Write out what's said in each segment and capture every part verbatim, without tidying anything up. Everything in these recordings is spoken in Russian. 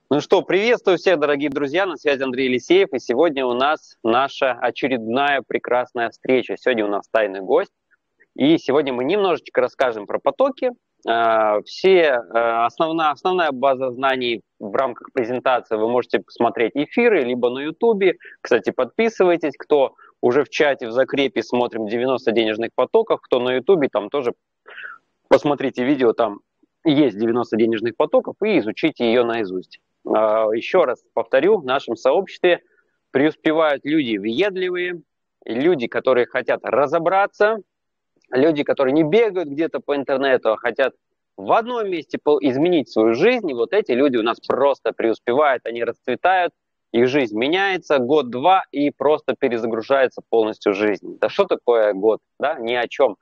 Ну что, приветствую всех, дорогие друзья, на связи Андрей Елисеев, и сегодня у нас наша очередная прекрасная встреча. Сегодня у нас тайный гость, и сегодня мы немножечко расскажем про потоки. Э, Все, э, основная, основная база знаний в рамках презентации вы можете посмотреть эфиры, либо на Ютубе. Кстати, подписывайтесь, кто уже в чате, в закрепе смотрим девяносто денежных потоков, кто на Ютубе, там тоже посмотрите видео, там есть девяносто денежных потоков, и изучите ее наизусть. Еще раз повторю, в нашем сообществе преуспевают люди въедливые, люди, которые хотят разобраться, люди, которые не бегают где-то по интернету, а хотят в одном месте изменить свою жизнь. И вот эти люди у нас просто преуспевают, они расцветают, их жизнь меняется год-два и просто перезагружается полностью жизнь. Да что такое год? Да? Ни о чем.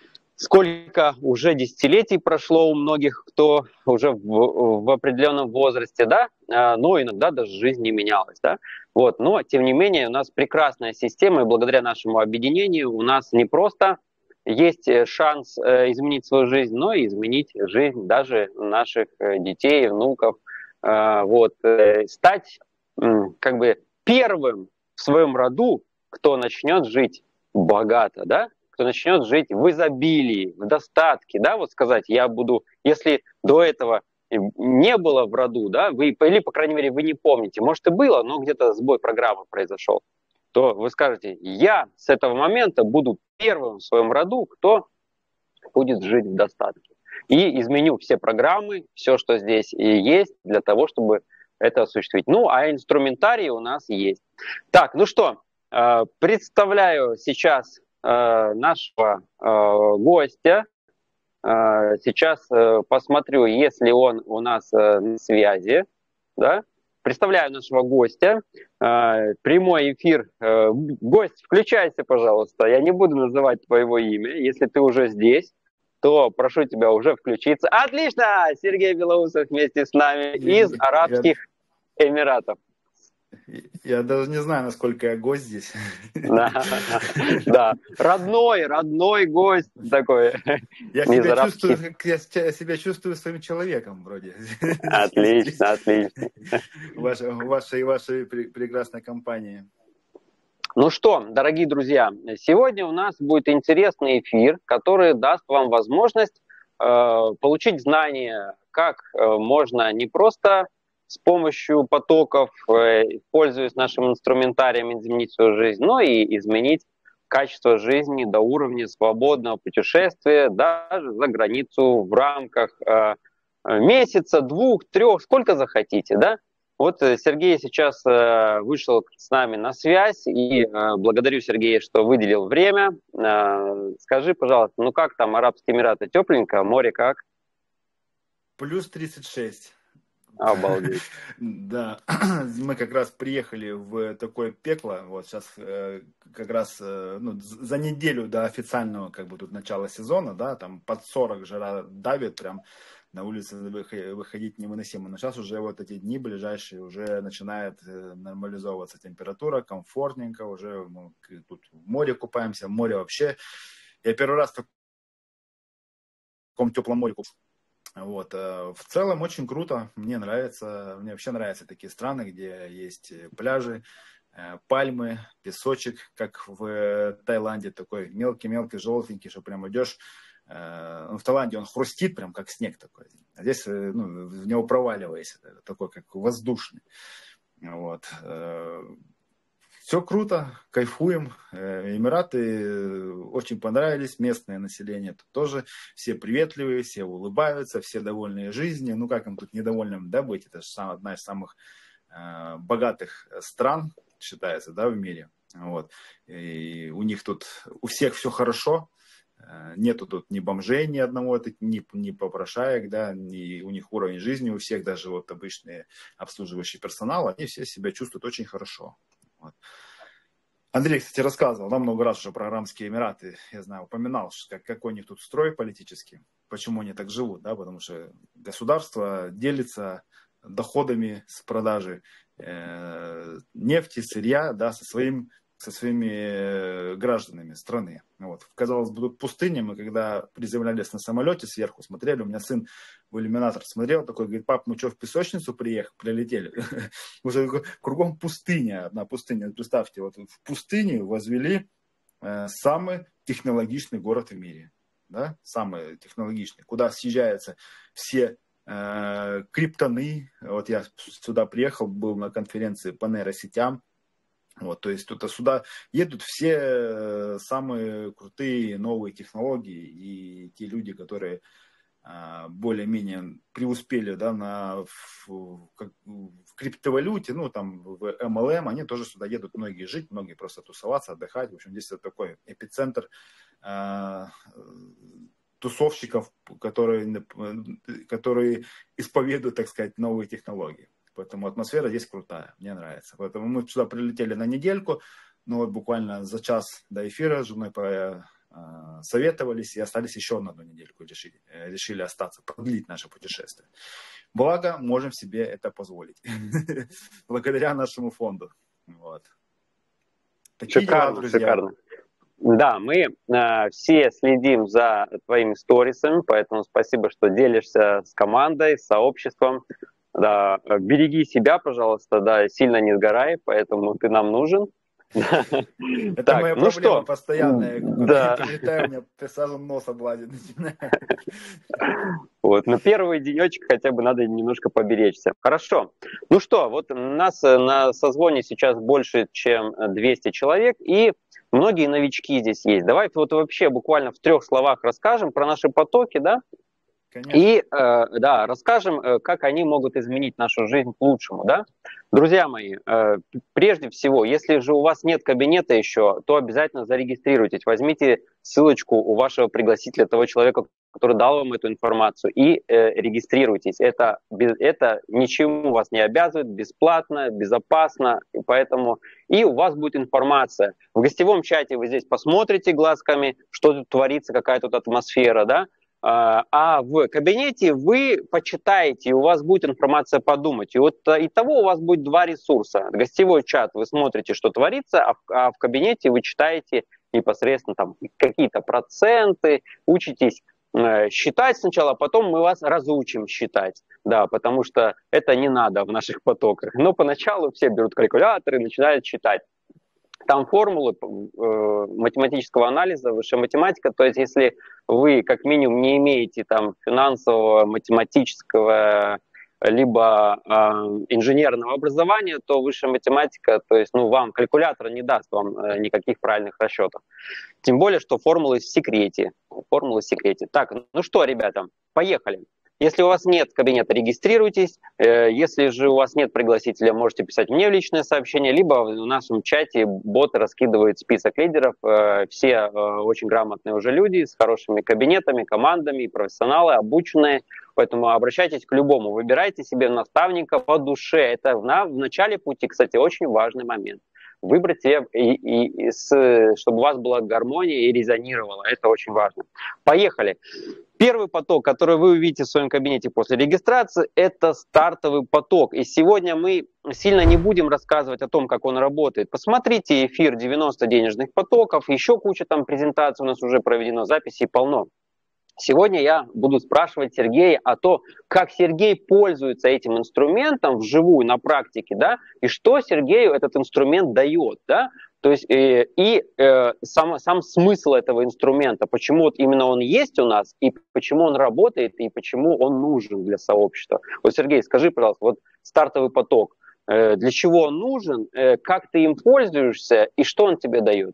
Сколько уже десятилетий прошло у многих, кто уже в, в определенном возрасте, да, но иногда даже жизнь не менялась, да, вот, но тем не менее у нас прекрасная система, и благодаря нашему объединению у нас не просто есть шанс изменить свою жизнь, но и изменить жизнь даже наших детей, внуков, вот, стать как бы первым в своем роду, кто начнет жить богато, да, кто начнет жить в изобилии, в достатке, да, вот сказать, я буду, если до этого не было в роду, да, вы, или, по крайней мере, вы не помните, может и было, но где-то сбой программы произошел, то вы скажете, я с этого момента буду первым в своем роду, кто будет жить в достатке. И изменю все программы, все, что здесь есть, для того, чтобы это осуществить. Ну, а инструментарий у нас есть. Так, ну что, представляю сейчас нашего э, гостя. Э, сейчас э, посмотрю, если он у нас э, на связи. Да? Представляю нашего гостя. Э, прямой эфир. Э, гость, включайся, пожалуйста. Я не буду называть твоего имя. Если ты уже здесь, то прошу тебя уже включиться. Отлично! Сергей Белоусов вместе с нами из Я, Арабских Эмиратов. я даже не знаю, насколько я гость здесь. Да, родной, родной гость такой. Я себя чувствую, как я себя чувствую своим человеком вроде. Отлично, отлично. Ваша, вашей, вашей прекрасной компании. Ну что, дорогие друзья, сегодня у нас будет интересный эфир, который даст вам возможность э, получить знания, как э, можно не просто с помощью потоков, э, пользуясь нашим инструментарием, изменить свою жизнь, но и изменить качество жизни до уровня свободного путешествия даже за границу в рамках э, месяца, двух, трех, сколько захотите, да? Вот Сергей сейчас э, вышел с нами на связь, и э, благодарю Сергея, что выделил время. Э, скажи, пожалуйста, ну как там Арабские Эмираты? Тепленько? Море как? Плюс тридцать шесть. Обалдеть. Да, мы как раз приехали в такое пекло, вот сейчас э, как раз э, ну, за неделю до официального как бы тут начала сезона, да, там под сорок жара давит, прям на улице выходить невыносимо, но сейчас уже вот эти дни ближайшие уже начинает э, нормализовываться температура, комфортненько, уже мы тут в море купаемся, в море вообще, я первый раз в таком теплом море купался. Вот. В целом очень круто, мне нравится, мне вообще нравятся такие страны, где есть пляжи, пальмы, песочек, как в Таиланде, такой мелкий-мелкий, желтенький, что прям идешь, в Таиланде он хрустит прям как снег такой, а здесь ну, в него проваливаешься, такой как воздушный. Вот. Все круто, кайфуем. Эмираты очень понравились, местное население тут тоже. Все приветливые, все улыбаются, все довольные жизнью. Ну, как им тут недовольным, да, быть? Это же одна из самых э, богатых стран, считается, да, в мире. Вот. И у них тут, у всех все хорошо. Нету тут ни бомжей, ни одного, ни, ни попрошаек, да, ни, у них уровень жизни у всех, даже вот обычные обслуживающий персонал, они все себя чувствуют очень хорошо. Вот. Андрей, кстати, рассказывал, да, много раз уже про Арабские Эмираты, я знаю, упоминал, как, какой у них тут строй политический, почему они так живут, да, потому что государство делится доходами с продажи э, нефти, сырья, да, со своим со своими гражданами страны. Вот. Казалось бы, тут пустыня. Мы когда приземлялись на самолете сверху, смотрели, у меня сын в иллюминатор смотрел, такой, говорит: пап, мы что, в песочницу приехали, прилетели? Кругом пустыня, одна пустыня. Представьте, вот в пустыне возвели самый технологичный город в мире. Да? Самый технологичный, куда съезжаются все э, криптоны. Вот я сюда приехал, был на конференции по нейросетям. Вот, то есть тут сюда едут все самые крутые новые технологии, и те люди, которые э, более-менее преуспели, да, на, в, как, в криптовалюте, ну там в эм эл эм, они тоже сюда едут, многие жить, многие просто тусоваться, отдыхать. В общем, здесь это такой эпицентр э, тусовщиков, которые, которые исповедуют, так сказать, новые технологии. Поэтому атмосфера здесь крутая, мне нравится. Поэтому мы сюда прилетели на недельку, но вот буквально за час до эфира с женой советовались и остались еще на одну недельку, решили, решили остаться, продлить наше путешествие. Благо, можем себе это позволить. Благодаря нашему фонду. Вот. Такие шикарно, дела, друзья. Шикарно. Да, мы э, все следим за твоими сторисами, поэтому спасибо, что делишься с командой, с сообществом. Да, береги себя, пожалуйста, да, сильно не сгорай, поэтому ты нам нужен. Это так, моя ну проблема что? Постоянная. Да. Когда я прилетаю, у меня сразу нос облазит. Вот, на первый денечек хотя бы надо немножко поберечься. Хорошо. Ну что, вот у нас на созвоне сейчас больше, чем двести человек, и многие новички здесь есть. Давай вот вообще буквально в трех словах расскажем про наши потоки, да? Конечно. И, э, да, расскажем, как они могут изменить нашу жизнь к лучшему, да? Друзья мои, э, прежде всего, если же у вас нет кабинета еще, то обязательно зарегистрируйтесь. Возьмите ссылочку у вашего пригласителя, того человека, который дал вам эту информацию, и э, регистрируйтесь. Это, это ничему вас не обязывает, бесплатно, безопасно, и поэтому и у вас будет информация. В гостевом чате вы здесь посмотрите глазками, что тут творится, какая тут атмосфера, да? А в кабинете вы почитаете, и у вас будет информация подумать. И вот итого у вас будет два ресурса. Гостевой чат, вы смотрите, что творится, а в, а в кабинете вы читаете непосредственно там какие-то проценты, учитесь э, считать сначала, а потом мы вас разучим считать. Да, потому что это не надо в наших потоках. Но поначалу все берут калькуляторы и начинают считать. Там формулы э, математического анализа, высшая математика. То есть, если вы как минимум не имеете там финансового, математического, либо э, инженерного образования, то высшая математика, то есть, ну, вам калькулятор не даст вам э, никаких правильных расчетов. Тем более, что формулы в секрете. Формулы в секрете. Так, ну что, ребята, поехали. Если у вас нет кабинета, регистрируйтесь. Если же у вас нет пригласителя, можете писать мне в личное сообщение, либо в нашем чате бот раскидывает список лидеров. Все очень грамотные уже люди с хорошими кабинетами, командами, профессионалы, обученные. Поэтому обращайтесь к любому, выбирайте себе наставника по душе. Это в, на, в начале пути, кстати, очень важный момент. Выбрать себе, и, и, и с, чтобы у вас была гармония и резонировала. Это очень важно. Поехали. Первый поток, который вы увидите в своем кабинете после регистрации, это стартовый поток. И сегодня мы сильно не будем рассказывать о том, как он работает. Посмотрите эфир девяносто денежных потоков, еще куча там презентаций у нас уже проведено, записей полно. Сегодня я буду спрашивать Сергея о том, как Сергей пользуется этим инструментом вживую, на практике, да, и что Сергею этот инструмент дает, да, то есть э, и э, сам, сам смысл этого инструмента, почему вот именно он есть у нас, и почему он работает, и почему он нужен для сообщества. Вот, Сергей, скажи, пожалуйста, вот стартовый поток, э, для чего он нужен, э, как ты им пользуешься, и что он тебе дает?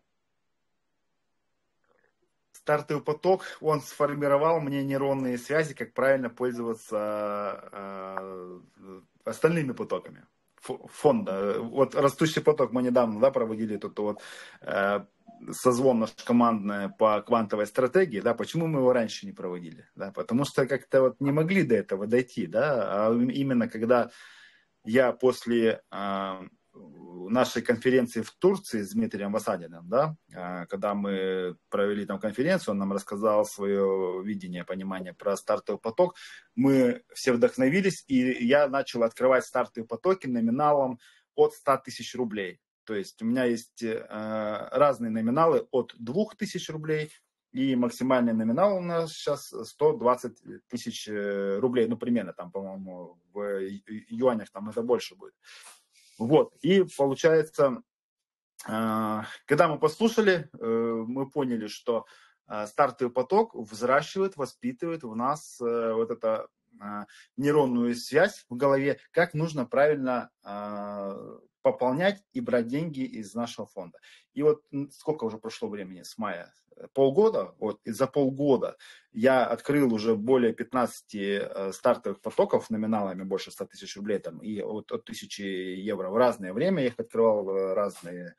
Стартовый поток, он сформировал мне нейронные связи, как правильно пользоваться э, остальными потоками фонда. Вот растущий поток мы недавно, да, проводили тут вот э, созвон наш командный по квантовой стратегии, да, почему мы его раньше не проводили, да, потому что как-то вот не могли до этого дойти, да, а именно когда я после э, нашей конференции в Турции с Дмитрием Васадиным, да, когда мы провели там конференцию, он нам рассказал свое видение, понимание про стартовый поток, мы все вдохновились, и я начал открывать стартовые потоки номиналом от ста тысяч рублей. То есть у меня есть э, разные номиналы от двух тысяч рублей, и максимальный номинал у нас сейчас сто двадцать тысяч рублей, ну, примерно, там, по-моему, в юанях там это больше будет. Вот, и получается, э, когда мы послушали, э, мы поняли, что э, стартовый поток взращивает, воспитывает у нас э, вот это э, нейронную связь в голове, как нужно правильно э, пополнять и брать деньги из нашего фонда. И вот сколько уже прошло времени с мая? Полгода? Вот, и за полгода я открыл уже более пятнадцати э, стартовых потоков номиналами больше ста тысяч рублей там, и от, от тысячи евро в разное время. Я их открывал в разные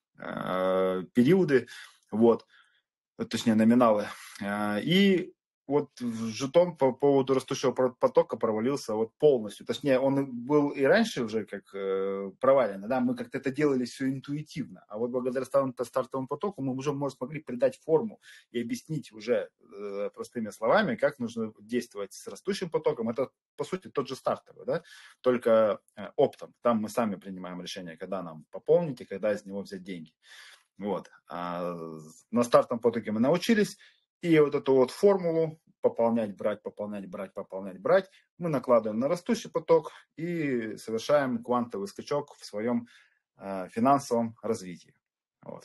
э, периоды, вот, точнее номиналы. Э, и вот жетон по поводу растущего потока провалился вот полностью. Точнее, он был и раньше уже как э, провален, да, мы как-то это делали все интуитивно. А вот благодаря стартовому потоку мы уже смогли придать форму и объяснить уже э, простыми словами, как нужно действовать с растущим потоком. Это, по сути, тот же стартовый, да, только э, оптом. Там мы сами принимаем решение, когда нам пополнить и когда из него взять деньги. Вот. А на стартовом потоке мы научились. И вот эту вот формулу пополнять, брать, пополнять, брать, пополнять, брать мы накладываем на растущий поток и совершаем квантовый скачок в своем э, финансовом развитии. Вот.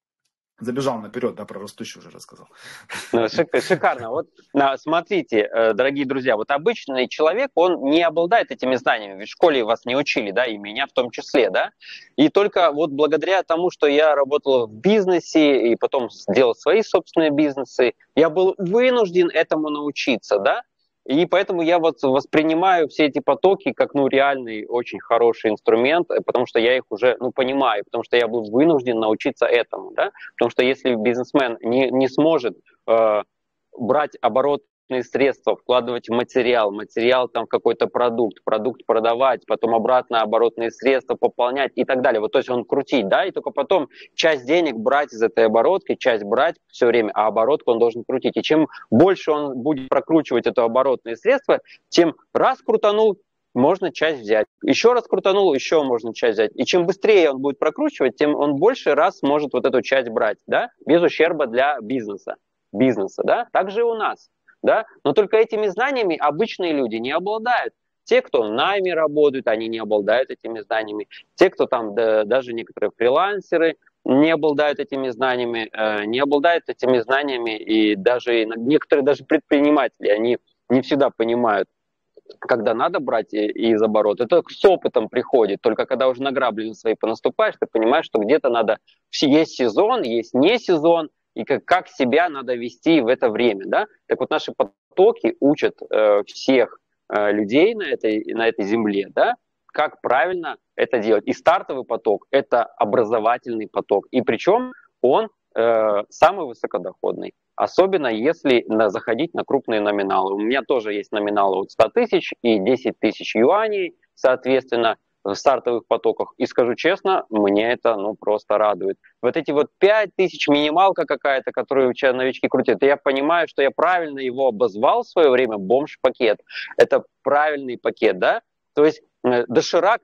Забежал наперед, да, про растущий уже рассказал. Ну, шикарно. Вот смотрите, дорогие друзья, вот обычный человек, он не обладает этими знаниями. Ведь в школе вас не учили, да, и меня в том числе, да. И только вот благодаря тому, что я работал в бизнесе и потом сделал свои собственные бизнесы, я был вынужден этому научиться, да. И поэтому я вот воспринимаю все эти потоки как, ну, реальный, очень хороший инструмент, потому что я их уже, ну, понимаю, потому что я был вынужден научиться этому, да, потому что если бизнесмен не, не сможет э, брать оборотные средства, вкладывать в материал, материал там в какой-то продукт, продукт продавать, потом обратно оборотные средства пополнять и так далее, вот, то есть он крутить, да, и только потом часть денег брать из этой оборотки, часть брать все время, а оборотку он должен крутить, и чем больше он будет прокручивать это оборотные средства, тем раз крутанул, можно часть взять. Еще раз крутанул, еще можно часть взять. И чем быстрее он будет прокручивать, тем он больше раз может вот эту часть брать, да, без ущерба для бизнеса, бизнеса, да, так же и у нас. Да? Но только этими знаниями обычные люди не обладают. Те, кто в найме работают, они не обладают этими знаниями. Те, кто там, да, даже некоторые фрилансеры не обладают этими знаниями, э, не обладают этими знаниями, и даже некоторые даже предприниматели, они не всегда понимают, когда надо брать из оборота. Это с опытом приходит. Только когда уже на грабли свои понаступаешь, ты понимаешь, что где-то надо... Есть сезон, есть не сезон, и как, как себя надо вести в это время, да? Так вот, наши потоки учат э, всех э, людей на этой, на этой земле, да, как правильно это делать. И стартовый поток – это образовательный поток, и причем он э, самый высокодоходный, особенно если на, заходить на крупные номиналы. У меня тоже есть номиналы от ста тысяч и десять тысяч юаней, соответственно, в стартовых потоках. И скажу честно, мне это, ну, просто радует. Вот эти вот пять тысяч минималка какая-то, которую новички крутят, я понимаю, что я правильно его обозвал в свое время, бомж-пакет. Это правильный пакет, да? То есть доширак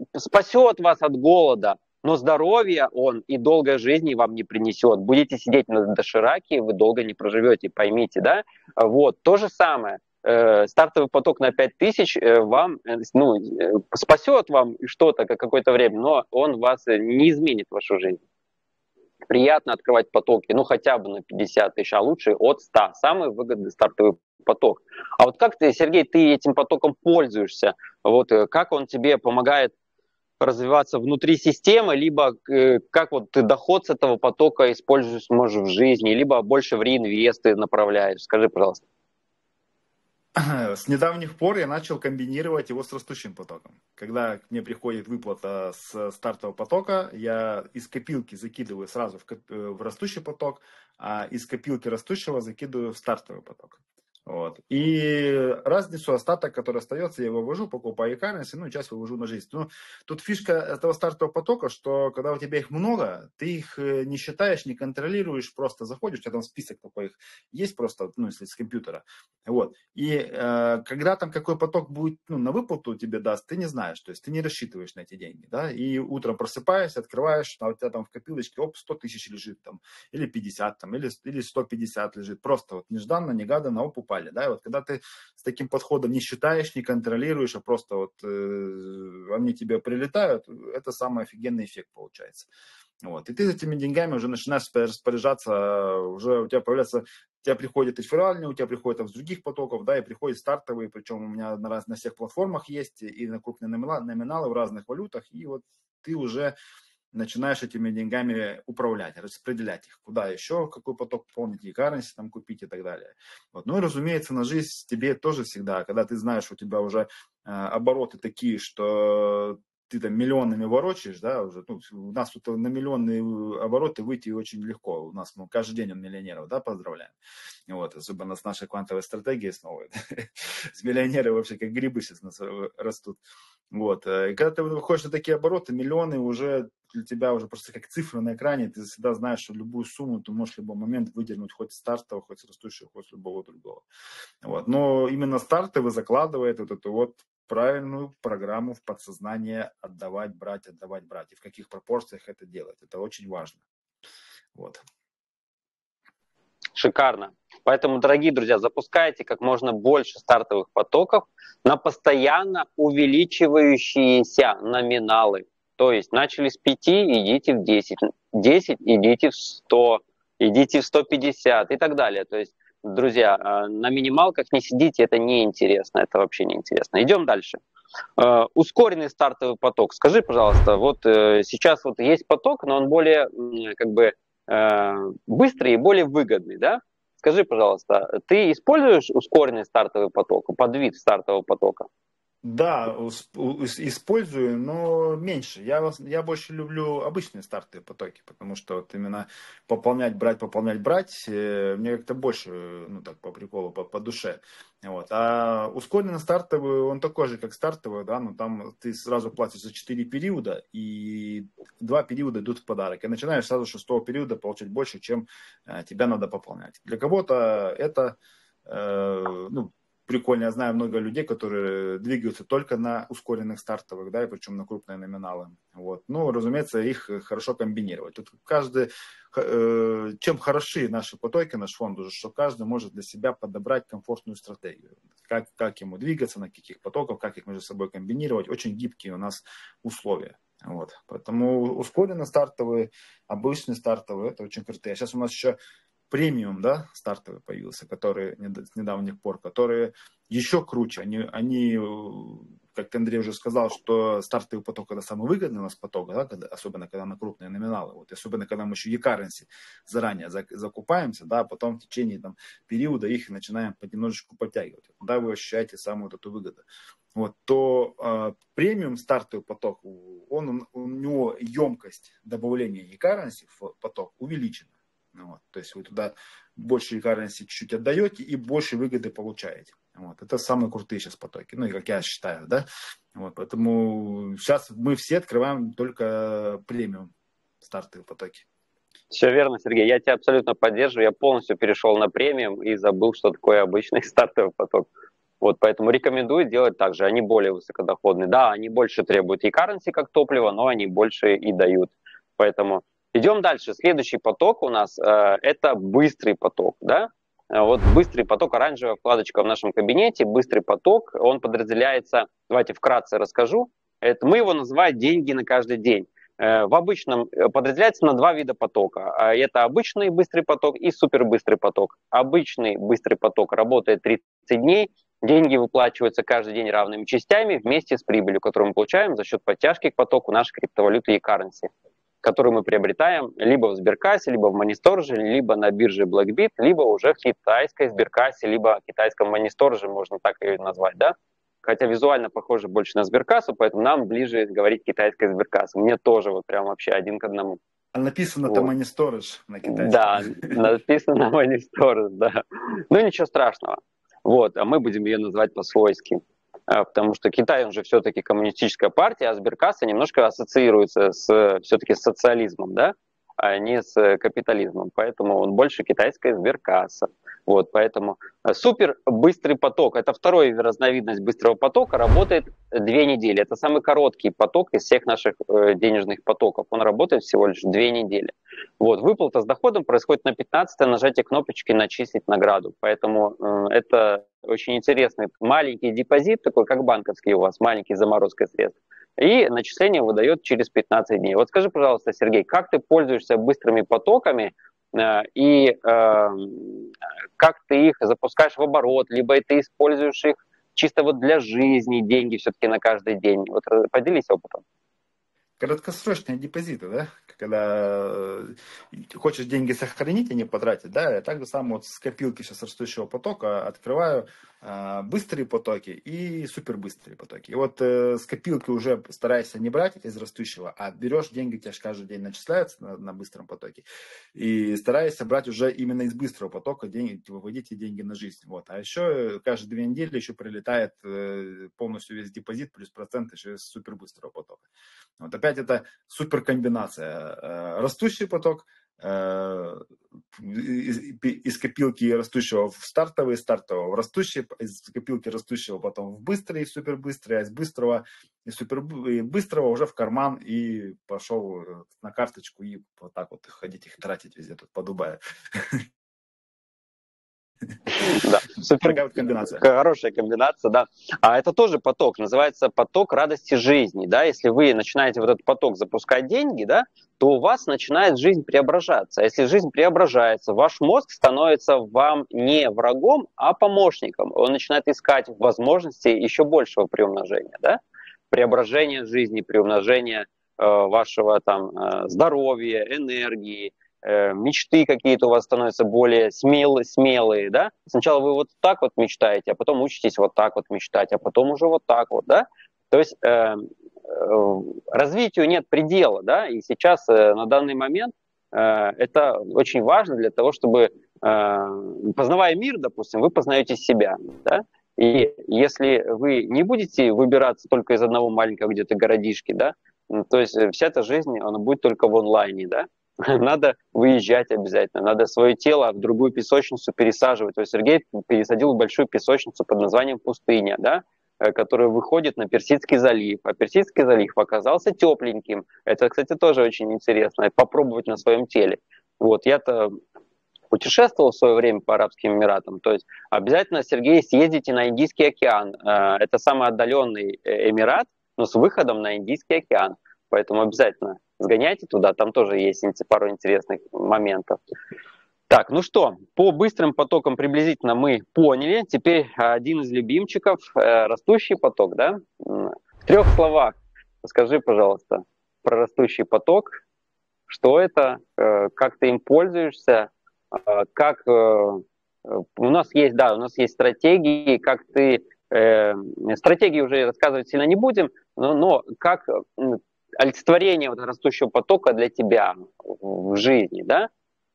спасет вас от голода, но здоровья он и долгой жизни вам не принесет. Будете сидеть на дошираке, вы долго не проживете, поймите, да? Вот, то же самое. Стартовый поток на пять тысяч вам, ну, спасет вам что-то какое-то время, но он вас не изменит, вашу жизнь. Приятно открывать потоки, ну, хотя бы на пятьдесят тысяч, а лучше от ста. Самый выгодный стартовый поток. А вот как ты, Сергей, ты этим потоком пользуешься? Вот как он тебе помогает развиваться внутри системы, либо э, как вот ты доход с этого потока используешь, можешь, в жизни, либо больше в реинвесты направляешь? Скажи, пожалуйста. С недавних пор я начал комбинировать его с растущим потоком. Когда мне приходит выплата с стартового потока, я из копилки закидываю сразу в, коп... в растущий поток, а из копилки растущего закидываю в стартовый поток. Вот. И разницу, остаток, который остается, я вывожу, покупаю currency, ну и часть вывожу на жизнь. Ну, тут фишка этого стартового потока, что когда у тебя их много, ты их не считаешь, не контролируешь, просто заходишь, у тебя там список такой их есть просто, ну, если с компьютера. Вот. И э, когда там какой поток будет, ну, на выплату тебе даст, ты не знаешь, то есть ты не рассчитываешь на эти деньги, да, и утром просыпаешься, открываешь, а у тебя там в копилочке, оп, сто тысяч лежит там, или пятьдесят там, или, или сто пятьдесят лежит, просто вот нежданно, негаданно, оп, упали. Да, и вот когда ты с таким подходом не считаешь, не контролируешь, а просто вот э, они тебе прилетают, это самый офигенный эффект получается. Вот. И ты этими деньгами уже начинаешь распоряжаться, уже у тебя появляется, у тебя приходят реферальные, у тебя приходят там с других потоков, да, и приходят стартовые, причем у меня на, раз, на всех платформах есть, и на крупные номиналы, номиналы в разных валютах, и вот ты уже начинаешь этими деньгами управлять, распределять их, куда еще, какой поток пополнить, и currency там купить и так далее. Вот. Ну и, разумеется, на жизнь тебе тоже всегда, когда ты знаешь, у тебя уже э, обороты такие, что ты там миллионами ворочаешь, да, уже, ну, у нас тут на миллионные обороты выйти очень легко, у нас ну, каждый день он миллионеров, да, поздравляем. Вот, особенно с нашей квантовой стратегией с новой. С миллионеры вообще как грибы сейчас растут. Вот. И когда ты выходишь на такие обороты, миллионы уже для тебя уже просто как цифры на экране, ты всегда знаешь, что любую сумму ты можешь в любой момент выдернуть хоть с стартового, хоть с растущего, хоть с любого другого. Вот. Но именно стартовый закладывает вот эту вот правильную программу в подсознание отдавать, брать, отдавать, брать. И в каких пропорциях это делать. Это очень важно. Вот. Шикарно. Поэтому, дорогие друзья, запускайте как можно больше стартовых потоков на постоянно увеличивающиеся номиналы. То есть начали с пяти, идите в десять, десять, идите в сто, идите в сто пятьдесят и так далее. То есть, друзья, на минималках не сидите, это неинтересно, это вообще неинтересно. Идем дальше. Ускоренный стартовый поток. Скажи, пожалуйста, вот сейчас вот есть поток, но он более как бы быстрый и более выгодный, да? Скажи, пожалуйста, ты используешь ускоренный стартовый поток, подвид стартового потока? Да, использую, но меньше. Я, я больше люблю обычные стартовые потоки, потому что вот именно пополнять, брать, пополнять, брать, мне как-то больше, ну так, по приколу, по, по душе. Вот. А ускоренный стартовый, он такой же, как стартовый, да, но там ты сразу платишь за четыре периода, и два периода идут в подарок. И начинаешь сразу с шестого периода получать больше, чем тебя надо пополнять. Для кого-то это, э, ну, прикольно, я знаю много людей, которые двигаются только на ускоренных стартовых, да, и причем на крупные номиналы. Вот. Ну, разумеется, их хорошо комбинировать. Тут каждый, э, чем хороши наши потоки, наш фонд уже, что каждый может для себя подобрать комфортную стратегию. Как, как ему двигаться, на каких потоках, как их между собой комбинировать. Очень гибкие у нас условия. Вот. Поэтому ускоренно стартовые, обычные стартовые, это очень крутые. Сейчас у нас еще премиум, да, стартовый появился, который с недавних пор, которые еще круче. Они, они, как Андрей уже сказал, что стартовый поток это самый выгодный у нас поток, да, когда, особенно когда на крупные номиналы, вот, особенно когда мы еще e-currency заранее закупаемся, да, а потом в течение там, периода их начинаем понемножечку подтягивать. Да, вы ощущаете самую вот эту выгоду. Вот, то э, премиум стартовый поток, он, у него емкость добавления e-currency в поток увеличена. Вот, то есть вы туда больше currency чуть-чуть отдаете и больше выгоды получаете. Вот, это самые крутые сейчас потоки, ну и как я считаю, да. Вот, поэтому сейчас мы все открываем только премиум стартовые потоки. Все верно, Сергей, я тебя абсолютно поддерживаю. Я полностью перешел на премиум и забыл, что такое обычный стартовый поток. Вот, поэтому рекомендую делать так же. Они более высокодоходные. Да, они больше требуют и currency как топливо, но они больше и дают. Поэтому идем дальше. Следующий поток у нас э, это быстрый поток, да? Вот быстрый поток, оранжевая вкладочка в нашем кабинете. Быстрый поток, он подразделяется, давайте вкратце расскажу. Это, мы его называем деньги на каждый день. Э, в обычном подразделяется на два вида потока. Это обычный быстрый поток и супербыстрый поток. Обычный быстрый поток работает тридцать дней. Деньги выплачиваются каждый день равными частями вместе с прибылью, которую мы получаем за счет подтяжки к потоку нашей криптовалюты и currency, которую мы приобретаем либо в Сберкассе, либо в Монисторже, либо на бирже Blackbit, либо уже в китайской Сберкассе, либо в китайском Монисторже, можно так ее назвать, да? Хотя визуально похоже больше на Сберкассу, поэтому нам ближе говорить китайская Сберкасса. Мне тоже вот прям вообще один к одному. А написано-то вот. Монисторж на китайском. Да, написано на Монисторж, да. Ну ничего страшного. Вот, а мы будем ее называть по-свойски. Потому что Китай, он же все-таки коммунистическая партия, а Сберкасса немножко ассоциируется с, все-таки с социализмом, да, а не с капитализмом. Поэтому он больше китайская Сберкасса. Вот, поэтому супер быстрый поток, это вторая разновидность быстрого потока, работает две недели. Это самый короткий поток из всех наших денежных потоков. Он работает всего лишь две недели. Вот, выплата с доходом происходит на пятнадцатое нажатие кнопочки «Начислить награду». Поэтому э, это очень интересный маленький депозит, такой как банковский у вас, маленький заморозкой средств. И начисление выдает через пятнадцать дней. Вот скажи, пожалуйста, Сергей, как ты пользуешься быстрыми потоками э, и э, как ты их запускаешь в оборот, либо ты используешь их чисто вот для жизни, деньги все-таки на каждый день? Вот поделись опытом. Краткосрочные депозиты, да, когда хочешь деньги сохранить, а не потратить, да, я так же сам вот с копилки сейчас растущего потока открываю э, быстрые потоки и супербыстрые потоки. И вот э, с копилки уже стараешься не брать из растущего, а берешь деньги, у тебя же каждый день начисляются на, на быстром потоке, и стараешься брать уже именно из быстрого потока деньги, выводить деньги на жизнь. Вот. А еще каждые две недели еще прилетает э, полностью весь депозит плюс процент еще из супербыстрого потока. Вот опять это супер комбинация. Растущий поток из копилки растущего в стартовый, из стартового в растущий, из копилки растущего потом в быстрый, супер быстрый, а из быстрого и супер быстрого уже в карман и пошел на карточку и вот так вот ходить их тратить везде тут по Дубаю. Да, супер. Такая вот комбинация. Хорошая комбинация, да. А это тоже поток, называется поток радости жизни, да. Если вы начинаете вот этот поток запускать деньги, да, то у вас начинает жизнь преображаться. Если жизнь преображается, ваш мозг становится вам не врагом, а помощником. Он начинает искать возможности еще большего приумножения, да. Преображение жизни, приумножение э, вашего там э, здоровья, энергии, мечты какие-то у вас становятся более смелые, смелые, да? Сначала вы вот так вот мечтаете, а потом учитесь вот так вот мечтать, а потом уже вот так вот, да? То есть э, э, развитию нет предела, да? И сейчас э, на данный момент э, это очень важно для того, чтобы, э, познавая мир, допустим, вы познаете себя, да? И если вы не будете выбираться только из одного маленького где-то городишки, да, то есть вся эта жизнь, она будет только в онлайне, да? Надо выезжать обязательно, надо свое тело в другую песочницу пересаживать. То есть Сергей пересадил в большую песочницу под названием «Пустыня», да, которая выходит на Персидский залив. А Персидский залив оказался тепленьким. Это, кстати, тоже очень интересно, попробовать на своем теле. Вот, я-то путешествовал в свое время по Арабским Эмиратам, то есть обязательно, Сергей, съездите на Индийский океан. Это самый отдаленный Эмират, но с выходом на Индийский океан. Поэтому обязательно сгоняйте туда, там тоже есть пару интересных моментов. Так, ну что, по быстрым потокам приблизительно мы поняли. Теперь один из любимчиков, растущий поток, да? В трех словах скажи, пожалуйста, про растущий поток. Что это, как ты им пользуешься, как у нас есть, да, у нас есть стратегии, как ты, стратегии уже рассказывать сильно не будем, но, но как олицетворение вот растущего потока для тебя в жизни, да?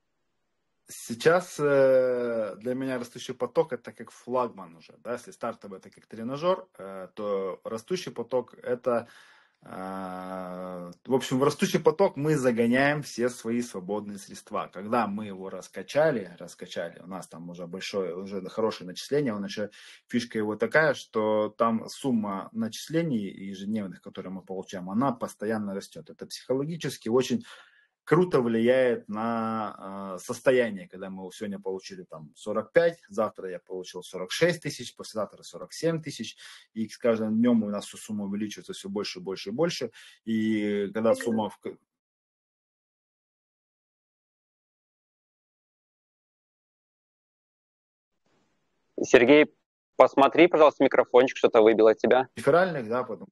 Сейчас э, для меня растущий поток это как флагман уже, да, если стартовый это как тренажер, э, то растущий поток это, э, в общем, в растущий поток мы загоняем все свои свободные средства. Когда мы его раскачали, раскачали, у нас там уже большое, уже хорошее начисление, он еще, фишка его такая, что там сумма начислений ежедневных, которые мы получаем, она постоянно растет. Это психологически очень круто влияет на э, состояние, когда мы сегодня получили там сорок пять, завтра я получил сорок шесть тысяч, послезавтра сорок семь тысяч, и с каждым днем у нас сумма увеличивается все больше, больше и больше, и когда сумма... В... Сергей, посмотри, пожалуйста, микрофончик, что-то выбило тебя. Реферальных, да, потом...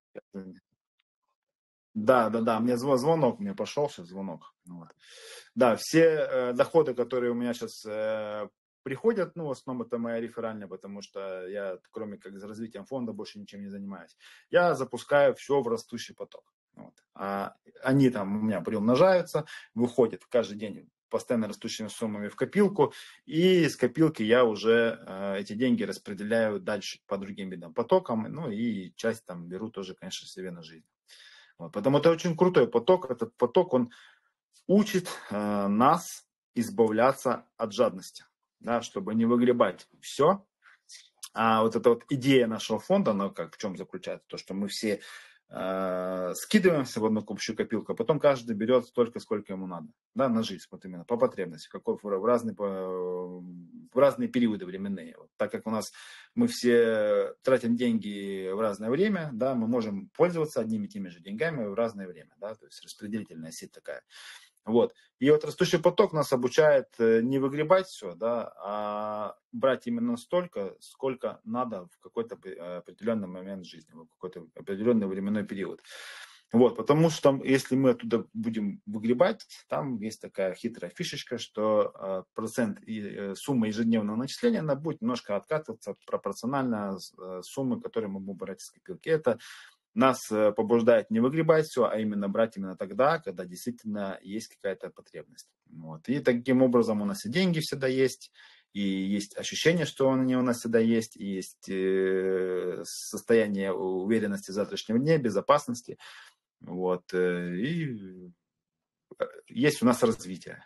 Да, да, да, мне звонок, мне пошел сейчас звонок. Вот. Да, все э, доходы, которые у меня сейчас э, приходят, ну, в основном это моя реферальная, потому что я, кроме как за развитием фонда, больше ничем не занимаюсь. Я запускаю все в растущий поток. Вот. А они там у меня приумножаются, выходят каждый день постоянно растущими суммами в копилку, и с копилки я уже эти деньги распределяю дальше по другим видам потокам, ну и часть там беру тоже, конечно, себе на жизнь. Вот. Поэтому это очень крутой поток. Этот поток, он учит э, нас избавляться от жадности, да, чтобы не выгребать все. А вот эта вот идея нашего фонда, она как в чем заключается? То, что мы все э, скидываемся в одну общую копилку, а потом каждый берет столько, сколько ему надо, да, на жизнь, вот именно по потребности, какой, в, разные, в разные периоды временные. Вот, так как у нас мы все тратим деньги в разное время, да, мы можем пользоваться одними и теми же деньгами в разное время, да, то есть распределительная сеть такая. Вот. И вот растущий поток нас обучает не выгребать все, да, а брать именно столько, сколько надо в какой-то определенный момент жизни, в какой-то определенный временной период. Вот, потому что если мы оттуда будем выгребать, там есть такая хитрая фишечка, что процент и сумма ежедневного начисления, она будет немножко откатываться пропорционально суммы, которые мы будем брать из копилки. Это нас побуждает не выгребать все, а именно брать именно тогда, когда действительно есть какая-то потребность. Вот. И таким образом у нас и деньги всегда есть, и есть ощущение, что они у нас всегда есть, и есть состояние уверенности в завтрашнем дне, безопасности. Вот. И есть у нас развитие.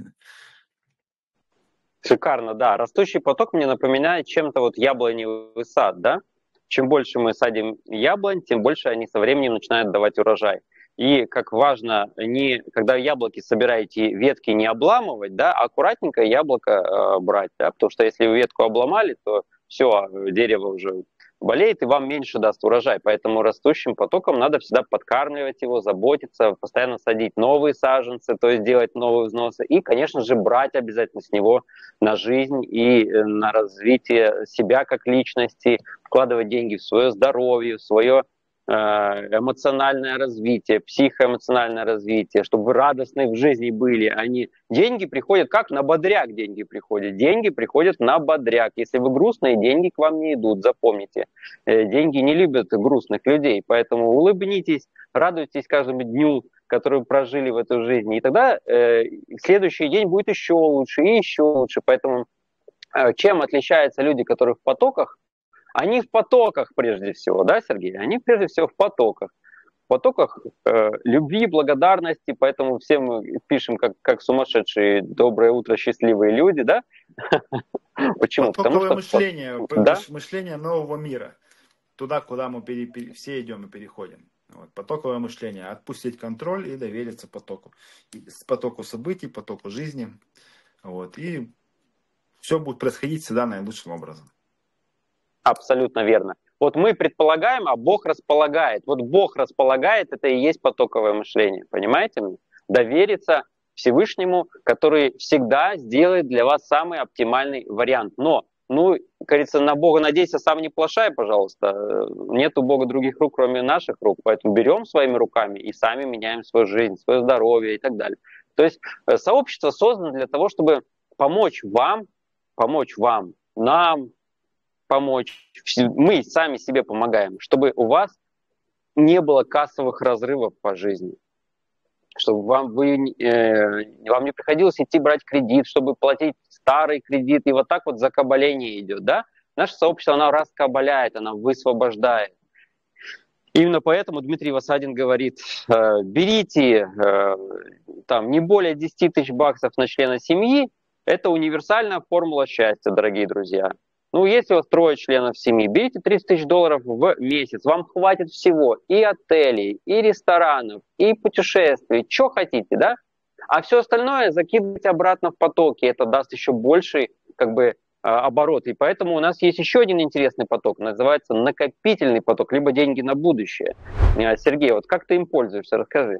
Шикарно, да. Растущий поток мне напоминает чем-то вот яблоневый сад, да? Чем больше мы садим яблонь, тем больше они со временем начинают давать урожай. И как важно, не, когда яблоки собираете, ветки не обламывать, да, а аккуратненько яблоко э, брать, да, потому что если вы ветку обломали, то все, дерево уже болеет и вам меньше даст урожай. Поэтому растущим потоком надо всегда подкармливать его, заботиться, постоянно садить новые саженцы, то есть делать новые взносы. И, конечно же, брать обязательно с него на жизнь и на развитие себя как личности, вкладывать деньги в свое здоровье, в свое эмоциональное развитие, психоэмоциональное развитие, чтобы вы радостны в жизни были. Они... Деньги приходят, как на бодряк деньги приходят. Деньги приходят на бодряк. Если вы грустные, деньги к вам не идут, запомните. Деньги не любят грустных людей, поэтому улыбнитесь, радуйтесь каждому дню, который вы прожили в эту жизнь. И тогда э, следующий день будет еще лучше и еще лучше. Поэтому э, чем отличаются люди, которые в потоках? Они в потоках прежде всего, да, Сергей? Они прежде всего в потоках. В потоках э, любви, благодарности, поэтому все мы пишем как, как сумасшедшие «Доброе утро, счастливые люди», да? Почему? Потоковое Потому что мышление, да? мышление нового мира. Туда, куда мы пере, пере, все идем и переходим. Вот. Потоковое мышление. Отпустить контроль и довериться потоку. С потоку событий, потоку жизни. Вот. И все будет происходить всегда наилучшим образом. Абсолютно верно. Вот мы предполагаем, а Бог располагает. Вот Бог располагает, это и есть потоковое мышление. Понимаете? Довериться Всевышнему, который всегда сделает для вас самый оптимальный вариант. Но, ну, говорится, на Бога надейся, сам не плашай, пожалуйста. Нет у Бога других рук, кроме наших рук. Поэтому берем своими руками и сами меняем свою жизнь, свое здоровье и так далее. То есть сообщество создано для того, чтобы помочь вам, помочь вам, нам, помочь. Мы сами себе помогаем, чтобы у вас не было кассовых разрывов по жизни, чтобы вам, вы, э, вам не приходилось идти брать кредит, чтобы платить старый кредит, и вот так вот закабаление идет, да? Наше сообщество, оно раскабаляет, оно высвобождает. Именно поэтому Дмитрий Васадин говорит, э, берите э, там не более десять тысяч баксов на члена семьи, это универсальная формула счастья, дорогие друзья. Ну, если у вас трое членов семьи, берите тридцать тысяч долларов в месяц. Вам хватит всего. И отелей, и ресторанов, и путешествий. Что хотите, да? А все остальное закидывайте обратно в потоки. Это даст еще больший, как бы, оборот. И поэтому у нас есть еще один интересный поток. Называется накопительный поток, либо деньги на будущее. Сергей, вот как ты им пользуешься? Расскажи.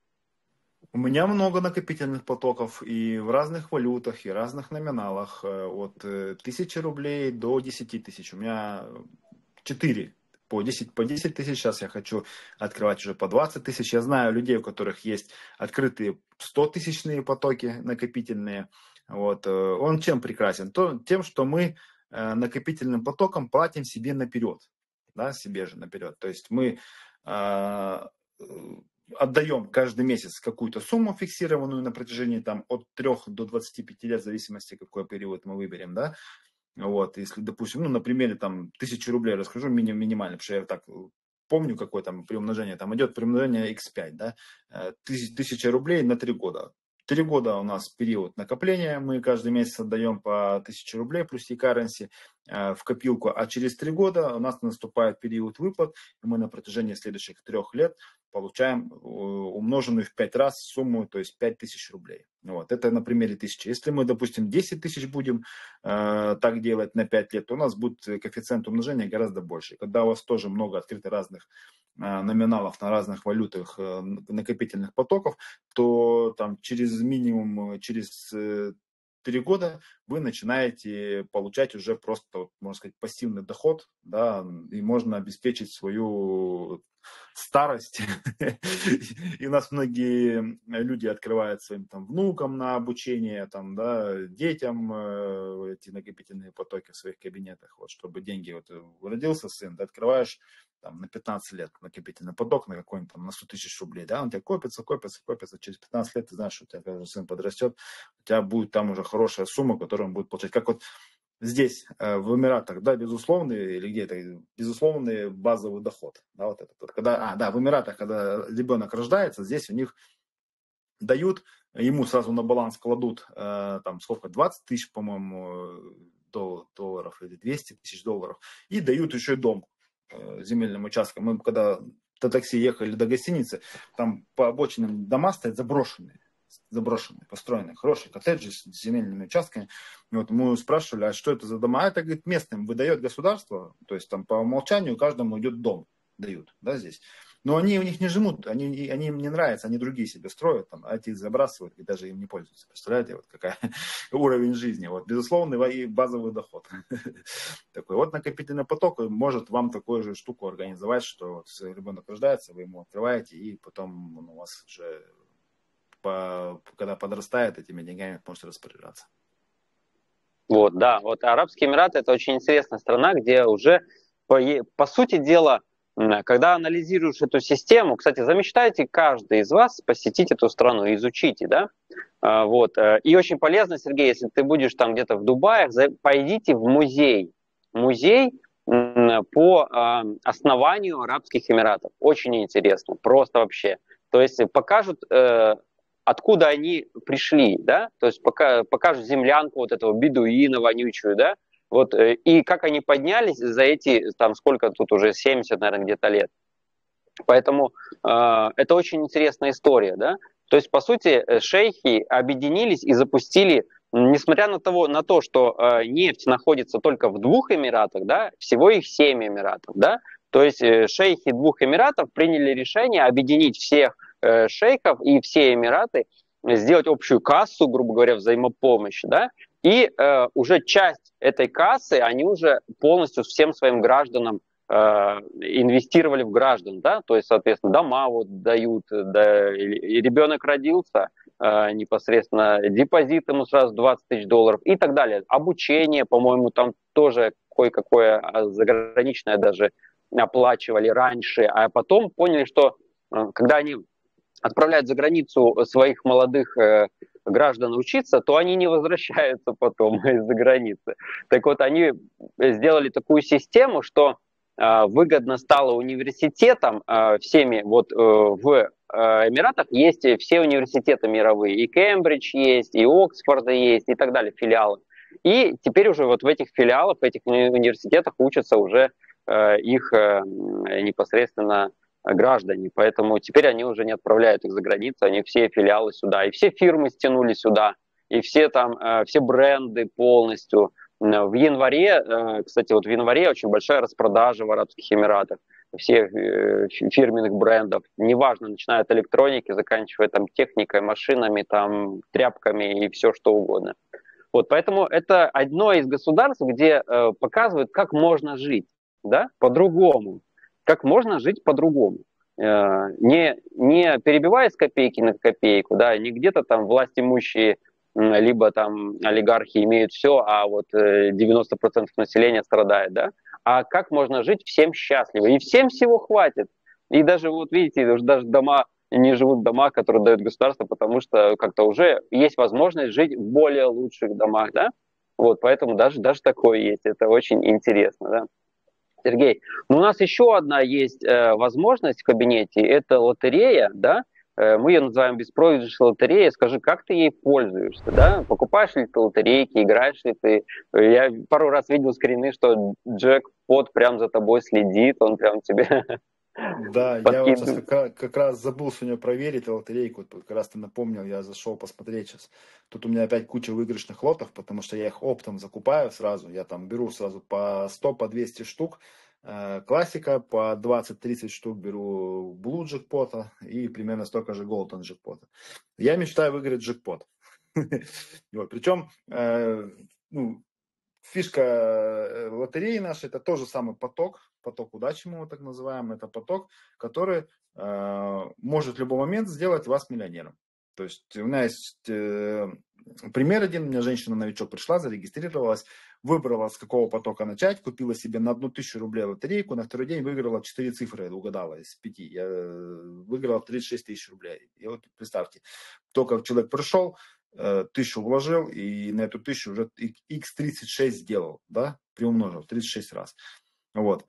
У меня много накопительных потоков и в разных валютах, и разных номиналах. От тысячи рублей до десяти тысяч. У меня четыре. По десять, по десять тысяч. Сейчас я хочу открывать уже по двадцать тысяч. Я знаю людей, у которых есть открытые стотысячные потоки накопительные. Вот. Он чем прекрасен? То, тем, что мы накопительным потоком платим себе наперед. Да, себе же наперед. То есть мы... отдаем каждый месяц какую-то сумму фиксированную на протяжении там, от трёх до двадцати пяти лет, в зависимости, какой период мы выберем, да. Вот, если, допустим, ну, на примере там тысячи рублей расскажу, мини минимально, потому что я так помню, какое там при умножении, там идет при умножении икс пять, да, тысяча рублей на три года. Три года у нас период накопления, мы каждый месяц отдаем по тысяче рублей плюс e-currency в копилку, а через три года у нас наступает период выплат, и мы на протяжении следующих трех лет получаем умноженную в пять раз сумму, то есть пять тысяч рублей. Вот, это на примере тысячи. Если мы, допустим, десять тысяч будем э, так делать на пять лет, то у нас будет коэффициент умножения гораздо больше. Когда у вас тоже много открыто разных э, номиналов на разных валютах э, накопительных потоков, то там через минимум, через э, три года вы начинаете получать уже просто, можно сказать, пассивный доход, да, и можно обеспечить свою старость. И у нас многие люди открывают своим там внукам на обучение, там, да, детям э, эти накопительные потоки в своих кабинетах, вот, чтобы деньги, вот, родился сын, ты открываешь там, на пятнадцать лет накопительный поток на какой-нибудь там на сто тысяч рублей, да, он у тебя копится, копится, копится, через пятнадцать лет ты знаешь, что у тебя, когда сын подрастет, у тебя будет там уже хорошая сумма, которую он будет получать. Как вот здесь, в Эмиратах, да, безусловный, или где-то, безусловный базовый доход. Да, вот этот, вот, когда, а, да, в Эмиратах, когда ребенок рождается, здесь у них дают, ему сразу на баланс кладут, э, там, сколько, двадцать тысяч, по-моему, долларов, или двести тысяч долларов, и дают еще и дом э, земельным участкам. Мы когда до такси ехали до гостиницы, там по обочинам дома стоят заброшенные. заброшенные, построенные, хорошие коттеджи с земельными участками. И вот мы спрашивали, а что это за дома? А это, говорит, местным выдает государство, то есть там по умолчанию каждому идет дом, дают, да, здесь. Но они у них не живут, они, они им не нравятся, они другие себе строят, там, а эти забрасывают и даже им не пользуются. Представляете, вот какая уровень жизни. Вот, безусловный базовый доход. Такой вот накопительный поток может вам такую же штуку организовать, что вот ребенок рождается, вы ему открываете, и потом он у вас уже По, когда подрастает, этими деньгами может распоряжаться. Вот, да, вот Арабские Эмираты — это очень интересная страна, где уже, по, по сути дела, когда анализируешь эту систему, кстати, замечтайте каждый из вас посетить эту страну, изучите, да, вот, и очень полезно, Сергей, если ты будешь там где-то в Дубае, пойдите в музей, музей по основанию Арабских Эмиратов, очень интересно, просто вообще, то есть покажут откуда они пришли, да, то есть пока, покажут землянку вот этого бедуина вонючую, да, вот, и как они поднялись за эти, там, сколько тут уже, семьдесят, наверное, где-то лет. Поэтому э, это очень интересная история, да, то есть, по сути, шейхи объединились и запустили, несмотря на, того, на то, что э, нефть находится только в двух Эмиратах, да, всего их семь Эмиратов, да, то есть э, шейхи двух Эмиратов приняли решение объединить всех шейхов и все Эмираты, сделать общую кассу, грубо говоря, взаимопомощи, да, и э, уже часть этой кассы они уже полностью всем своим гражданам э, инвестировали в граждан, да, то есть, соответственно, дома вот дают, да, и ребенок родился, э, непосредственно депозит ему сразу двадцать тысяч долларов и так далее. Обучение, по-моему, там тоже кое-какое заграничное даже оплачивали раньше, а потом поняли, что э, когда они отправляют за границу своих молодых э, граждан учиться, то они не возвращаются потом из-за границы. Так вот, они сделали такую систему, что э, выгодно стало университетам э, всеми, вот э, в э, Эмиратах есть все университеты мировые, и Кембридж есть, и Оксфорд есть, и так далее, филиалы. И теперь уже вот в этих филиалах, в этих университетах учатся уже э, их э, непосредственно граждане, поэтому теперь они уже не отправляют их за границу, они все филиалы сюда, и все фирмы стянули сюда, и все там, все бренды полностью. В январе, кстати, вот в январе очень большая распродажа в Арабских Эмиратах всех фирменных брендов, неважно, начиная от электроники, заканчивая там техникой, машинами, там тряпками и все что угодно. Вот, поэтому это одно из государств, где показывают, как можно жить, да, по-другому. Как можно жить по-другому, не, не перебивая с копейки на копейку, да, не где-то там власть имущие, либо там олигархи имеют все, а вот девяносто процентов населения страдает, да, а как можно жить всем счастливо, и всем всего хватит. И даже вот видите, даже дома не живут в домах, которые дает государство, потому что как-то уже есть возможность жить в более лучших домах, да? Вот, поэтому даже, даже такое есть. Это очень интересно, да? Сергей, ну у нас еще одна есть э, возможность в кабинете, это лотерея, да? Э, мы ее называем беспроигрышная лотерея. Скажи, как ты ей пользуешься, да? Покупаешь ли ты лотерейки, играешь ли ты? Я пару раз видел скрины, что джекпот прям за тобой следит, он прям тебе Да, я вот сейчас подкидывает. как, раз- как раз забыл сегодня проверить лотерейку, вот как раз ты напомнил, я зашел посмотреть сейчас. Тут у меня опять куча выигрышных лотов, потому что я их оптом закупаю сразу, я там беру сразу по сто, по двести штук, э, классика, по двадцать-тридцать штук беру блу джекпота и примерно столько же голден джекпота. Я мечтаю выиграть джекпот. Вот, причем, э, ну, фишка э, лотереи нашей — это тоже самый поток, поток удачи мы его так называем, это поток, который э, может в любой момент сделать вас миллионером. То есть у меня есть э, пример один, у меня женщина-новичок пришла, зарегистрировалась, выбрала, с какого потока начать, купила себе на одну тысячу рублей лотерейку, на второй день выиграла четыре цифры, угадала из пяти, я э, выиграла тридцать шесть тысяч рублей. И вот представьте, только человек пришел, тысячу вложил, и на эту тысячу уже икс тридцать шесть сделал, да, приумножил тридцать шесть раз. Вот.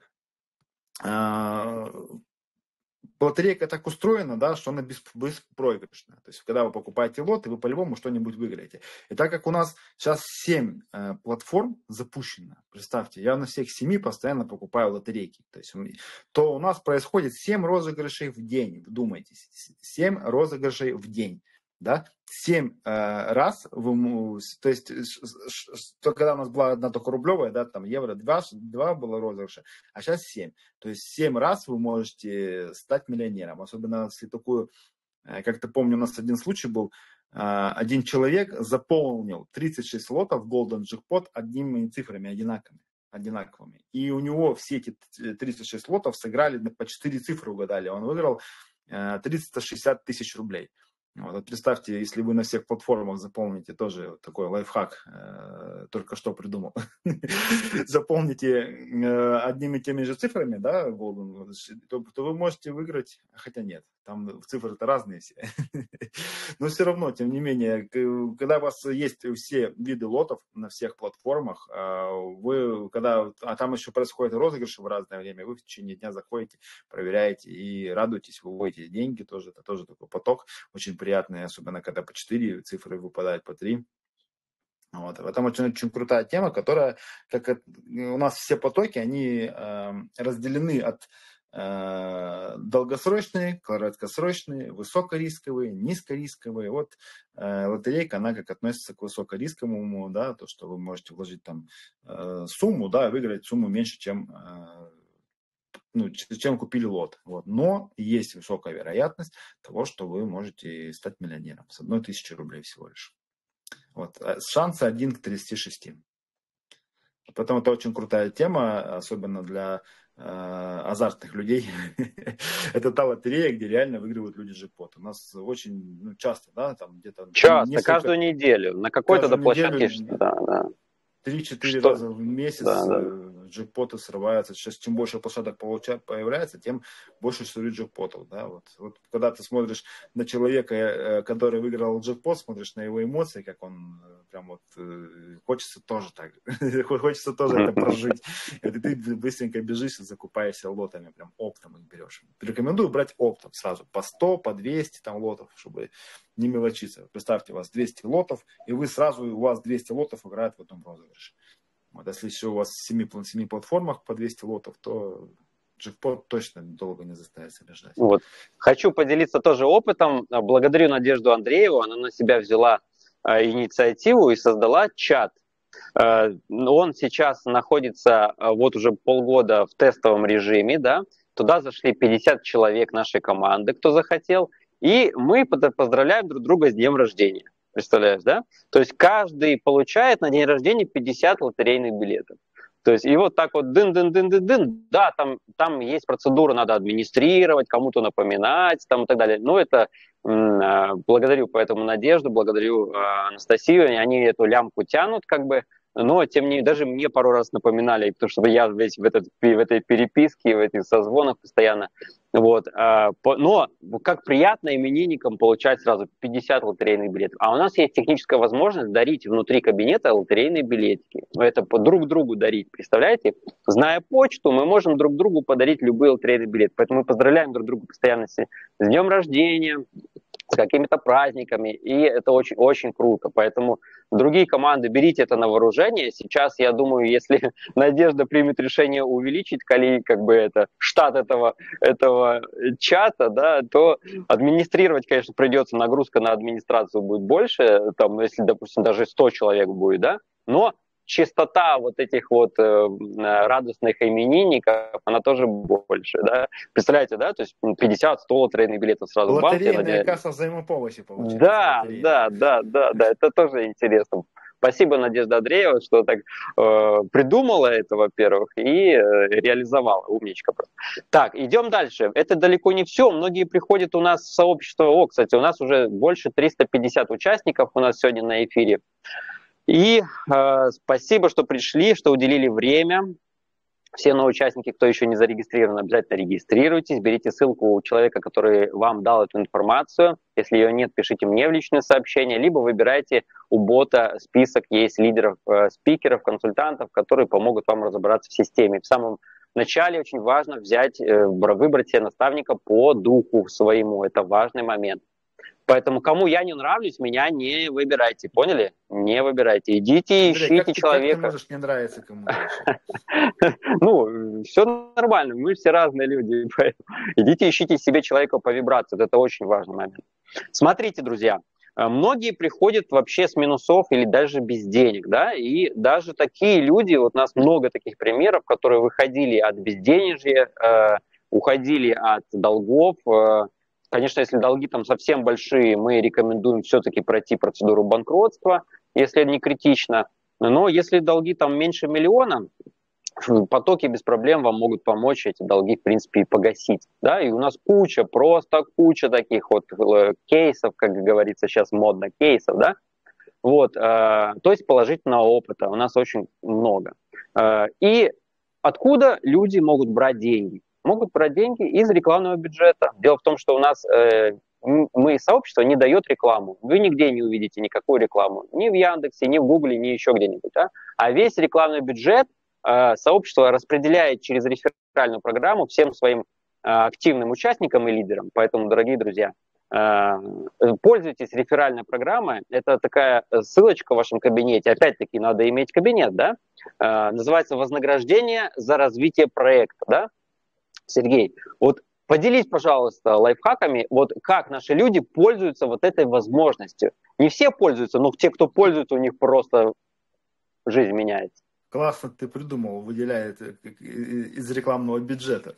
Лотерейка так устроена, да, что она беспроигрышная. То есть, когда вы покупаете лот, вы по-любому что-нибудь выиграете. И так как у нас сейчас семь э, платформ запущено, представьте, я на всех семи постоянно покупаю лотерейки. То есть, то у нас происходит семь розыгрышей в день. Вдумайтесь, семь розыгрышей в день. Да, семь э, раз, вы, то есть, что, когда у нас была одна только рублевая, да, там евро два, два было розыгрыша, а сейчас семь. То есть семь раз вы можете стать миллионером. Особенно если такую, как-то помню, у нас один случай был, один человек заполнил тридцать шесть лотов Golden Jackpot одними цифрами одинаковыми. одинаковыми. И у него все эти тридцать шесть лотов сыграли по четыре цифры, угадали. Он выиграл триста шестьдесят тысяч рублей. Вот, вот представьте, если вы на всех платформах заполните, тоже такой лайфхак, э, только что придумал, заполните э, одними и теми же цифрами, да, Golden, то, то вы можете выиграть, хотя нет, там цифры-то разные все, но все равно, тем не менее, когда у вас есть все виды лотов на всех платформах, вы, когда, а там еще происходит розыгрыши в разное время, вы в течение дня заходите, проверяете и радуетесь, вы выводите деньги, тоже, это тоже такой поток, очень приятные, особенно когда по четыре цифры выпадают, по три. Вот. В этом очень, очень крутая тема, которая, как от, у нас все потоки, они э, разделены от э, долгосрочные, краткосрочные, высокорисковые, низкорисковые. Вот э, лотерейка, она как относится к высокорисковому, да, то, что вы можете вложить там э, сумму, да, и выиграть сумму меньше, чем э, ну, чем купили лот. Вот. Но есть высокая вероятность того, что вы можете стать миллионером с одной тысячи рублей всего лишь. Вот. Шансы один к тридцати шести. Поэтому это очень крутая тема, особенно для э, азартных людей. Это та лотерея, где реально выигрывают люди джекпот. У нас очень ну, часто, да, там где-то... Часто, несколько... каждую неделю. На какой-то до площадке. Да, да. три-четыре раза в месяц да, да. джекпоты срываются. Сейчас чем больше площадок появляется, тем больше срывает джекпотов. Да? Вот, вот когда ты смотришь на человека, который выиграл джекпот, смотришь на его эмоции, как он прям вот хочется тоже так, хочется тоже это прожить. И ты быстренько бежишь и закупаешься лотами, прям оптом их берешь. Рекомендую брать оптом сразу, по сто, по двести там лотов, чтобы не мелочиться. Представьте, у вас двести лотов, и вы сразу, у вас двести лотов играют в одном розыгрыше. Вот, если еще у вас в семи, семи платформах по двести лотов, то джекпот точно долго не заставит себя ждать. Вот. Хочу поделиться тоже опытом. Благодарю Надежду Андрееву. Она на себя взяла э, инициативу и создала чат. Э, он сейчас находится э, вот уже полгода в тестовом режиме. Да? Туда зашли пятьдесят человек нашей команды, кто захотел. И мы поздравляем друг друга с днем рождения. Представляешь, да? То есть каждый получает на день рождения пятьдесят лотерейных билетов. То есть и вот так вот дын-дын-дын-дын-дын, да, там, там есть процедура, надо администрировать, кому-то напоминать там, и так далее. Но это м- благодарю поэтому Надежду, благодарю э, Анастасию, они эту лямку тянут как бы, но тем не менее, даже мне пару раз напоминали, потому что я весь в, этот, в этой переписке, в этих созвонах постоянно. Вот, а, по, но как приятно именинникам получать сразу пятьдесят лотерейных билетов. А у нас есть техническая возможность дарить внутри кабинета лотерейные билетики. Это по друг другу дарить, представляете? Зная почту, мы можем друг другу подарить любые лотерейные билеты. Поэтому мы поздравляем друг друга постоянно с, с днем рождения, с какими-то праздниками, и это очень-очень круто. Поэтому другие команды, берите это на вооружение. Сейчас, я думаю, если Надежда примет решение увеличить коли, как бы это, штат этого, этого чата, да, то администрировать, конечно, придется, нагрузка на администрацию будет больше, там, если, допустим, даже сто человек будет, да, но частота вот этих вот э, радостных именинников, она тоже больше, да. Представляете, да, то есть пятьдесят-сто лотерейных билетов сразу в банке. Лотерейная касса взаимопомощи получается. Да, да, да, да, да, это тоже интересно. Спасибо, Надежда Андреева, что так э, придумала это, во-первых, и э, реализовала. Умничка просто. Так, идем дальше. Это далеко не все. Многие приходят у нас в сообщество. О, кстати, у нас уже больше триста пятьдесят участников у нас сегодня на эфире. И э, спасибо, что пришли, что уделили время. Все новые участники, кто еще не зарегистрирован, обязательно регистрируйтесь, берите ссылку у человека, который вам дал эту информацию. Если ее нет, пишите мне в личное сообщение, либо выбирайте у бота список, есть лидеров, э, спикеров, консультантов, которые помогут вам разобраться в системе. В самом начале очень важно взять, э, выбрать себе наставника по духу своему, это важный момент. Поэтому кому я не нравлюсь, меня не выбирайте, поняли? Не выбирайте. Идите, Андрей, ищите как ты, человека. Как ты можешь не нравиться кому дальше? Ну, все нормально, мы все разные люди. Идите, ищите себе человека по вибрации, это очень важный момент. Смотрите, друзья, многие приходят вообще с минусов или даже без денег, да, и даже такие люди, вот у нас много таких примеров, которые выходили от безденежья, э, уходили от долгов. Э, конечно, если долги там совсем большие, мы рекомендуем все-таки пройти процедуру банкротства, если не критично. Но если долги там меньше миллиона, потоки без проблем вам могут помочь эти долги, в принципе, и погасить. Да? И у нас куча, просто куча таких вот кейсов, как говорится сейчас модно, кейсов, да? Вот, э, то есть положительного опыта у нас очень много. Э, и откуда люди могут брать деньги? Могут брать деньги из рекламного бюджета. Дело в том, что у нас э, мы, сообщество не дает рекламу. Вы нигде не увидите никакую рекламу. Ни в Яндексе, ни в Гугле, ни еще где-нибудь. Да? А весь рекламный бюджет э, сообщество распределяет через реферальную программу всем своим э, активным участникам и лидерам. Поэтому, дорогие друзья, пользуйтесь реферальной программой. Это такая ссылочка в вашем кабинете. Опять-таки, надо иметь кабинет, да? Называется «Вознаграждение за развитие проекта», да? Сергей, вот поделись, пожалуйста, лайфхаками, вот как наши люди пользуются вот этой возможностью. Не все пользуются, но те, кто пользуется, у них просто жизнь меняется. Классно ты придумал, выделяет из рекламного бюджета.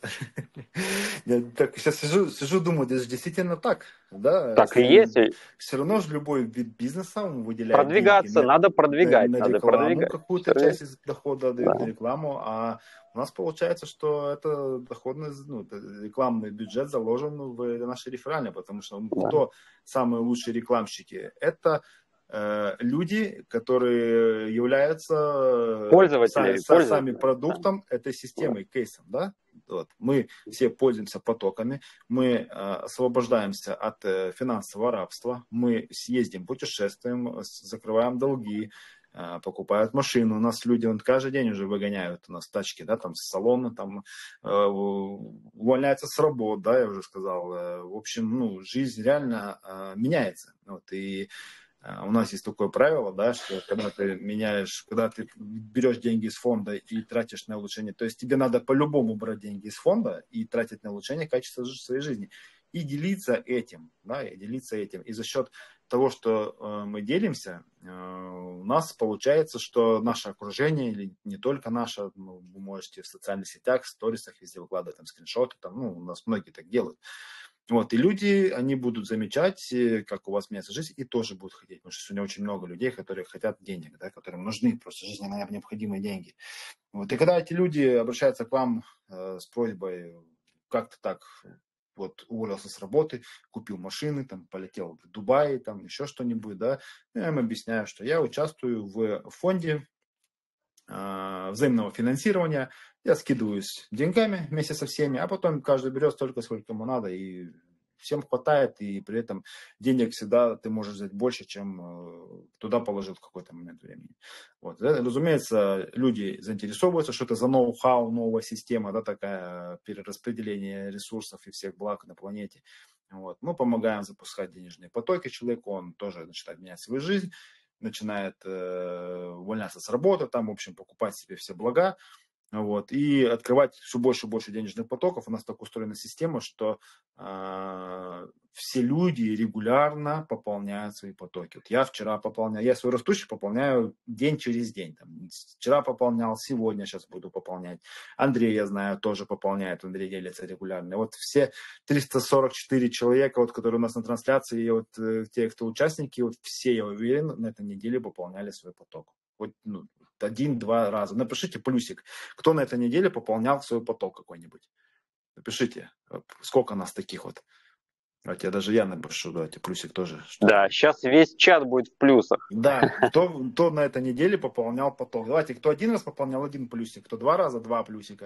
Я так сейчас сижу, сижу, думаю, это же действительно так, да? Так и есть. Все равно же любой вид бизнеса выделяет продвигаться, деньги надо продвигать, на, на надо рекламу, продвигать. какую-то часть из дохода дают да. на рекламу, а у нас получается, что это доходный, ну, рекламный бюджет заложен в наши реферальные, потому что да. Кто самые лучшие рекламщики? Это люди, которые являются пользователями, са, пользователи. Сами продуктом да. Этой системы, да. Кейсом. Да? Вот. Мы все пользуемся потоками, мы э, освобождаемся от э, финансового рабства, мы съездим, путешествуем, закрываем долги, э, покупают машину. У нас люди он каждый день уже выгоняют у нас тачки, да, там с салона, там э, увольняются с работ, да, я уже сказал. Э, в общем, ну, жизнь реально э, меняется. Вот, и у нас есть такое правило, да, что когда ты меняешь, когда ты берешь деньги из фонда и тратишь на улучшение, то есть тебе надо по-любому брать деньги из фонда и тратить на улучшение качества своей жизни. И делиться этим, да, и делиться этим. И за счет того, что э, мы делимся, э, у нас получается, что наше окружение, или не только наше, ну, вы можете в социальных сетях, в сторисах везде выкладывать там скриншоты, там, ну, у нас многие так делают. Вот, и люди, они будут замечать, как у вас меняется жизнь, и тоже будут хотеть. Потому что сегодня очень много людей, которые хотят денег, да, которым нужны просто жизненно необходимые деньги. Вот, и когда эти люди обращаются к вам э, с просьбой, как-то так, вот, уволился с работы, купил машины, там, полетел в Дубай, там, еще что-нибудь, да, я им объясняю, что я участвую в фонде э, взаимного финансирования. Я скидываюсь деньгами вместе со всеми, а потом каждый берет столько, сколько ему надо, и всем хватает, и при этом денег всегда ты можешь взять больше, чем туда положил в какой-то момент времени. Вот. Разумеется, люди заинтересовываются, что это за ноу-хау, новая система, да, такая перераспределение ресурсов и всех благ на планете. Вот. Мы помогаем запускать денежные потоки человеку, он тоже начинает менять свою жизнь, начинает э, увольняться с работы, там, в общем, покупать себе все блага. Вот, и открывать все больше и больше денежных потоков. У нас так устроена система, что э, все люди регулярно пополняют свои потоки. Вот я вчера пополнял, я свой растущий пополняю день через день. Там, вчера пополнял, сегодня сейчас буду пополнять. Андрей, я знаю, тоже пополняет, Андрей делится регулярно. Вот все триста сорок четыре человека, вот, которые у нас на трансляции, и вот э, те, кто участники, вот все, я уверен, на этой неделе пополняли свой поток. Вот, ну, один-два раза. Напишите плюсик, кто на этой неделе пополнял свой поток какой-нибудь. Напишите, сколько нас таких вот. Давайте, даже я напишу, давайте, плюсик тоже. Да, сейчас весь чат будет в плюсах. Да, кто, кто на этой неделе пополнял поток. Давайте, кто один раз пополнял, один плюсик, кто два раза, два плюсика.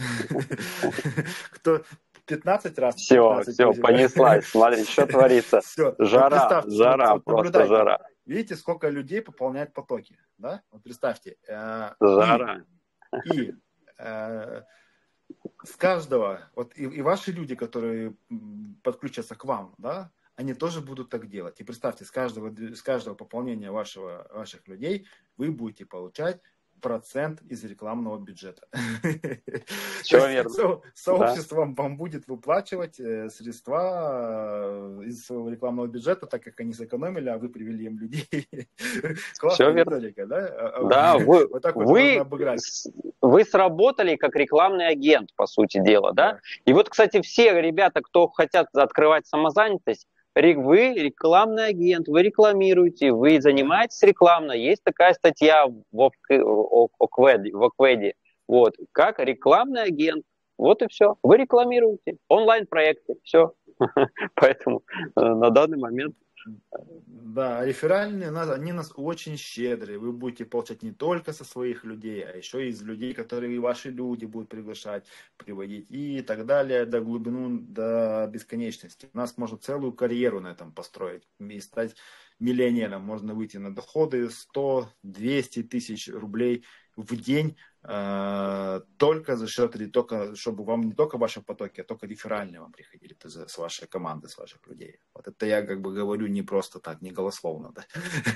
Кто пятнадцать раз, все, все, понеслась. Смотри, что творится. Все. Жара, жара, просто жара. Видите, сколько людей пополняет потоки, да? Вот представьте. Жара. И, и с каждого, вот и, и ваши люди, которые подключатся к вам, да, они тоже будут так делать. И представьте, с каждого, с каждого пополнения вашего, ваших людей вы будете получать процент из рекламного бюджета. Все верно. Со, сообщество да. вам будет выплачивать средства из своего рекламного бюджета, так как они сэкономили, а вы привели им людей. Все верно. Методика, да? Да, вы, вот так вот вы, вы сработали как рекламный агент, по сути дела, да? да? И вот, кстати, все ребята, кто хотят открывать самозанятость, вы рекламный агент, вы рекламируете, вы занимаетесь рекламно. Есть такая статья в Окведе, вот, как рекламный агент. Вот и все. Вы рекламируете онлайн-проекты, все. Поэтому на данный момент... Да, реферальные, они нас очень щедрые. Вы будете получать не только со своих людей, а еще и из людей, которые ваши люди будут приглашать, приводить и так далее, до глубину, до бесконечности. У нас можно целую карьеру на этом построить и стать миллионером. Можно выйти на доходы сто-двести тысяч рублей в день э, только за счет, только, чтобы вам не только ваши потоки, а только реферальные вам приходили с вашей команды, с ваших людей. Вот это я как бы говорю не просто так, не голословно. Да.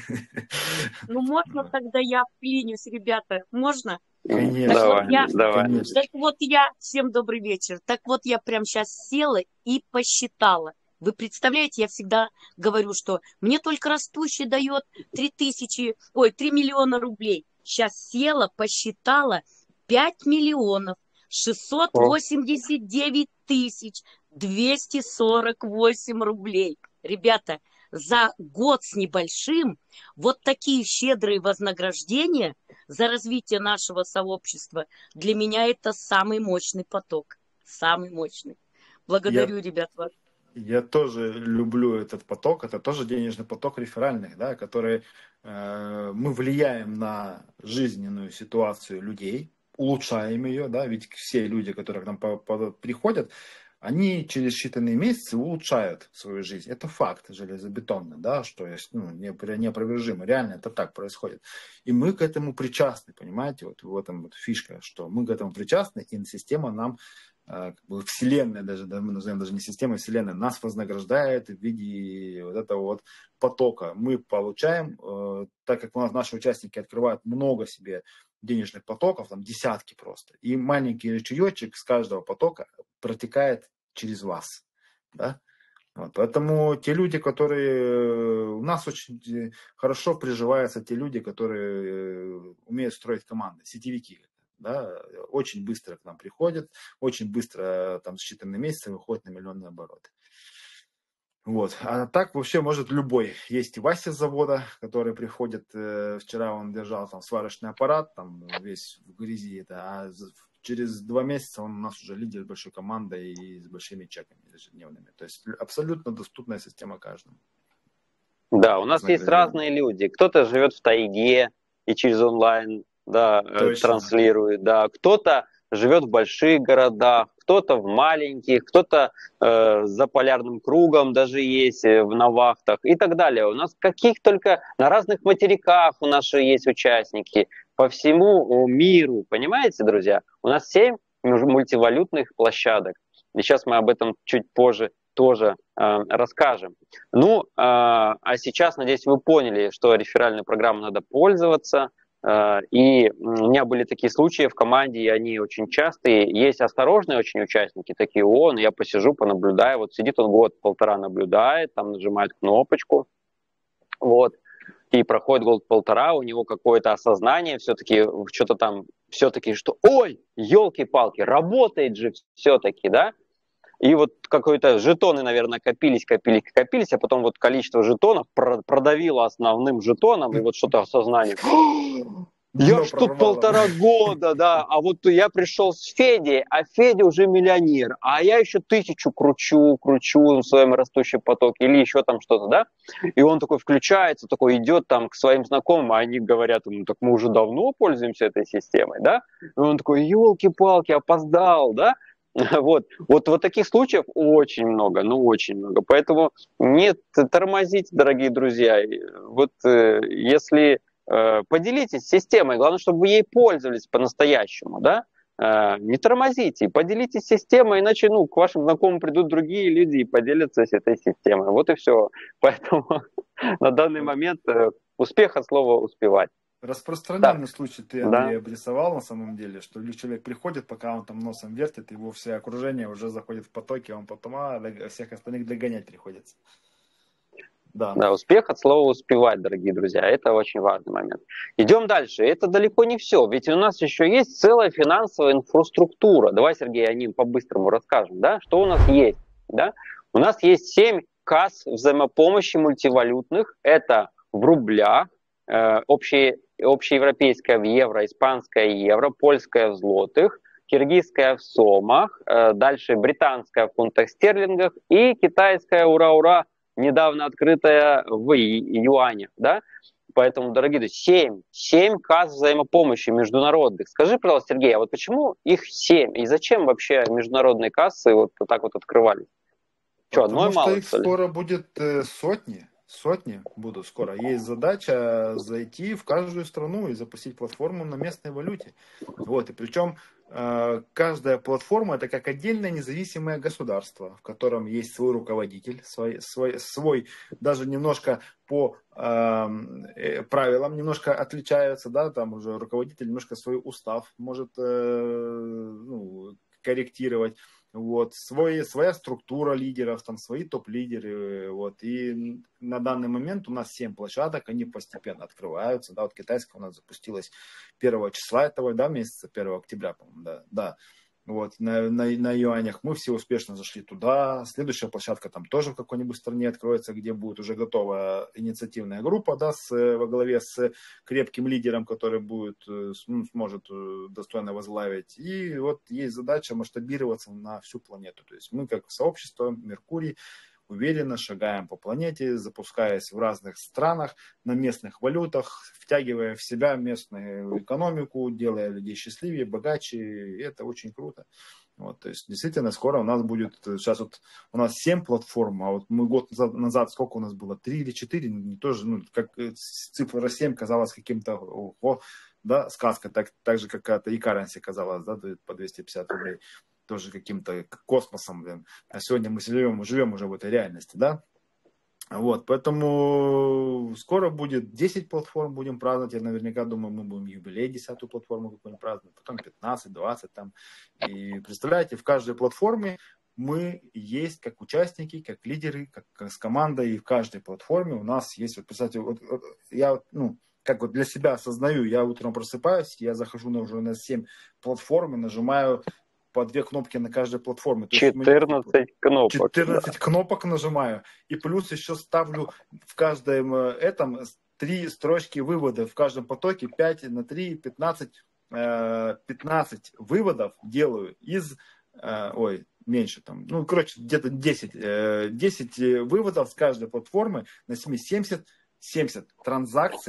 Ну можно тогда я вклинюсь, ребята? Можно? Конечно. Так давай, вот я, давай. Так вот я, всем добрый вечер. Так вот я прямо сейчас села и посчитала. Вы представляете, я всегда говорю, что мне только растущий дает три тысячи, ой, три миллиона рублей. Сейчас села, посчитала пять миллионов шестьсот восемьдесят девять тысяч двести сорок восемь рублей. Ребята, за год с небольшим вот такие щедрые вознаграждения за развитие нашего сообщества, для меня это самый мощный поток. Самый мощный. Благодарю, я... ребят, вас. Я тоже люблю этот поток. Это тоже денежный поток реферальных, да, который э, мы влияем на жизненную ситуацию людей, улучшаем ее, да, ведь все люди, которые к нам по, по, приходят, они через считанные месяцы улучшают свою жизнь. Это факт железобетонный, да, что есть, ну, неопровержимо. Реально это так происходит. И мы к этому причастны, понимаете, вот в этом вот фишка, что мы к этому причастны, и система нам, как бы вселенная, даже, мы назовем даже не система, вселенная нас вознаграждает в виде вот этого вот потока. Мы получаем, так как у нас наши участники открывают много себе денежных потоков, там десятки просто, и маленький ручеечек с каждого потока протекает через вас, да? Вот, поэтому те люди, которые у нас очень хорошо приживаются, те люди, которые умеют строить команды, сетевики. Да, очень быстро к нам приходят, очень быстро, там, с считанные месяцы выходят на миллионные обороты. Вот. А так вообще может любой. Есть и Вася с завода, который приходит, э, вчера он держал там сварочный аппарат, там весь в грязи, это, а через два месяца он у нас уже лидер большой команды и с большими чеками ежедневными. То есть абсолютно доступная система каждому. Да, у нас есть разные люди. Кто-то живет в тайге и через онлайн да, Точно. транслирует, да, кто-то живет в больших городах, кто-то в маленьких, кто-то э, за полярным кругом даже есть, в, на вахтах и так далее. У нас каких только на разных материках у нас же есть участники по всему миру, понимаете, друзья? У нас семь мультивалютных площадок. И сейчас мы об этом чуть позже тоже э, расскажем. Ну, э, а сейчас, надеюсь, вы поняли, что реферальной программой надо пользоваться. Э, и у меня были такие случаи в команде, и они очень частые. Есть осторожные очень участники, такие, о, ну я посижу, понаблюдаю. Вот сидит он год-полтора наблюдает, там нажимает кнопочку. Вот. И проходит год-полтора, у него какое-то осознание все-таки, что-то там, все-таки, что, ой, елки-палки, работает же все-таки, да? И вот какой-то жетоны, наверное, копились, копились, копились, а потом вот количество жетонов продавило основным жетоном, и вот что-то осознание. Я что, полтора года, да, а вот я пришел с Федей, а Федя уже миллионер, а я еще тысячу кручу, кручу в своем растущем потоке или еще там что-то, да, и он такой включается, такой идет там к своим знакомым, а они говорят ему, так мы уже давно пользуемся этой системой, да, и он такой, елки-палки, опоздал, да, вот, вот, вот таких случаев очень много, ну очень много, поэтому нет, тормозите, дорогие друзья, вот э, если... Поделитесь системой, главное, чтобы вы ей пользовались по-настоящему, да? Не тормозите, поделитесь системой, иначе, ну, к вашим знакомым придут другие люди и поделятся с этой системой. Вот и все. Поэтому на данный момент успех от слова успевать. Распространенный так. случай ты, Андрей, да. обрисовал на самом деле, что человек приходит, пока он там носом вертит, его все окружение уже заходит в потоки, он потом а, всех остальных догонять приходится. Да. да, успех от слова успевать, дорогие друзья, это очень важный момент. Идем дальше. Это далеко не все, ведь у нас еще есть целая финансовая инфраструктура. Давай, Сергей, о ним по-быстрому расскажем, да, что у нас есть. Да? У нас есть семь касс взаимопомощи мультивалютных, это в рублях, э, общие, общеевропейская в евро, испанская в евро, польская в злотых, киргизская в сомах, э, дальше британская в фунтах стерлингах и китайская, ура-ура, недавно открытая в юанях, да? Поэтому, дорогие друзья, семь, семь касс взаимопомощи международных. Скажи, пожалуйста, Сергей, а вот почему их семь? И зачем вообще международные кассы вот так вот открывались? Что, одной мало, что их что ли? Скоро будет э, сотни. Сотни будут скоро. Есть задача зайти в каждую страну и запустить платформу на местной валюте. Вот. И причем э, каждая платформа это как отдельное независимое государство, в котором есть свой руководитель, свой, свой, свой даже немножко по э, правилам немножко отличаются, да, там уже руководитель немножко свой устав может э, ну, корректировать. Вот, свой, своя структура лидеров, там свои топ-лидеры, вот, и на данный момент у нас семь площадок, они постепенно открываются, да, вот китайская у нас запустилась первого числа этого, да, месяца, первого октября, по-моему, да, да, вот, на, на, на юанях мы все успешно зашли туда, следующая площадка там тоже в какой-нибудь стране откроется, где будет уже готова инициативная группа, да, с, во главе с крепким лидером, который будет, ну, сможет достойно возглавить, и вот есть задача масштабироваться на всю планету, то есть мы как сообщество Меркурий уверенно шагаем по планете, запускаясь в разных странах, на местных валютах, втягивая в себя местную экономику, делая людей счастливее, богаче. И это очень круто. Вот, то есть, действительно, скоро у нас будет, сейчас вот у нас семь платформ, а вот мы год назад, назад сколько у нас было, три или четыре, не тоже, ну, как цифра семь казалась каким-то, ого, да, сказка, так, так же, как это и currency казалось, да, по двести пятьдесят рублей. Тоже каким-то космосом, блин. А сегодня мы живем, живем уже в этой реальности, да? Вот, поэтому скоро будет десять платформ, будем праздновать. Я наверняка думаю, мы будем юбилей, десятую платформу какую-нибудь праздновать, потом пятнадцать, двадцать там. И представляете, в каждой платформе мы есть как участники, как лидеры, как, как с командой, и в каждой платформе у нас есть, вот, представьте, вот, вот, я, ну, как вот для себя осознаю, я утром просыпаюсь, я захожу на, уже на семь платформ и нажимаю по две кнопки на каждой платформе. То четырнадцать есть, кнопок. четырнадцать да. кнопок нажимаю. И плюс еще ставлю в каждом этом три строчки вывода. В каждом потоке пять на три, пятнадцать, пятнадцать выводов делаю из... Ой, меньше там. Ну, короче, где-то десять, десять выводов с каждой платформы на семьдесят, семьдесят транзакций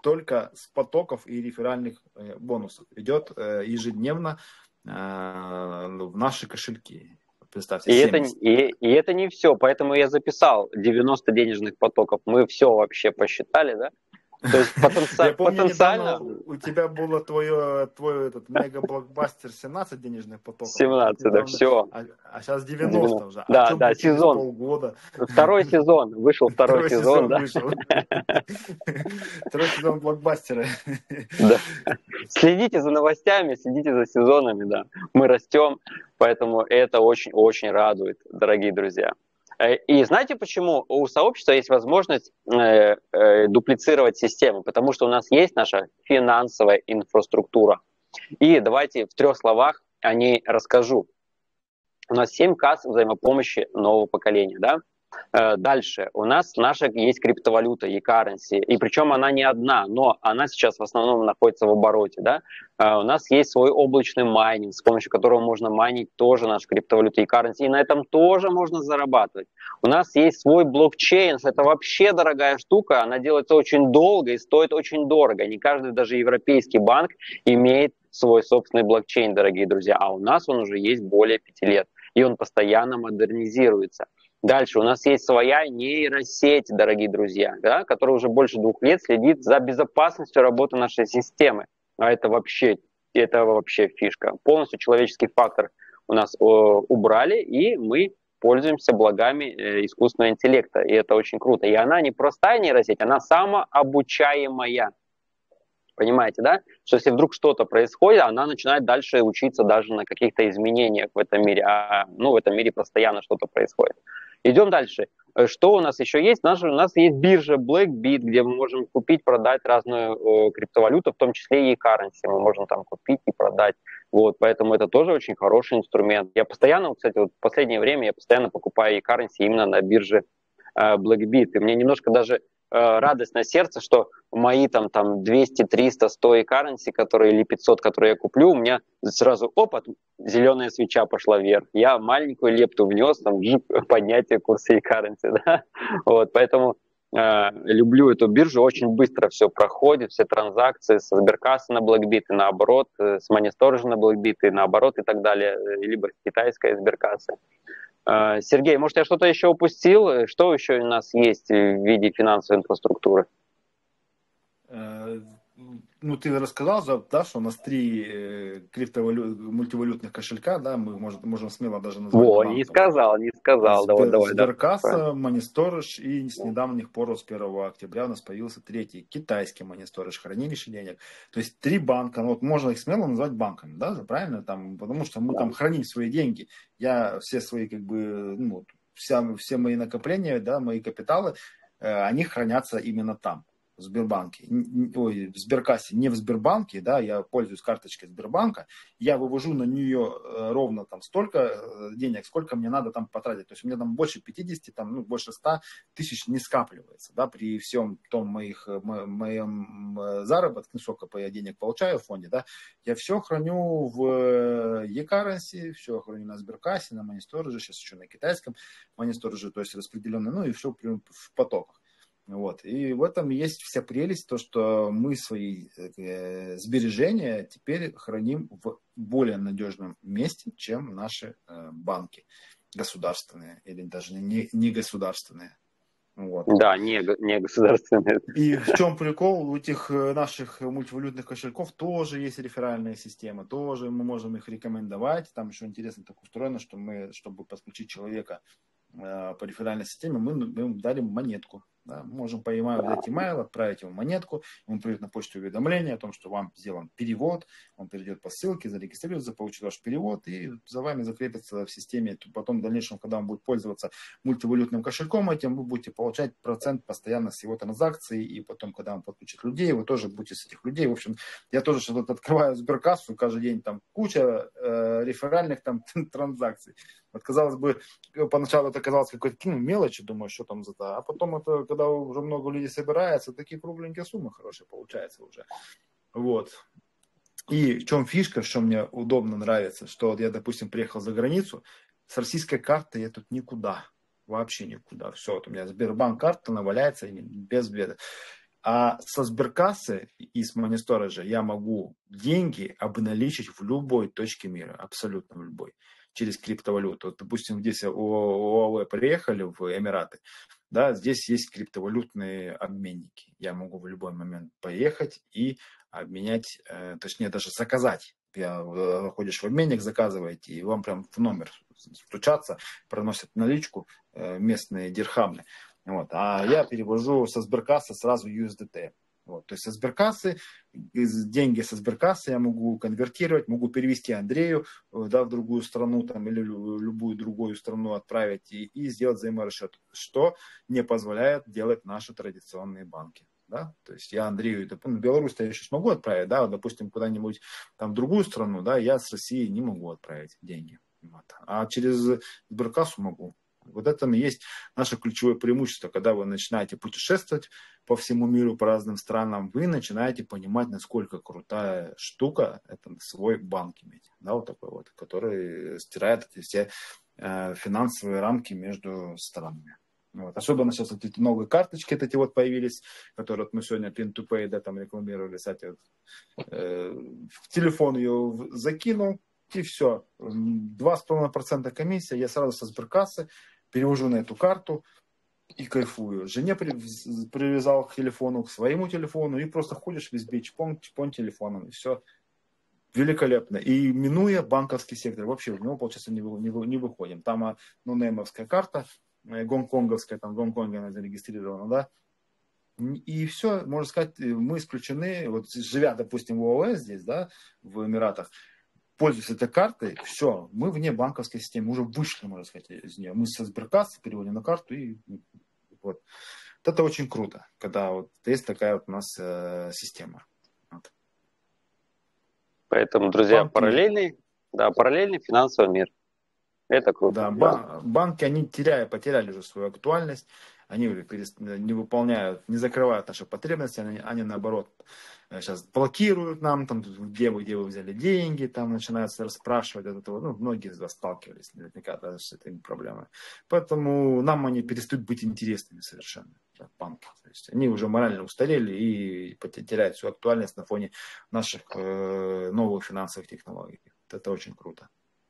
только с потоков и реферальных э, бонусов. Идет э, ежедневно э, в наши кошельки. Представьте, и это, и, и это не все, поэтому я записал девяносто денежных потоков. Мы все вообще посчитали, да? То есть потенци... Я помню, потенциально... недавно у тебя было твое, твой этот мега-блокбастер семнадцать денежных потоков. семнадцать, недавно... да, все. А, а сейчас девяносто, девяносто уже. А да, что да, будет сезон. через полгода? Второй сезон. Вышел второй, второй сезон, сезон да? вышел. Второй сезон блокбастера. Да. Следите за новостями, следите за сезонами, да. Мы растем, поэтому это очень-очень радует, дорогие друзья. И знаете, почему у сообщества есть возможность э, э, дуплицировать систему? Потому что у нас есть наша финансовая инфраструктура. И давайте в трех словах о ней расскажу. У нас семь касс взаимопомощи нового поколения, да? Дальше. У нас наша есть криптовалюта, e-currency, и причем она не одна, но она сейчас в основном находится в обороте, да. У нас есть свой облачный майнинг, с помощью которого можно майнить тоже нашу криптовалюту e-currency, и на этом тоже можно зарабатывать. У нас есть свой блокчейн, это вообще дорогая штука, она делается очень долго и стоит очень дорого. Не каждый, даже европейский банк, имеет свой собственный блокчейн, дорогие друзья, а у нас он уже есть более пяти лет, и он постоянно модернизируется. Дальше у нас есть своя нейросеть, дорогие друзья, да, которая уже больше двух лет следит за безопасностью работы нашей системы. А это вообще, это вообще фишка. Полностью человеческий фактор у нас э, убрали, и мы пользуемся благами э, искусственного интеллекта. И это очень круто. И она не простая нейросеть, она самообучаемая. Понимаете, да? Что если вдруг что-то происходит, она начинает дальше учиться даже на каких-то изменениях в этом мире. А ну, в этом мире постоянно что-то происходит. Идем дальше. Что у нас еще есть? У нас, у нас есть биржа Blackbit, где мы можем купить, продать разную э, криптовалюту, в том числе и e-currency. Мы можем там купить и продать. Вот, поэтому это тоже очень хороший инструмент. Я постоянно, кстати, вот в последнее время я постоянно покупаю e-currency именно на бирже э, Blackbit. И мне немножко даже радость на сердце, что мои там, там двести, триста, сто e-currency, которые, или пятьсот, которые я куплю, у меня сразу, опа, зеленая свеча пошла вверх. Я маленькую лепту внес, там, поднятие курса e-currency, да? Вот, поэтому э, люблю эту биржу, очень быстро все проходит, все транзакции с Сберкассы на Blackbit и наоборот, с Money Storage на Blackbit и наоборот и так далее, либо с китайской Сберкассы. Сергей, может, я что-то еще упустил? Что еще у нас есть в виде финансовой инфраструктуры? Ну, ты рассказал, да, что у нас три криптовалют, мультивалютных кошелька, да, мы можем, можем смело даже назвать. Во, не сказал, не сказал. Сбер, давай, давай, Сберкасса, да. Money Storage, и с недавних пор, с первого октября у нас появился третий, китайский Money Storage, хранилище денег. То есть три банка, ну, вот можно их смело назвать банками, да, правильно? Там, потому что мы да. там храним свои деньги. Я все свои, как бы, ну, вся, все мои накопления, да, мои капиталы, э, они хранятся именно там. В Сбербанке, ой, в Сберкассе, не в Сбербанке, да, я пользуюсь карточкой Сбербанка, я вывожу на нее ровно там столько денег, сколько мне надо там потратить. То есть у меня там больше пятидесяти, там, ну, больше ста тысяч не скапливается, да, при всем том моих, мо, моем заработке, сколько я денег получаю в фонде, да, я все храню в e-currency, все храню на Сберкассе, на Money Storage, сейчас еще на китайском Money Storage, то есть распределенно, ну и все в потоках. Вот. И в этом есть вся прелесть, то, что мы свои э, сбережения теперь храним в более надежном месте, чем наши э, банки государственные или даже не, не государственные. Вот. Да, не, не государственные. И в чем прикол? У этих наших мультивалютных кошельков тоже есть реферальная система, тоже мы можем их рекомендовать. Там еще интересно так устроено, что мы, чтобы подключить человека э, по реферальной системе, мы, мы ему дали монетку. Да, мы можем по e-mail взять email, отправить ему монетку, ему придет на почту уведомление о том, что вам сделан перевод, он перейдет по ссылке, зарегистрируется, получит ваш перевод и за вами закрепится в системе. Потом в дальнейшем, когда он будет пользоваться мультивалютным кошельком этим, вы будете получать процент постоянно с его транзакций, и потом, когда он подключит людей, вы тоже будете с этих людей. В общем, я тоже что-то открываю Сберкассу, каждый день там куча э, реферальных там транзакций. Вот, казалось бы, поначалу это казалось какой-то ну, мелочью, думаю, что там за то, а потом это, когда уже много людей собирается, такие кругленькие суммы хорошие получаются уже. Вот. И в чем фишка, что мне удобно нравится, что вот я, допустим, приехал за границу, с российской карты я тут никуда, вообще никуда. Все, вот у меня Сбербанк карта, она валяется без беды. А со Сберкассы и с Money Storage я могу деньги обналичить в любой точке мира, абсолютно в любой, через криптовалюту. Вот, допустим, здесь ОАВ приехали в Эмираты, да, здесь есть криптовалютные обменники. Я могу в любой момент поехать и обменять, э, точнее даже заказать. Я, заходишь в обменник, заказываете, и вам прям в номер стучатся, проносят наличку э, местные дирхамы. Вот. А я перевожу со Сберкассы сразу ю эс ди ти. Вот. То есть со Сберкассы, деньги со Сберкассы я могу конвертировать, могу перевести Андрею, да, в другую страну там, или любую другую страну отправить и, и сделать взаиморасчет, что не позволяет делать наши традиционные банки. Да? То есть я Андрею, в Беларусь-то я еще смогу отправить, да, допустим, куда-нибудь там в другую страну, да, я с России не могу отправить деньги. Вот. А через Сберкассу могу. Вот это и есть наше ключевое преимущество. Когда вы начинаете путешествовать по всему миру, по разным странам, вы начинаете понимать, насколько крутая штука это свой банк иметь. Да, вот такой вот, который стирает эти все э, финансовые рамки между странами. Вот. Особенно сейчас вот эти новые карточки эти вот появились, которые вот мы сегодня Pin to Pay, да, там рекламировали, кстати, вот, э, в телефон ее закинул, и все. два с половиной процента комиссия, я сразу со Сберкассы перевожу на эту карту и кайфую. Жене привязал к телефону, к своему телефону, и просто ходишь везде, чпон, чпон телефоном, и все. Великолепно. И минуя банковский сектор, вообще в него, получается, не, не, не выходим. Там ну, неймовская карта, гонконговская, там в Гонконге она зарегистрирована, да. И все, можно сказать, мы исключены, вот живя, допустим, в ОАЭ здесь, да, в Эмиратах, пользуясь этой картой, все, мы вне банковской системы, уже вышли, можно сказать, из нее. Мы со Сберкассы переводим на карту, и вот. Это очень круто, когда вот есть такая вот у нас э, система. Вот. Поэтому, друзья, банки, параллельный, да, параллельный финансовый мир. Это круто. Да, да. Банки, они теряя, потеряли уже свою актуальность, они не выполняют, не закрывают наши потребности, они, они наоборот сейчас блокируют нам, там, где вы, где вы взяли деньги, там начинаются расспрашивать от этого. Ну, многие из вас сталкивались наверняка даже с этой проблемой. Поэтому нам они перестают быть интересными совершенно, да, банки. То есть они уже морально устарели и теряют свою актуальность на фоне наших э, новых финансовых технологий. Это очень круто.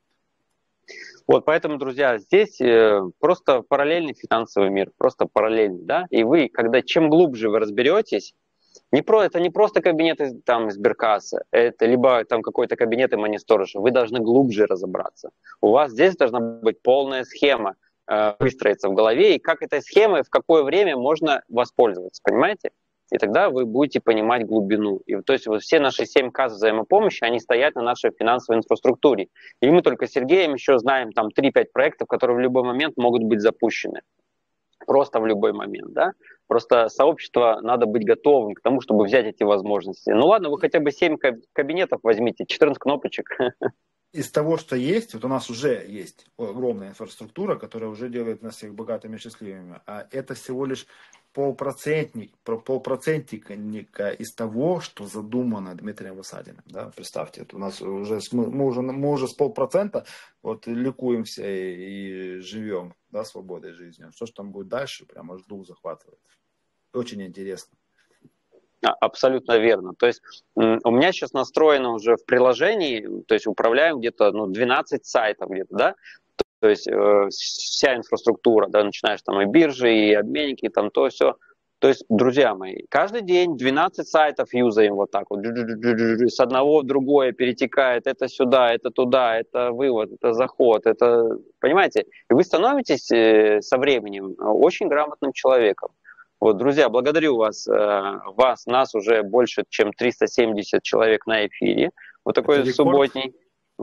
Вот, поэтому, друзья, здесь э, просто параллельный финансовый мир, просто параллельный, да, и вы, когда чем глубже вы разберетесь, не про, это не просто кабинеты там Сберкассы, это либо там какой-то кабинет и Money Storage, вы должны глубже разобраться. У вас здесь должна быть полная схема, э, выстроиться в голове, и как этой схемой, в какое время можно воспользоваться, понимаете? И тогда вы будете понимать глубину. И, то есть вот все наши семь касс взаимопомощи, они стоят на нашей финансовой инфраструктуре. И мы только с Сергеем еще знаем там три-пять проектов, которые в любой момент могут быть запущены. Просто в любой момент, да? Просто сообщество надо быть готовым к тому, чтобы взять эти возможности. Ну ладно, вы хотя бы семь кабинетов возьмите, четырнадцать кнопочек. Из того, что есть, вот у нас уже есть огромная инфраструктура, которая уже делает нас всех богатыми и счастливыми, а это всего лишь полпроцентник, полпроцентника из того, что задумано Дмитрием Высадиным. Да? Представьте, это у нас уже, мы, мы, уже, мы уже с полпроцента вот, ликуемся и, и живем, да, свободной жизнью. Что же там будет дальше, прямо аж дух захватывает. Очень интересно. Абсолютно верно. То есть у меня сейчас настроено уже в приложении, то есть управляем где-то ну, двенадцать сайтов где-то, да, то есть э, вся инфраструктура, да, начинаешь там и биржи, и обменники, там то все. То есть, друзья мои, каждый день двенадцать сайтов юзаем вот так вот, с одного в другое перетекает, это сюда, это туда, это вывод, это заход, это, понимаете, и вы становитесь со временем очень грамотным человеком. Вот, друзья, благодарю вас, вас, нас уже больше, чем триста семьдесят человек на эфире. Вот такой субботний.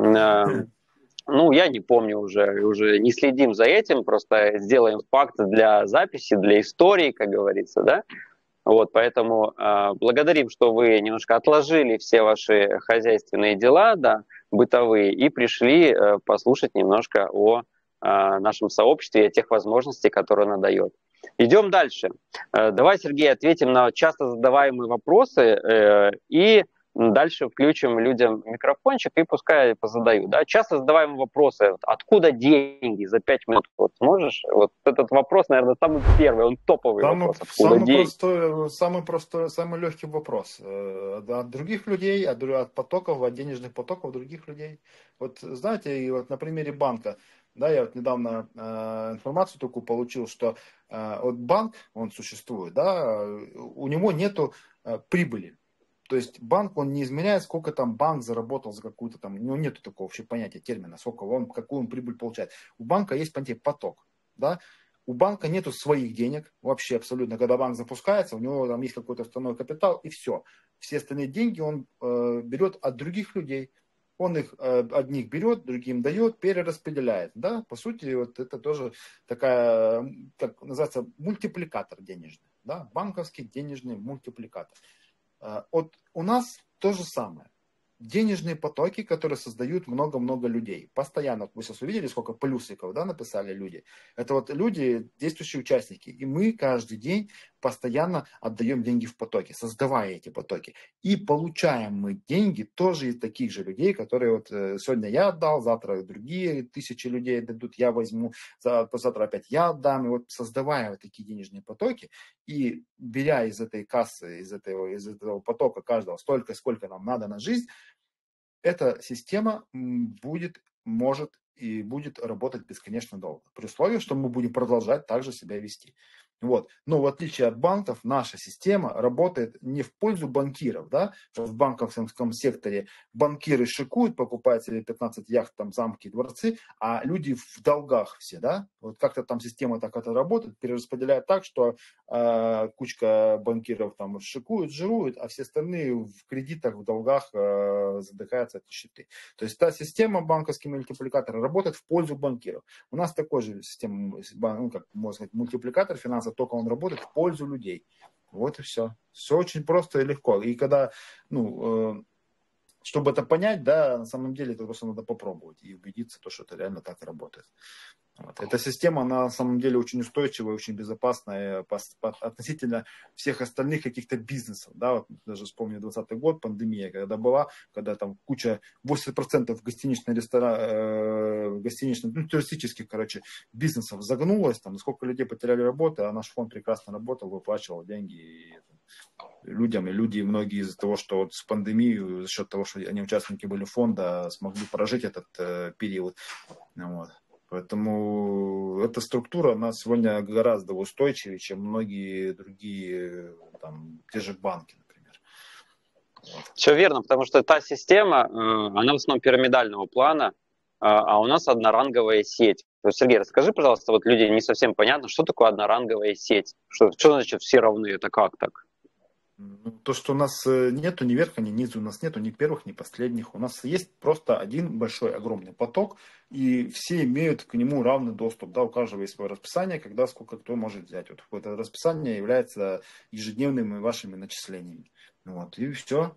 Ну, я не помню уже, уже не следим за этим, просто сделаем факт для записи, для истории, как говорится, да. Вот, поэтому э, благодарим, что вы немножко отложили все ваши хозяйственные дела, да, бытовые, и пришли э, послушать немножко о э, нашем сообществе и о тех возможностях, которые оно дает. Идем дальше. Давай, Сергей, ответим на часто задаваемые вопросы. И дальше включим людям микрофончик и пускай позадают. Да? Часто задаваем вопросы, откуда деньги за пять минут? Вот сможешь? Вот этот вопрос, наверное, самый первый, он топовый Самый, вопрос. Откуда самый деньги? простой, самый простой, самый легкий вопрос. Э, От других людей, от, дру- от потоков, от денежных потоков других людей. Вот знаете, и вот на примере банка, да, я вот недавно э, информацию такую получил, что э, вот банк, он существует, да, у него нету э, прибыли. То есть банк, он не измеряет, сколько там банк заработал за какую-то там, у него нет такого вообще понятия, термина, сколько он, какую он прибыль получает. У банка есть понятие поток, да. У банка нету своих денег вообще абсолютно. Когда банк запускается, у него там есть какой-то основной капитал и все. Все остальные деньги он э, берет от других людей. Он их э, одних берет, другим дает, перераспределяет. Да? По сути, вот это тоже такая, как называется, мультипликатор денежный. Да? Банковский денежный мультипликатор. Э, вот у нас то же самое. Денежные потоки, которые создают много-много людей. Постоянно, вы сейчас увидели, сколько плюсиков, да, написали люди. Это вот люди, действующие участники. И мы каждый день постоянно отдаем деньги в потоки, создавая эти потоки. И получаем мы деньги тоже из таких же людей, которые вот сегодня я отдал, завтра другие тысячи людей дадут, я возьму, завтра опять я отдам. И вот создавая вот такие денежные потоки и беря из этой кассы, из этого, из этого потока каждого столько, сколько нам надо на жизнь, эта система будет, может и будет работать бесконечно долго. При условии, что мы будем продолжать также себя вести. Вот. Но в отличие от банков, наша система работает не в пользу банкиров. Да? В банковском секторе банкиры шикуют, покупают себе пятнадцать яхт, там, замки, дворцы, а люди в долгах все. Да? Вот как-то там система так это работает, перераспределяет так, что э, кучка банкиров там шикуют, жируют, а все остальные в кредитах, в долгах э, задыхаются от нищеты. То есть та система банковский мультипликатор работает в пользу банкиров. У нас такой же система, ну, как можно сказать, мультипликатор финансов, только он работает в пользу людей. Вот и все. Все очень просто и легко. И когда, ну, э, чтобы это понять, да, на самом деле это просто надо попробовать и убедиться, то, что это реально так работает. Вот. Эта система, она на самом деле очень устойчивая, очень безопасная по, по, относительно всех остальных каких-то бизнесов. Да? Вот даже вспомню двадцатый год, пандемия, когда была, когда там куча, восемьдесят процентов гостиничных ресторанов, э, гостиничных, ну, туристических, короче, бизнесов загнулось, там, сколько людей потеряли работу, а наш фонд прекрасно работал, выплачивал деньги и, людям, и люди, многие из-за того, что вот с пандемией, за счет того, что они участники были фонда, смогли прожить этот э, период. Вот. Поэтому эта структура, она сегодня гораздо устойчивее, чем многие другие, там, те же банки, например. Все верно, потому что та система, она в основном пирамидального плана, а у нас одноранговая сеть. Сергей, расскажи, пожалуйста, вот людям не совсем понятно, что такое одноранговая сеть? Что, что значит все равны? Это как так? То, что у нас нету ни верха, ни низу, у нас нету ни первых, ни последних. У нас есть просто один большой, огромный поток, и все имеют к нему равный доступ. Да, у каждого есть свое расписание, когда сколько кто может взять. Вот это расписание является ежедневными вашими начислениями. Вот, и все.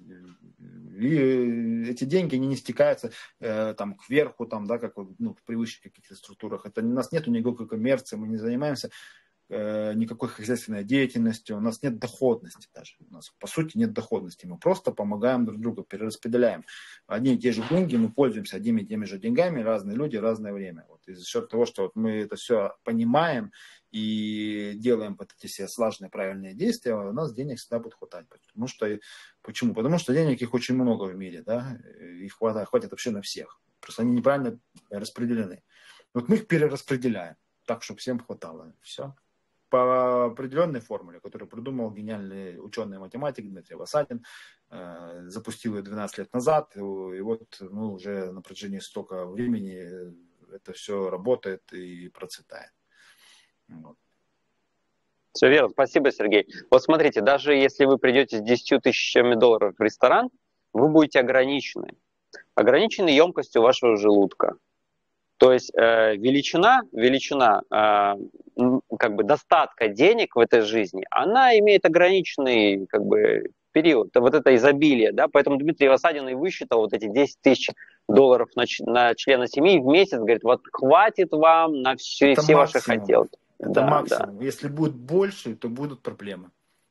И эти деньги, они не стекаются э, там, кверху, там, да, как ну, в привычных каких-то структурах. Это, у нас нету никакой коммерции, мы не занимаемся никакой хозяйственной деятельностью, у нас нет доходности даже. У нас, по сути, нет доходности. Мы просто помогаем друг другу, перераспределяем. Одни и те же деньги, мы пользуемся одними и теми же деньгами, разные люди, разное время. Вот. И за счет того, что вот мы это все понимаем и делаем вот эти все сложные правильные действия, у нас денег всегда будет хватать. Потому что, почему? Потому что денег их очень много в мире, да? Их хватает, хватит вообще на всех. Просто они неправильно распределены. Вот мы их перераспределяем так, чтобы всем хватало. Все. По определенной формуле, которую придумал гениальный ученый-математик Дмитрий Васадин, э, запустил ее двенадцать лет назад, и, и вот ну, уже на протяжении столько времени это все работает и процветает. Вот. Все верно, спасибо, Сергей. Вот смотрите, даже если вы придете с десятью тысячами долларов в ресторан, вы будете ограничены. Ограничены емкостью вашего желудка. То есть э, величина, величина э, как бы достатка денег в этой жизни, она имеет ограниченный как бы период, вот это изобилие, да, поэтому Дмитрий Васадин и высчитал вот эти десять тысяч долларов на, на члена семьи в месяц, говорит, вот хватит вам на все, все ваши хотелки. Это да, максимум. Да. Если будет больше, то будут проблемы.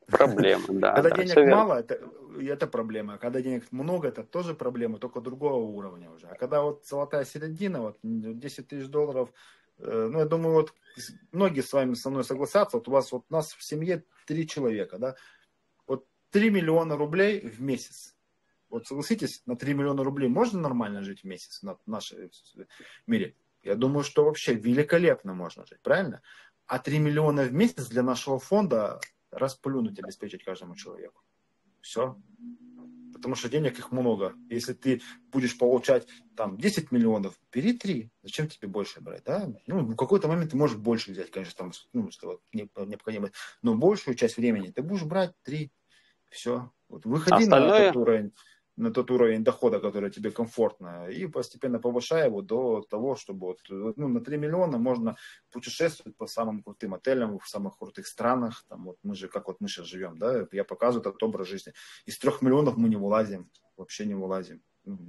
Проблема, да. Когда да, денег все верно. мало, это, это проблема. Когда денег много, это тоже проблема, только другого уровня уже. А когда вот золотая середина, вот десять тысяч долларов, э, ну, я думаю, вот многие с вами со мной согласятся, вот у вас, вот у нас в семье три человека, да, вот три миллиона рублей в месяц. Вот согласитесь, на три миллиона рублей можно нормально жить в месяц в нашем мире? Я думаю, что вообще великолепно можно жить, правильно? А три миллиона в месяц для нашего фонда расплюнуть, обеспечить каждому человеку. Все. Потому что денег их много. Если ты будешь получать там десять миллионов, бери три. Зачем тебе больше брать? Да? Ну, в какой-то момент ты можешь больше взять, конечно, там, ну, что необходимо. Но большую часть времени ты будешь брать три. Все. Вот выходи Остальное... на тот уровень, на тот уровень дохода, который тебе комфортно, и постепенно повышай его до того, чтобы вот, ну, на три миллиона можно путешествовать по самым крутым отелям в самых крутых странах. Там, вот мы же, как вот мы сейчас живем, да, я показываю этот образ жизни. Из трех миллионов мы не вылазим, вообще не вылазим.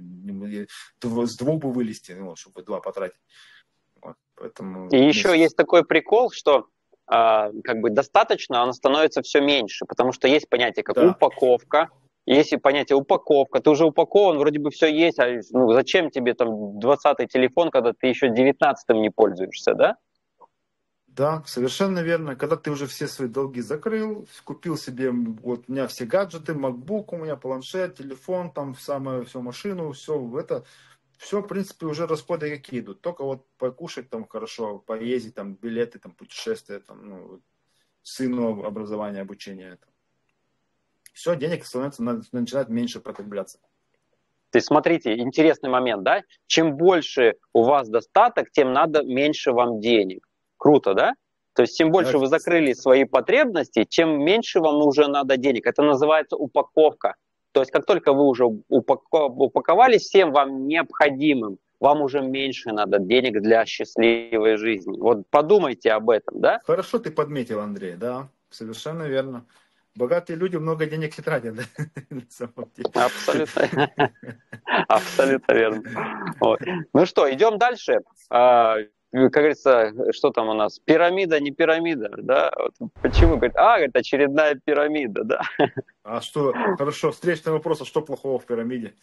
С двух бы вылезти, ну, чтобы два потратить. Вот, поэтому и месяц... еще есть такой прикол, что а, как бы достаточно, оно становится все меньше, потому что есть понятие как да. упаковка. Есть понятие упаковка, ты уже упакован, вроде бы все есть, а ну, зачем тебе там двадцатый телефон, когда ты еще девятнадцатым не пользуешься, да? Да, совершенно верно. Когда ты уже все свои долги закрыл, купил себе, вот у меня все гаджеты, MacBook, у меня планшет, телефон, там самое, все машину, все это, все, в принципе, уже расходы какие идут. Только вот покушать там хорошо, поездить, там билеты, там путешествия, там, ну, сыну образование, обучение. Там. Все, денег становится, начинает меньше потребляться. То есть, смотрите, интересный момент, да? Чем больше у вас достаток, тем надо меньше вам денег. Круто, да? То есть, чем больше вы закрыли свои потребности, чем меньше вам уже надо денег. Это называется упаковка. То есть, как только вы уже упаковались всем вам необходимым, вам уже меньше надо денег для счастливой жизни. Вот подумайте об этом, да? Хорошо ты подметил, Андрей, да, совершенно верно. Богатые люди много денег не тратят, да? Абсолютно. Абсолютно верно. Вот. Ну что, идем дальше. А, как говорится, что там у нас? Пирамида, не пирамида, да? Вот почему? Говорит, а, это очередная пирамида, да? А что, хорошо, встречный вопрос, а что плохого в пирамиде?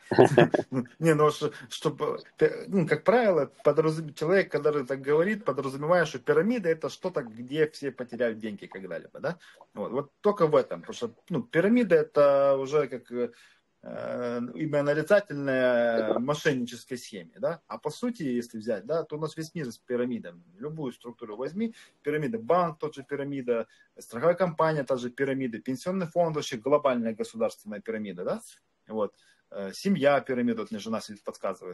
Не, ну, чтобы, ну, как правило, человек, когда так говорит, подразумевает, что пирамида это что-то, где все потеряют деньги когда-либо, да? Вот, вот только в этом, потому что, ну, пирамида это уже как э, имя нарицательное мошеннической схеме, да? А по сути, если взять, да, то у нас весь мир с пирамидами. Любую структуру возьми, пирамида, банк, тот же пирамида, страховая компания, та же пирамида, пенсионный фонд, вообще глобальная государственная пирамида, да? Вот. Семья пирамида, вот мне жена подсказывает,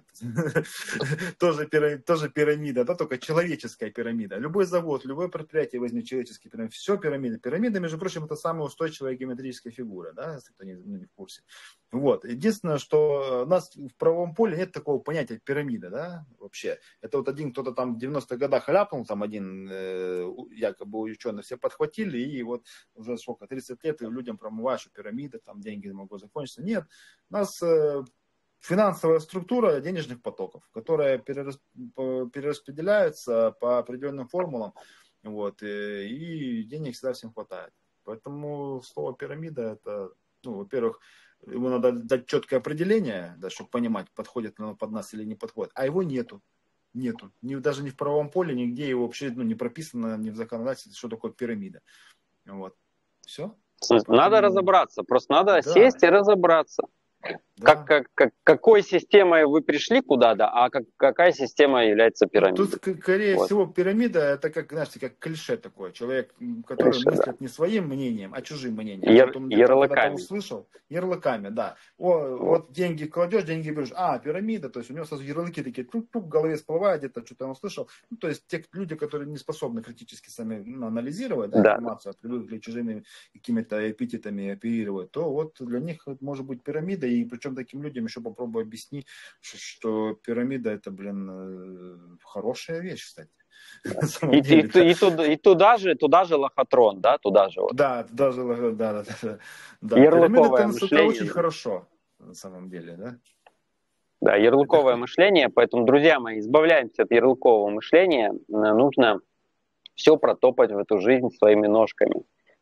тоже, пирамида, тоже пирамида, да, только человеческая пирамида. Любой завод, любое предприятие возьми человеческий пирамид, все пирамида. Пирамида, между прочим, это самая устойчивая геометрическая фигура, да, если кто не, ну, не в курсе. Вот. Единственное, что у нас в правовом поле нет такого понятия пирамида, да, вообще. Это вот один кто-то там в девяностых годах ляпнул, там один э, якобы ученый, все подхватили, и вот уже сколько, тридцать лет и людям промывают, что пирамида, там деньги могут закончиться. Нет, у нас э, финансовая структура денежных потоков, которая перерас, перераспределяется по определенным формулам, вот, и, и денег всегда всем хватает. Поэтому слово пирамида, это, ну, во-первых, ему надо дать четкое определение, да, чтобы понимать, подходит оно под нас или не подходит. А его нету. Нету. Ни, даже ни в правовом поле, нигде его вообще, ну, не прописано, ни в законодательстве, что такое пирамида. Вот. Все. Надо Поэтому... разобраться. Просто надо да. сесть и разобраться. Да. Как, как, как, какой системой вы пришли куда-то, а как, какая система является пирамидой? Тут, скорее вот. всего, пирамида это как, знаете, как клише такое. Человек, который клише, мыслит да. не своим мнением, а чужим мнением. Яр, вот он ярлыками. Услышал, ярлыками, да. О, вот. вот деньги кладешь, деньги берешь. А, пирамида, то есть у него сразу ярлыки такие, тук-тук, в голове всплывает, где-то что-то он услышал. Ну, то есть те люди, которые не способны критически сами ну, анализировать да, да. информацию, а привыкли чужими какими-то эпитетами оперировать, то вот для них может быть пирамида, и причем таким людям еще попробую объяснить, что, что пирамида это, блин, хорошая вещь, кстати. И, и, и, и, туда, и туда же, туда же лохотрон, да, туда же. Вот. Да, туда же, да, да, да. да. Ярлыковое пирамида это, мышление. Это очень хорошо, на самом деле, да. Да, ярлыковое мышление, поэтому, друзья мои, избавляемся от ярлыкового мышления, нужно все протопать в эту жизнь своими ножками.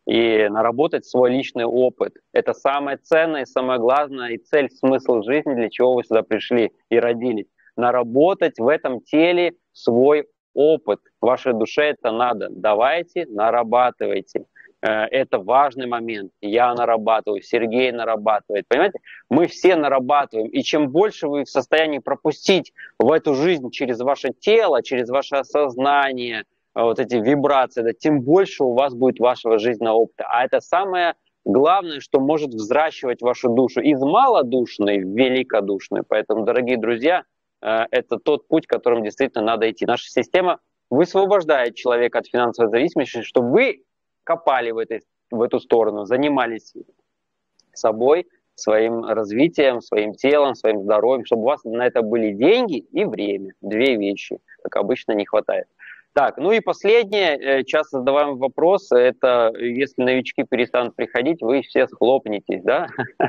и наработать свой личный опыт. Это самое ценное, самое главное и цель, смысл жизни, для чего вы сюда пришли и родились. Наработать в этом теле свой опыт. Вашей душе это надо. Давайте, нарабатывайте. Это важный момент. Я нарабатываю, Сергей нарабатывает. Понимаете? Мы все нарабатываем. И чем больше вы в состоянии пропустить в эту жизнь через ваше тело, через ваше осознание, вот эти вибрации, да, тем больше у вас будет вашего жизненного опыта. А это самое главное, что может взращивать вашу душу из малодушной в великодушную. Поэтому, дорогие друзья, это тот путь, которым действительно надо идти. Наша система высвобождает человека от финансовой зависимости, чтобы вы копали в, этой, в эту сторону, занимались собой, своим развитием, своим телом, своим здоровьем, чтобы у вас на это были деньги и время. Две вещи, как обычно, не хватает. Так, ну и последнее, часто задаваемый вопрос, это если новички перестанут приходить, вы все схлопнетесь, да?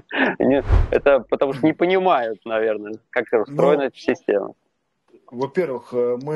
Это потому что не понимают, наверное, как устроена эта система. Во-первых,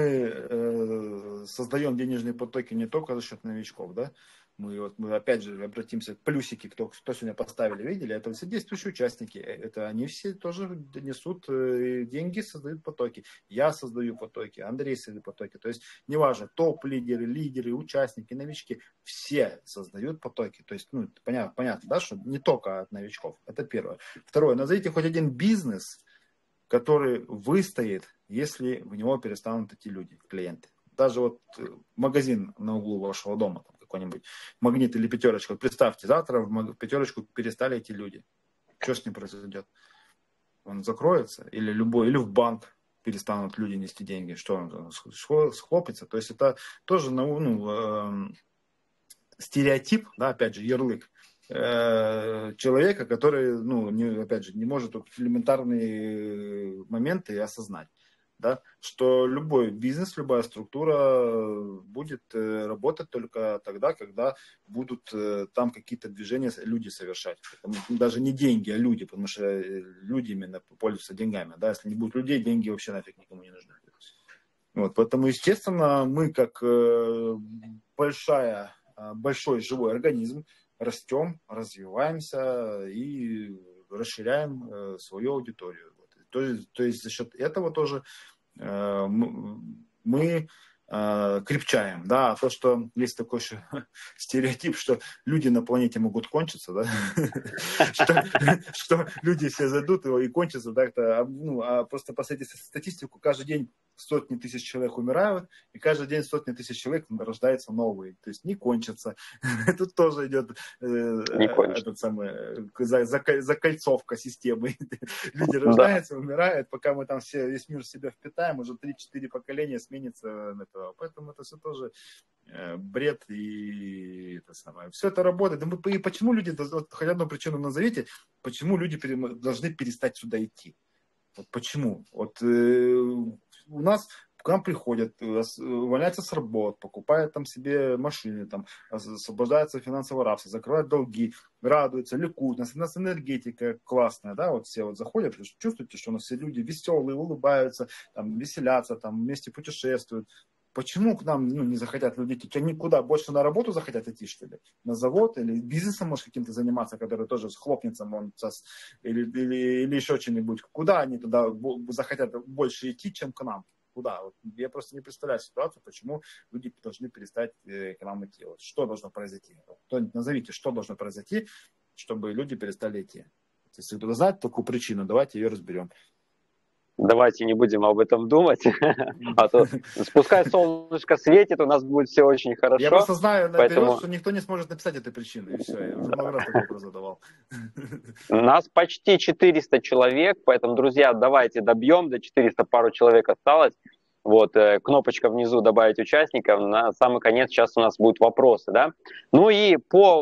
мы создаем денежные потоки не только за счет новичков, да? Мы, вот, мы опять же обратимся к плюсики, кто, кто сегодня поставили, видели, это все действующие участники, это они все тоже несут деньги, создают потоки. Я создаю потоки, Андрей создает потоки. То есть неважно, топ-лидеры, лидеры, участники, новички, все создают потоки. То есть, ну, понятно, понятно, да, что не только от новичков. Это первое. Второе, назовите хоть один бизнес, который выстоит, если в него перестанут идти люди, клиенты. Даже вот магазин на углу вашего дома, там какой-нибудь Магнит или Пятерочка. Вот представьте, завтра в Пятерочку перестали идти люди. Что с ним произойдет? Он закроется? Или любой, или в банк перестанут люди нести деньги? Что он схлопится? То есть это тоже ну, ну, стереотип, да, опять же, ярлык человека, который, ну, не, опять же, не может вот элементарные моменты осознать. Да, что любой бизнес, любая структура будет работать только тогда, когда будут там какие-то движения люди совершать. Даже не деньги, а люди, потому что люди именно пользуются деньгами. Да? Если не будет людей, деньги вообще нафиг никому не нужны. Вот, поэтому, естественно, мы как большая, большой живой организм растем, развиваемся и расширяем свою аудиторию. То есть, то есть за счет этого тоже э, мы э, крепчаем. Да? А то, что есть такой же стереотип, что люди на планете могут кончиться, да? Что люди все зайдут и кончатся. А просто посмотрите статистику, каждый день сотни тысяч человек умирают, и каждый день сотни тысяч человек рождаются новые. То есть не кончатся. Тут тоже идет э, этот самый, за, за, закольцовка системы. Люди рождаются, да. Умирают, пока мы там все, весь мир в себя впитаем, уже три-четыре поколения сменится этого. Поэтому это все тоже э, бред и это самое. Все это работает. И почему люди, вот, хотя одну причину назовите, почему люди должны перестать сюда идти? Вот почему? Вот э, у нас к нам приходят, увольняются с работ, покупают там себе машины, там, освобождаются от финансового рабства, закрывают долги, радуются, ликуют. У нас, у нас энергетика классная, да, вот все вот заходят, чувствуете, что у нас все люди веселые, улыбаются, там, веселятся, там, вместе путешествуют. Почему к нам ну, не захотят люди идти? Они куда? Больше на работу захотят идти, что ли? На завод? Или бизнесом, может, каким-то заниматься, который тоже схлопнется, он сейчас, или, или, или еще чем-нибудь. Куда они туда захотят больше идти, чем к нам? Куда? Вот я просто не представляю ситуацию, почему люди должны перестать к нам идти. Вот что должно произойти? Кто-нибудь назовите, что должно произойти, чтобы люди перестали идти. Если кто-то знает такую причину, давайте ее разберем. Давайте не будем об этом думать, а то пускай солнышко светит, у нас будет все очень хорошо. Я просто знаю наперед, поэтому... что никто не сможет написать эту причину, и все, я уже много раз такой вопрос задавал. Нас почти четыреста человек, поэтому, друзья, давайте добьем, до четырёхсот пару человек осталось. Вот, кнопочка внизу «Добавить участников», на самый конец сейчас у нас будут вопросы, да. Ну и по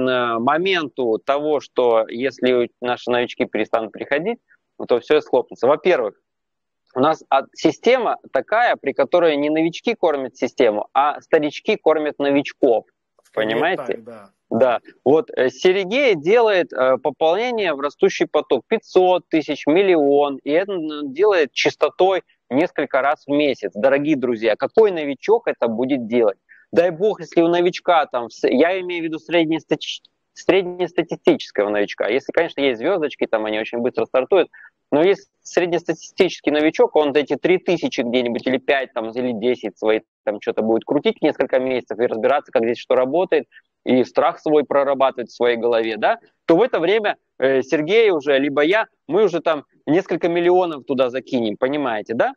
моменту того, что если наши новички перестанут приходить, то все схлопнется. Во-первых, у нас система такая, при которой не новички кормят систему, а старички кормят новичков. Понимаете? Так, да. Да. Вот Сергей делает пополнение в растущий поток пятьсот тысяч, миллион, и это делает частотой несколько раз в месяц. Дорогие друзья, какой новичок это будет делать? дай бог, если у новичка, там, я имею в виду среднестатистический, среднестатистического новичка. Если, конечно, есть звездочки, там они очень быстро стартуют, но если среднестатистический новичок, он эти три тысячи где-нибудь или пять там, или десять свои там что-то будет крутить несколько месяцев и разбираться, как здесь что работает, и страх свой прорабатывать в своей голове, да, то в это время э, Сергей уже, либо я, мы уже там несколько миллионов туда закинем, понимаете, да?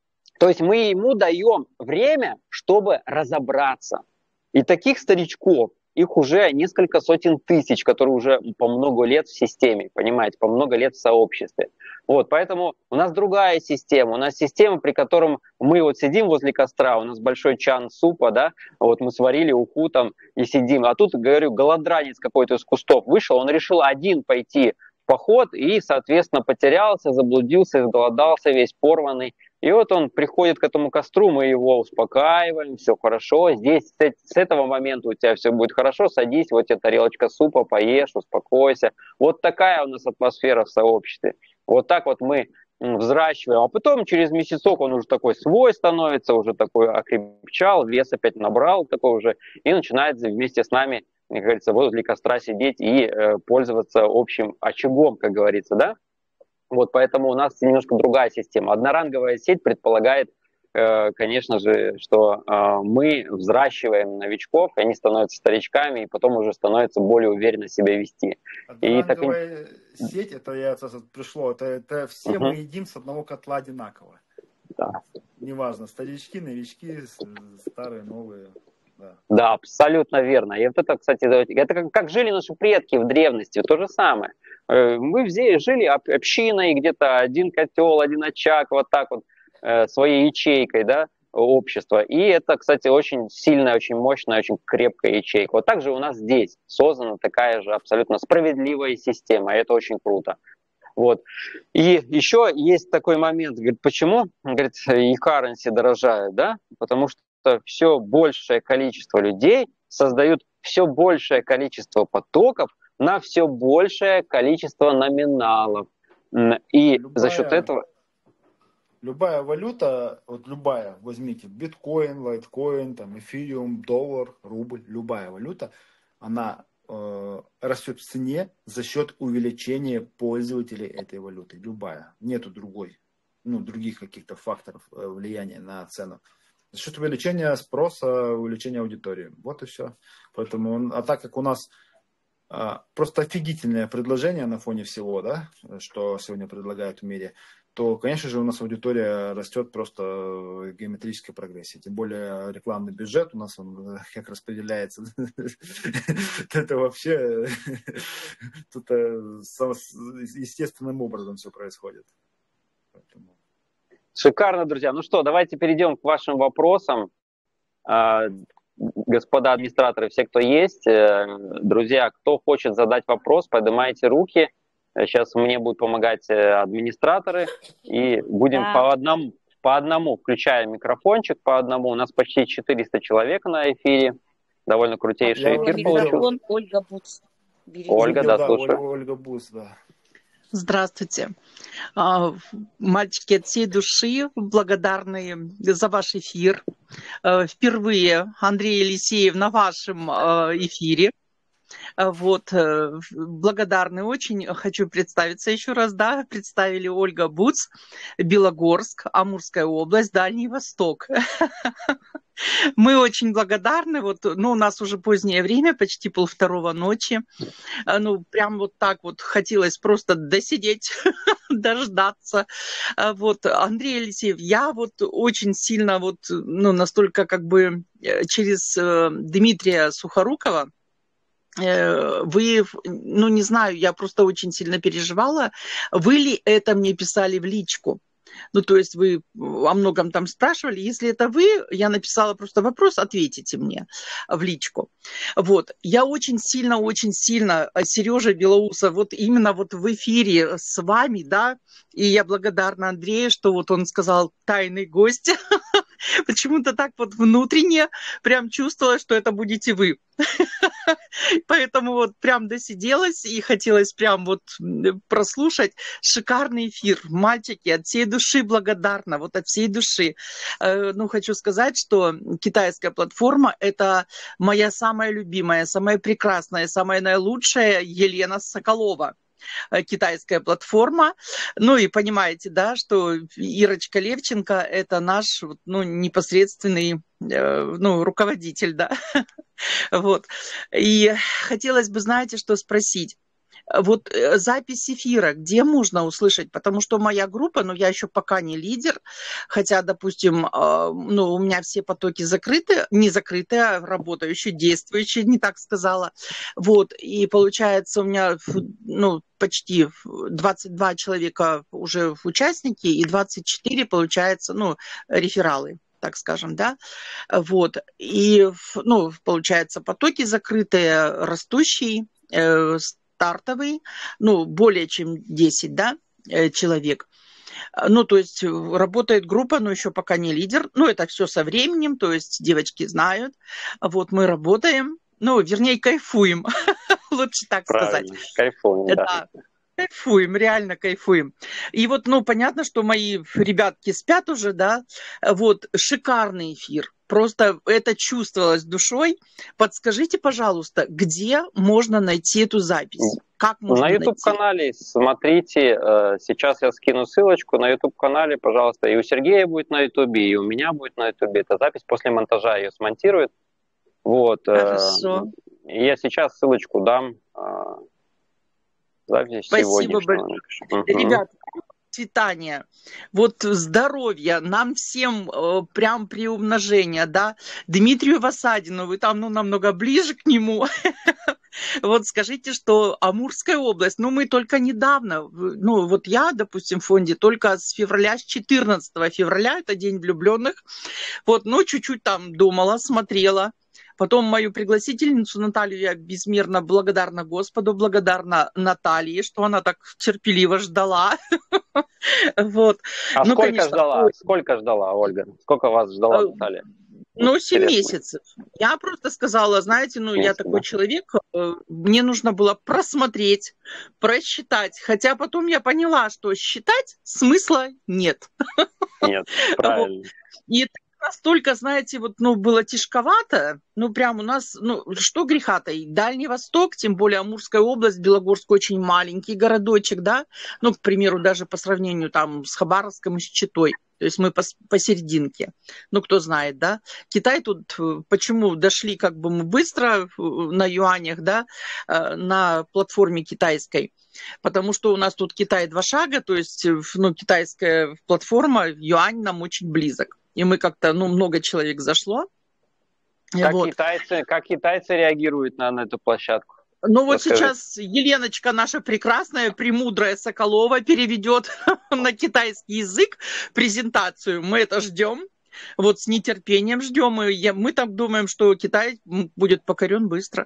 То есть мы ему даем время, чтобы разобраться. И таких старичков, их уже несколько сотен тысяч, которые уже по много лет в системе, понимаете, по много лет в сообществе. Вот, поэтому у нас другая система. У нас система, при котором мы вот сидим возле костра, у нас большой чан супа, да, вот мы сварили уху там и сидим. А тут, говорю, голодранец какой-то из кустов вышел, он решил один пойти в поход и, соответственно, потерялся, заблудился, изголодался, весь порванный. И вот он приходит к этому костру, мы его успокаиваем, все хорошо, здесь с этого момента у тебя все будет хорошо, садись, вот тебе тарелочка супа, поешь, успокойся. Вот такая у нас атмосфера в сообществе. Вот так вот мы взращиваем, а потом через месяцок он уже такой свой становится, уже такой окрепчал, вес опять набрал такой уже, и начинает вместе с нами, как говорится, возле костра сидеть и э, пользоваться общим очагом, как говорится, да? Вот поэтому у нас немножко другая система. Одноранговая сеть предполагает, э, конечно же, что э, мы взращиваем новичков, они становятся старичками, и потом уже становятся более уверенно себя вести. Одноранговая и так... сеть, это я это пришло, это, это все uh-huh. мы едим с одного котла одинаково. Да. Неважно, старички, новички, старые, новые. Да. Да, абсолютно верно. И вот это, кстати, это как, как жили наши предки в древности, то же самое. Мы взяли, жили общиной, где-то один котел, один очаг, вот так вот, своей ячейкой, да, общества. И это, кстати, очень сильная, очень мощная, очень крепкая ячейка. Вот так же у нас здесь создана такая же абсолютно справедливая система, и это очень круто. Вот. И еще есть такой момент, говорит, почему, говорит, и currency дорожают, да, потому что все большее количество людей создают все большее количество потоков на все большее количество номиналов. И любая, за счет этого... Любая валюта, вот любая, возьмите, биткоин, лайткоин, там, эфириум, доллар, рубль, любая валюта, она э, растет в цене за счет увеличения пользователей этой валюты. Любая. Нету другой, ну, других каких-то факторов э, влияния на цену. За счет увеличения спроса, увеличения аудитории. Вот и все. Поэтому, а так как у нас а, просто офигительное предложение на фоне всего, да, что сегодня предлагают в мире, то, конечно же, у нас аудитория растет просто в геометрической прогрессии. Тем более рекламный бюджет у нас он как распределяется. Это вообще естественным образом все происходит. Шикарно, друзья. Ну что, давайте перейдем к вашим вопросам. Господа администраторы, все, кто есть, друзья, кто хочет задать вопрос, поднимайте руки. Сейчас мне будут помогать администраторы, и будем да. по одному, по одному, включая микрофончик, по одному. У нас почти четыреста человек на эфире. Довольно крутейший Я эфир получился. Ольга Буц. Ольга, да, да, слушаю. Ольга Буц, да. Здравствуйте. Мальчики, от всей души благодарны за ваш эфир. Впервые, Андрей Елисеев, на вашем эфире. Вот, благодарны очень. Хочу представиться еще раз, да, представили Ольга Буц, Белогорск, Амурская область, Дальний Восток. Мы очень благодарны, вот, ну, у нас уже позднее время, почти полвторого ночи, ну, прям вот так вот хотелось просто досидеть, дождаться. Вот, Андрей Елисеев, я вот очень сильно вот, ну, настолько как бы через Дмитрия Сухорукова, вы, ну, не знаю, я просто очень сильно переживала, вы ли это мне писали в личку? Ну, то есть вы о многом там спрашивали. Если это вы, я написала просто вопрос, ответите мне в личку. Вот. Я очень сильно, очень сильно, Сережа Белоусов, вот именно вот в эфире с вами, да, и я благодарна Андрею, что вот он сказал тайный гость. Почему-то так вот внутренне прям чувствовала, что это будете вы. Поэтому вот прям досиделась и хотелось прям вот прослушать. Шикарный эфир. Мальчики, от всей души благодарна, вот от всей души. Ну, хочу сказать, что китайская платформа – это моя самая любимая, самая прекрасная, самая наилучшая Елена Соколова. Китайская платформа. Ну и понимаете, да, что Ирочка Левченко – это наш ну, непосредственный ну, руководитель, да. Вот. И хотелось бы, знаете, что спросить. Вот запись эфира, где можно услышать? Потому что моя группа, ну, я еще пока не лидер, хотя, допустим, ну, у меня все потоки закрыты, не закрыты, а работающие, действующие, не так сказала. Вот, и получается у меня, ну, почти двадцать два человека уже участники, и двадцать четыре, получается, ну, рефералы, так скажем, да, вот, и, ну, получается, потоки закрытые, растущие, стартовый, ну, более чем десять, да, человек. Ну, то есть работает группа, но еще пока не лидер. Ну, это все со временем, то есть девочки знают. Вот мы работаем, ну, вернее, кайфуем, лучше так сказать. Правильно, кайфуем, да. Кайфуем, реально кайфуем. И вот, ну, понятно, что мои ребятки спят уже, да, вот, шикарный эфир. Просто это чувствовалось душой. Подскажите, пожалуйста, где можно найти эту запись? Как можно на YouTube-канале смотрите. Сейчас я скину ссылочку на YouTube-канале, пожалуйста. И у Сергея будет на YouTube, и у меня будет на YouTube. Эта запись после монтажа ее смонтирует. Вот. Хорошо. Я сейчас ссылочку дам. Запись Спасибо большое. Угу. Ребята, процветания, вот здоровья, нам всем э, прям приумножения, да, Дмитрию Васадину, вы там, ну, намного ближе к нему, вот скажите, что Амурская область, ну, мы только недавно, ну, вот я, допустим, в фонде только с февраля, с четырнадцатого февраля, это День влюбленных, вот, ну, чуть-чуть там думала, смотрела. Потом мою пригласительницу Наталью я безмерно благодарна Господу, благодарна Наталье, что она так терпеливо ждала. Вот. А ну, сколько конечно, ждала? Ой. Сколько ждала, Ольга? Сколько вас ждала, Наталья? Ну, семь месяцев. Я просто сказала, знаете, ну, я такой человек, мне нужно было просмотреть, просчитать. Хотя потом я поняла, что считать смысла нет. Нет, правильно. И настолько, знаете, вот, ну, было тяжковато, ну, прям у нас, ну, что греха-то, и Дальний Восток, тем более Амурская область, Белогорск очень маленький городочек, да, ну, к примеру, даже по сравнению там с Хабаровском и с Читой, то есть мы посерединке, ну, кто знает, да. Китай тут, почему дошли как бы мы быстро на юанях, да, на платформе китайской, потому что у нас тут Китай два шага, то есть, ну, китайская платформа, юань нам очень близок. И мы как-то, ну, много человек зашло. Как, вот. китайцы, как китайцы реагируют на, на эту площадку? Ну, вот Расскажи. Сейчас Еленочка наша прекрасная, премудрая Соколова переведет на китайский язык презентацию. Мы это ждем. Вот с нетерпением ждем. И мы там думаем, что Китай будет покорен быстро.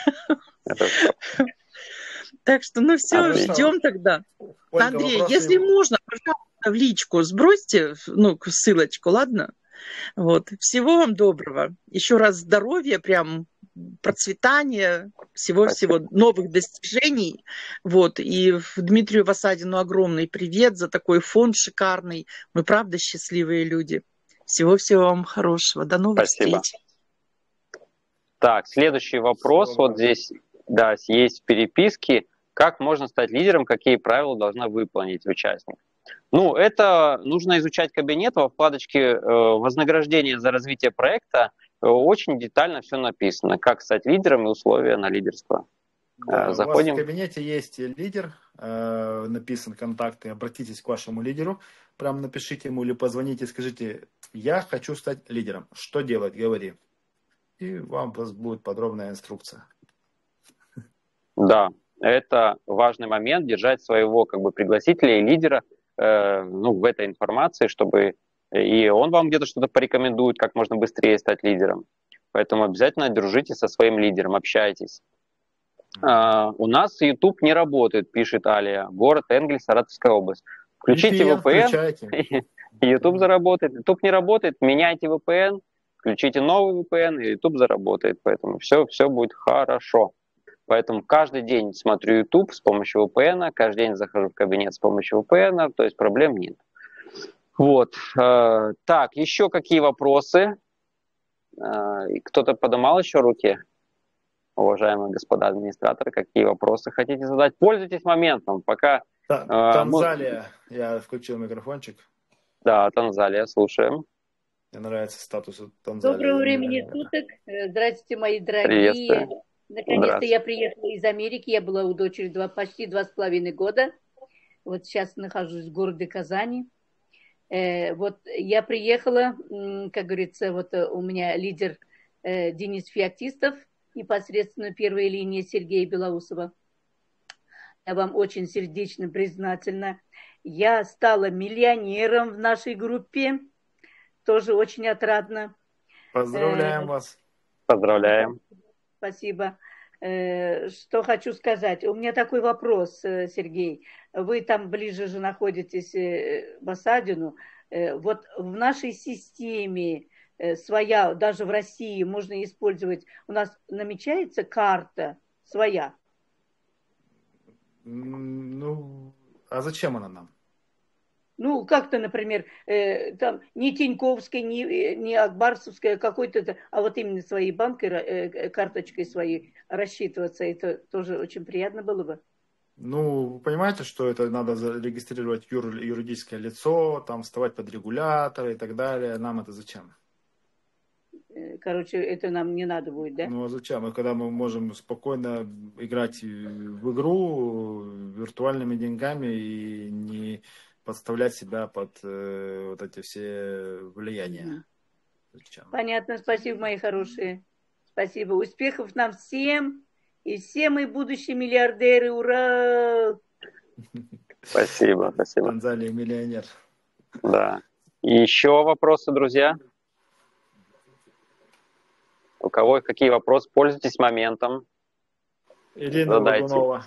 Так что, ну все, ждем тогда. Андрей, если можно, пожалуйста, в личку сбросьте, ну, ссылочку, ладно? Вот. Всего вам доброго. Еще раз здоровья, прям процветания, всего-всего новых достижений. Вот. И Дмитрию Васадину огромный привет за такой фонд шикарный. Мы, правда, счастливые люди. Всего-всего вам хорошего. До новых Спасибо. встреч. Так, следующий вопрос. Спасибо. Вот здесь, да, есть переписки. Как можно стать лидером, какие правила должна выполнить участник? Ну, это нужно изучать кабинет. Во вкладочке э, «Вознаграждение за развитие проекта» э, очень детально все написано, как стать лидером и условия на лидерство. Да, заходим. У вас в кабинете есть лидер, э, написан контакты, обратитесь к вашему лидеру, прям напишите ему или позвоните, скажите, я хочу стать лидером, что делать, говори. И вам будет подробная инструкция. Да. Это важный момент, держать своего как бы пригласителя и лидера э, ну, в этой информации, чтобы и он вам где-то что-то порекомендует, как можно быстрее стать лидером. Поэтому обязательно дружите со своим лидером, общайтесь. А, у нас YouTube не работает, пишет Алия. Город Энгельс, Саратовская область. Включите ви пи эн. И YouTube заработает. YouTube не работает, меняйте ви пи эн, включите новый ви пи эн, и YouTube заработает. Поэтому все, все будет хорошо. Поэтому каждый день смотрю YouTube с помощью ви пи эн, каждый день захожу в кабинет с помощью ви пи эн, то есть проблем нет. Вот. Так, еще какие вопросы? Кто-то поднимал еще руки? Уважаемые господа администраторы, какие вопросы хотите задать? Пользуйтесь моментом, пока... Танзалия, я включил микрофончик. Да, Танзалия, слушаем. Мне нравится статус Танзалии. Доброго времени суток. Здравствуйте, мои дорогие. Наконец-то я приехала из Америки. Я была у дочери два, почти два с половиной года. Вот сейчас нахожусь в городе Казани. Вот я приехала, как говорится, вот у меня лидер Денис Феоктистов, непосредственно первая линия Сергея Белоусова. Я вам очень сердечно признательна. Я стала миллионером в нашей группе. Тоже очень отрадно. Поздравляем э, вас. Поздравляем. Спасибо. Э, что хочу сказать. У меня такой вопрос, Сергей. Вы там ближе же находитесь в Осадину. Э, вот в нашей системе своя, даже в России можно использовать, у нас намечается карта своя. Ну, а зачем она нам? Ну, как-то, например, э, там не Тиньковская, не, не Акбарсовская, какой-то, а вот именно своей банкой, э, карточкой своей рассчитываться, это тоже очень приятно было бы. Ну, вы понимаете, что это надо зарегистрировать юр, юридическое лицо, там вставать под регулятор и так далее. Нам это зачем? Короче, это нам не надо будет, да? Ну, а зачем? И когда мы можем спокойно играть в игру виртуальными деньгами и не подставлять себя под э, вот эти все влияния. Зачем? Понятно, спасибо, мои хорошие. Спасибо. Успехов нам всем. И все мы будущие миллиардеры. Ура! Спасибо, спасибо. Танзалия миллионер. Да. И еще вопросы, друзья? У кого какие вопросы? Пользуйтесь моментом. Ирина Лагунова.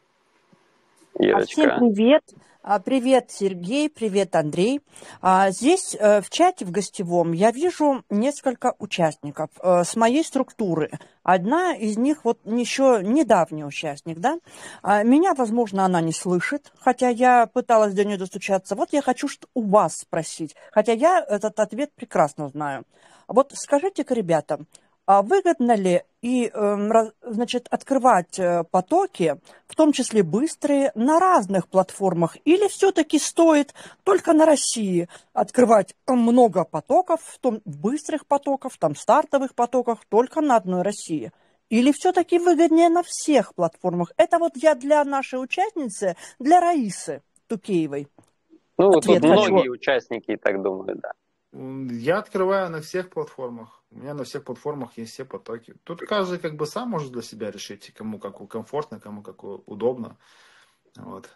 Ирочка. Всем привет. Привет, Сергей, привет, Андрей. Здесь в чате в гостевом я вижу несколько участников с моей структуры. Одна из них вот еще недавний участник, да? Меня, возможно, она не слышит, хотя я пыталась до нее достучаться. Вот я хочу у вас спросить, хотя я этот ответ прекрасно знаю. Вот скажите-ка, ребята, а выгодно ли и, значит, открывать потоки, в том числе быстрые, на разных платформах? Или все-таки стоит только на России открывать много потоков, в том быстрых потоков, там стартовых потоков, только на одной России? Или все-таки выгоднее на всех платформах? Это вот я для нашей участницы, для Раисы Тукеевой. Ну, Ответ тут хочу. многие участники так думают, да. Я открываю на всех платформах. У меня на всех платформах есть все потоки. Тут каждый как бы сам может для себя решить, кому как комфортно, кому как удобно. Вот.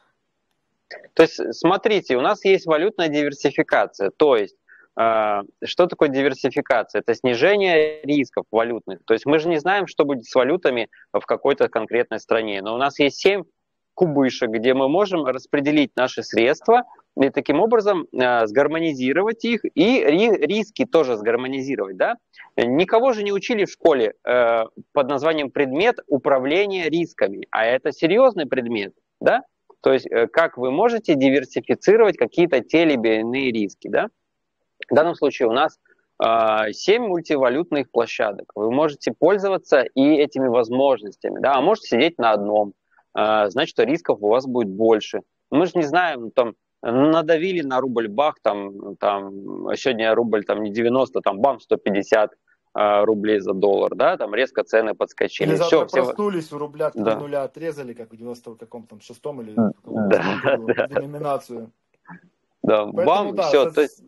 То есть, смотрите, у нас есть валютная диверсификация. То есть, э, что такое диверсификация? Это снижение рисков валютных. То есть, мы же не знаем, что будет с валютами в какой-то конкретной стране. Но у нас есть семь кубышек, где мы можем распределить наши средства и таким образом э, сгармонизировать их и ри- риски тоже сгармонизировать. Да? Никого же не учили в школе э, под названием предмет управления рисками, а это серьезный предмет. Да? То есть э, как вы можете диверсифицировать какие-то те или иные риски. Да? В данном случае у нас э, семь мультивалютных площадок. Вы можете пользоваться и этими возможностями, да? А можете сидеть на одном. Значит, что рисков у вас будет больше. Мы же не знаем, там, надавили на рубль, бах, там, там, сегодня рубль там, не девяносто, там, бам, сто пятьдесят э, рублей за доллар, да, там резко цены подскочили. Или завтра все, проснулись, все... у рубля три да. нуля отрезали, как в девяносто каком-то шестом или да, да, деноминацию. Да, Поэтому, бам, да, все. со... То есть...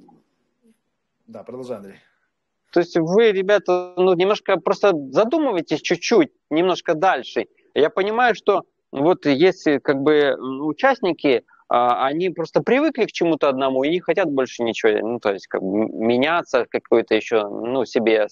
Да, продолжай, Андрей. То есть вы, ребята, ну, немножко просто задумывайтесь чуть-чуть, немножко дальше. Я понимаю, что вот если как бы участники, они просто привыкли к чему-то одному и не хотят больше ничего, ну, то есть как бы меняться, какой-то еще, ну, себе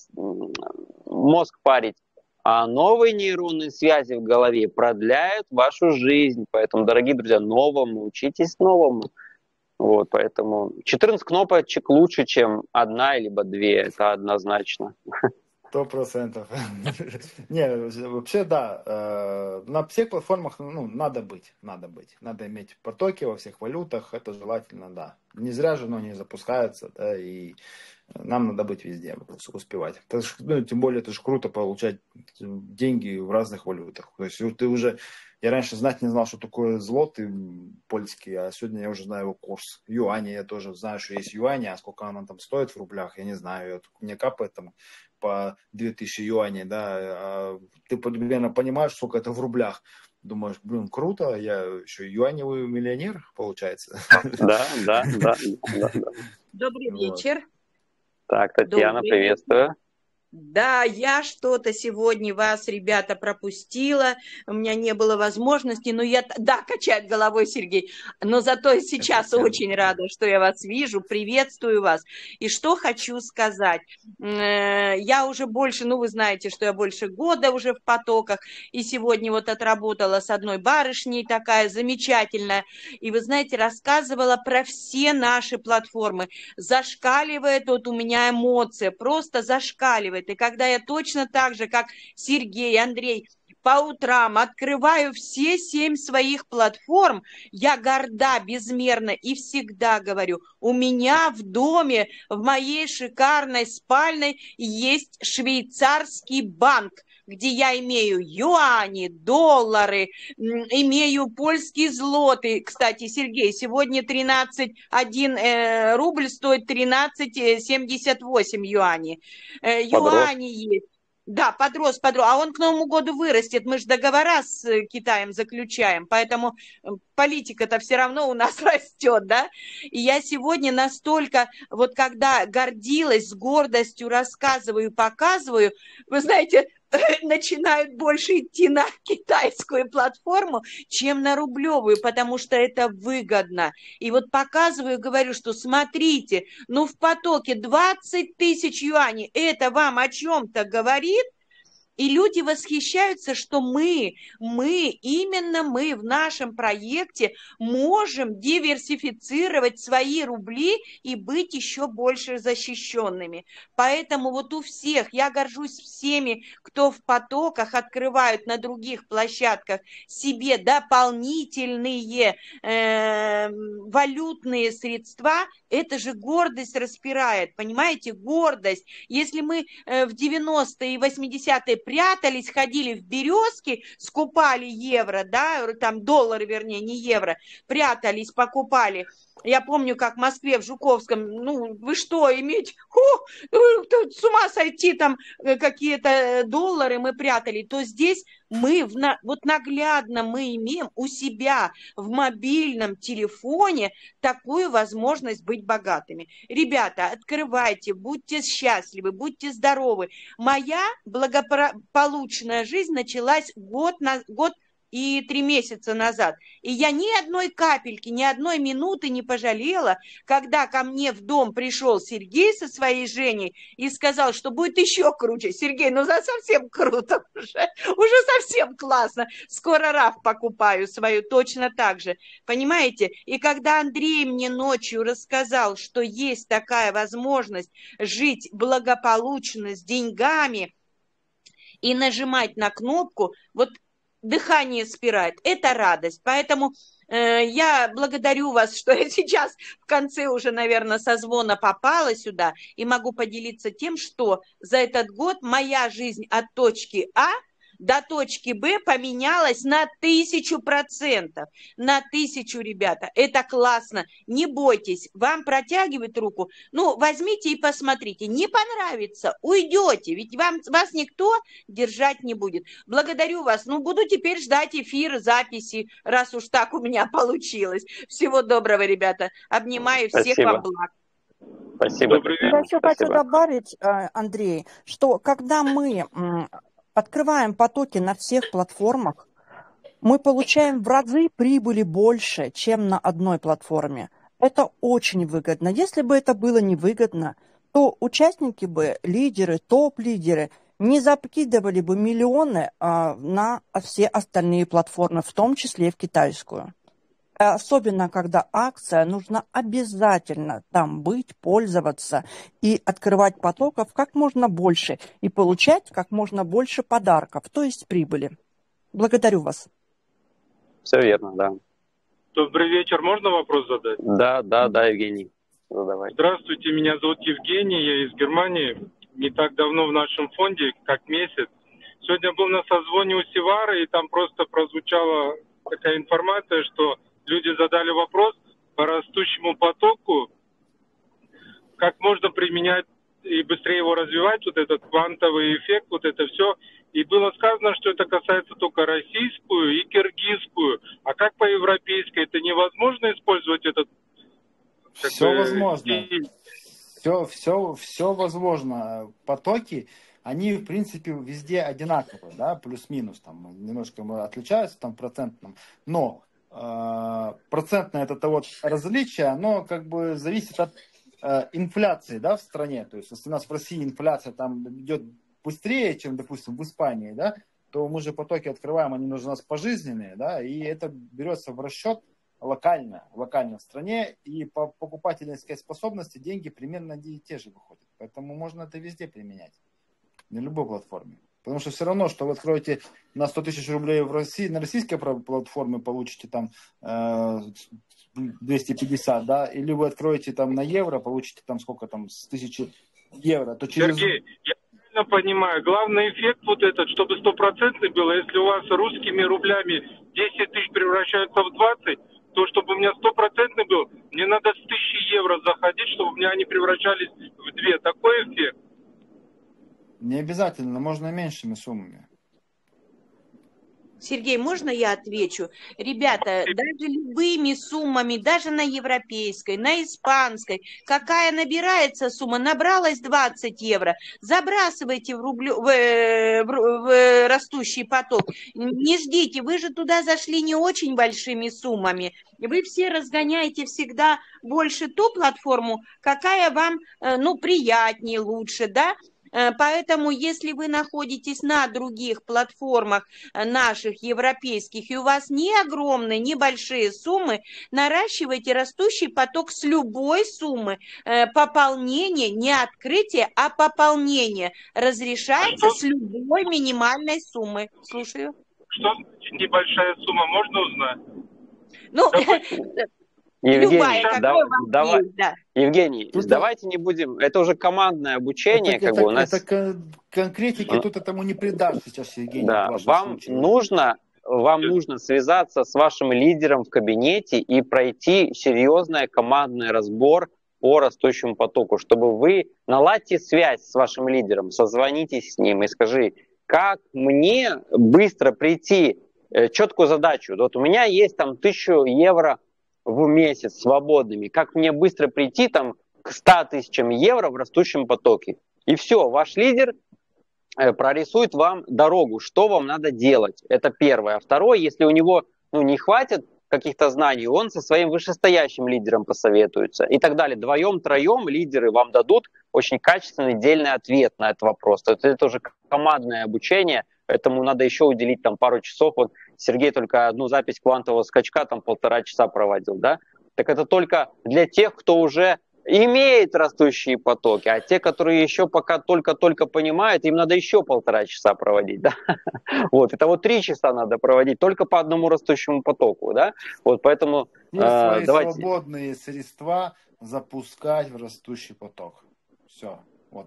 мозг парить. А новые нейронные связи в голове продляют вашу жизнь. Поэтому, дорогие друзья, новому, учитесь новому. Вот, поэтому четырнадцать кнопочек лучше, чем одна либо две, это однозначно. Сто процентов. Не, вообще, да, на всех платформах, ну, надо быть, надо быть. Надо иметь потоки во всех валютах, это желательно, да. Не зря же, но не запускается, да, и нам надо быть везде, успевать. Это ж, ну, тем более, это же круто получать деньги в разных валютах. То есть ты уже, я раньше знать не знал, что такое злоты польский, а сегодня я уже знаю его курс. Юани, я тоже знаю, что есть юани, а сколько она там стоит в рублях, я не знаю. Мне капает там по две тысячи юаней, да, а ты примерно понимаешь, сколько это в рублях. Думаешь, блин, круто, я еще юаневый миллионер, получается. Да, да, да. Добрый вечер. Так, Татьяна, приветствую. Да, я что-то сегодня вас, ребята, пропустила, у меня не было возможности, но я, да, качает головой Сергей, но зато сейчас очень рада, что я вас вижу, приветствую вас. И что хочу сказать, я уже больше, ну вы знаете, что я больше года уже в потоках, и сегодня вот отработала с одной барышней такая замечательная, и вы знаете, рассказывала про все наши платформы, зашкаливает вот у меня эмоция, просто зашкаливает. И когда я точно так же, как Сергей, Андрей, по утрам открываю все семь своих платформ, я горда безмерно и всегда говорю, у меня в доме, в моей шикарной спальной есть швейцарский банк, где я имею юани, доллары, имею польские злоты. Кстати, Сергей, сегодня тринадцать один э, рубль стоит тринадцать семьдесят восемь юаней. Э, юани есть. Да, подрос, подрос. А он к Новому году вырастет. Мы же договора с Китаем заключаем, поэтому политика-то все равно у нас растет, да? И я сегодня настолько, вот когда гордилась, с гордостью рассказываю, показываю, вы знаете, начинают больше идти на китайскую платформу, чем на рублевую, потому что это выгодно. И вот показываю, говорю, что смотрите, ну в потоке двадцать тысяч юаней, это вам о чем-то говорит? И люди восхищаются, что мы, мы, именно мы в нашем проекте можем диверсифицировать свои рубли и быть еще больше защищенными. Поэтому вот у всех, я горжусь всеми, кто в потоках открывают на других площадках себе дополнительные э, валютные средства, это же гордость распирает, понимаете, гордость. Если мы э, в девяностые и восьмидесятые прятались, ходили в березки, скупали евро, да, там доллары, вернее, не евро, прятались, покупали. Я помню, как в Москве, в Жуковском, ну, вы что, иметь, ху, с ума сойти, там какие-то доллары мы прятали, то здесь мы, в, вот наглядно мы имеем у себя в мобильном телефоне такую возможность быть богатыми. Ребята, открывайте, будьте счастливы, будьте здоровы. Моя благополучная жизнь началась год на год и три месяца назад. И я ни одной капельки, ни одной минуты не пожалела, когда ко мне в дом пришел Сергей со своей Женей и сказал, что будет еще круче. Сергей, ну за совсем круто уже, уже совсем классно. Скоро РАФ покупаю свою точно так же. Понимаете? И когда Андрей мне ночью рассказал, что есть такая возможность жить благополучно с деньгами и нажимать на кнопку, вот дыхание спирает, это радость. Поэтому э, я благодарю вас, что я сейчас в конце уже, наверное, созвона попала сюда и могу поделиться тем, что за этот год моя жизнь от точки А до точки Б поменялась на тысячу процентов. На тысячу, ребята. Это классно. Не бойтесь. Вам протягивают руку. Ну, возьмите и посмотрите. Не понравится. Уйдете. Ведь вам, вас никто держать не будет. Благодарю вас. Ну, буду теперь ждать эфира, записи, раз уж так у меня получилось. Всего доброго, ребята. Обнимаю всех во благо. Спасибо. Я еще хочу добавить, Андрей, что когда мы открываем потоки на всех платформах, мы получаем в разы прибыли больше, чем на одной платформе. Это очень выгодно. Если бы это было невыгодно, то участники бы, лидеры, топ-лидеры, не закидывали бы миллионы а, на все остальные платформы, в том числе и в китайскую. особенно когда акция, нужно обязательно там быть, пользоваться и открывать потоков как можно больше и получать как можно больше подарков, то есть прибыли. Благодарю вас. Все верно, да. Добрый вечер. Можно вопрос задать? Да, да, да, Евгений. Задавай. Здравствуйте, меня зовут Евгений, я из Германии. Не так давно в нашем фонде, как месяц. Сегодня был на созвоне у Севары, и там просто прозвучала такая информация, что люди задали вопрос по растущему потоку, как можно применять и быстрее его развивать, вот этот квантовый эффект, вот это все. И было сказано, что это касается только российскую и киргизскую. А как по европейской? Это невозможно использовать этот... Все бы, возможно. И... Все, все, все возможно. Потоки, они, в принципе, везде одинаковые, да, плюс-минус, там, немножко отличаются, там, процентным. Но э, процентное это вот различие, оно как бы зависит от э, инфляции, да, в стране. То есть, если у нас в России инфляция там идет быстрее, чем, допустим, в Испании, да, то мы же потоки открываем, они нужны у нас пожизненные, да, и это берется в расчет локально, локально в стране, и по покупательской способности деньги примерно те же выходят. Поэтому можно это везде применять, на любой платформе. Потому что все равно, что вы откроете на сто тысяч рублей в России, на российской платформе получите там э, двести пятьдесят, да, или вы откроете там на евро, получите там сколько там, с тысячи евро, то через... Сергей, я правильно понимаю, главный эффект вот этот, чтобы стопроцентный было, если у вас русскими рублями десять тысяч превращаются в двадцать, то, чтобы у меня стопроцентный был, мне надо с тысячи евро заходить, чтобы у меня они превращались в две. Такой эффект? Не обязательно, можно меньшими суммами. Сергей, можно я отвечу? Ребята, даже любыми суммами, даже на европейской, на испанской, какая набирается сумма, набралась двадцать евро, забрасывайте в, рублю, в, в, в растущий поток. Не ждите, вы же туда зашли не очень большими суммами. Вы все разгоняете всегда больше ту платформу, какая вам, ну, приятнее, лучше, да? Поэтому, если вы находитесь на других платформах наших европейских, и у вас не огромные, небольшие суммы, наращивайте растущий поток с любой суммы. Пополнение, не открытие, а пополнение разрешается с любой минимальной суммы. Слушаю. Что значит небольшая сумма, можно узнать? Ну, Евгений, любая, да, давай, есть, да. Евгений, Тут давайте не будем, это уже командное обучение, это, как это, бы у нас... Это конкретики тут этому не придашь сейчас, Евгений. Да, вам случае. нужно, вам нужно связаться с вашим лидером в кабинете и пройти серьезный командный разбор по растущему потоку, чтобы вы наладьте связь с вашим лидером, созвонитесь с ним и скажи, как мне быстро прийти э, четкую задачу. Вот у меня есть там тысячу евро в месяц свободными, как мне быстро прийти там к ста тысячам евро в растущем потоке. И все, ваш лидер э, прорисует вам дорогу, что вам надо делать. Это первое. А второе, если у него ну, не хватит каких-то знаний, он со своим вышестоящим лидером посоветуется. И так далее. Вдвоем, троем лидеры вам дадут очень качественный, дельный ответ на этот вопрос. Это, это уже командное обучение, поэтому надо еще уделить там пару часов. Вот Сергей только одну запись квантового скачка там полтора часа проводил, да? Так это только для тех, кто уже имеет растущие потоки, а те, которые еще пока только-только понимают, им надо еще полтора часа проводить, да? Вот, это вот три часа надо проводить только по одному растущему потоку, да? Вот, поэтому и свои давайте... свободные средства запускать в растущий поток. Все, вот.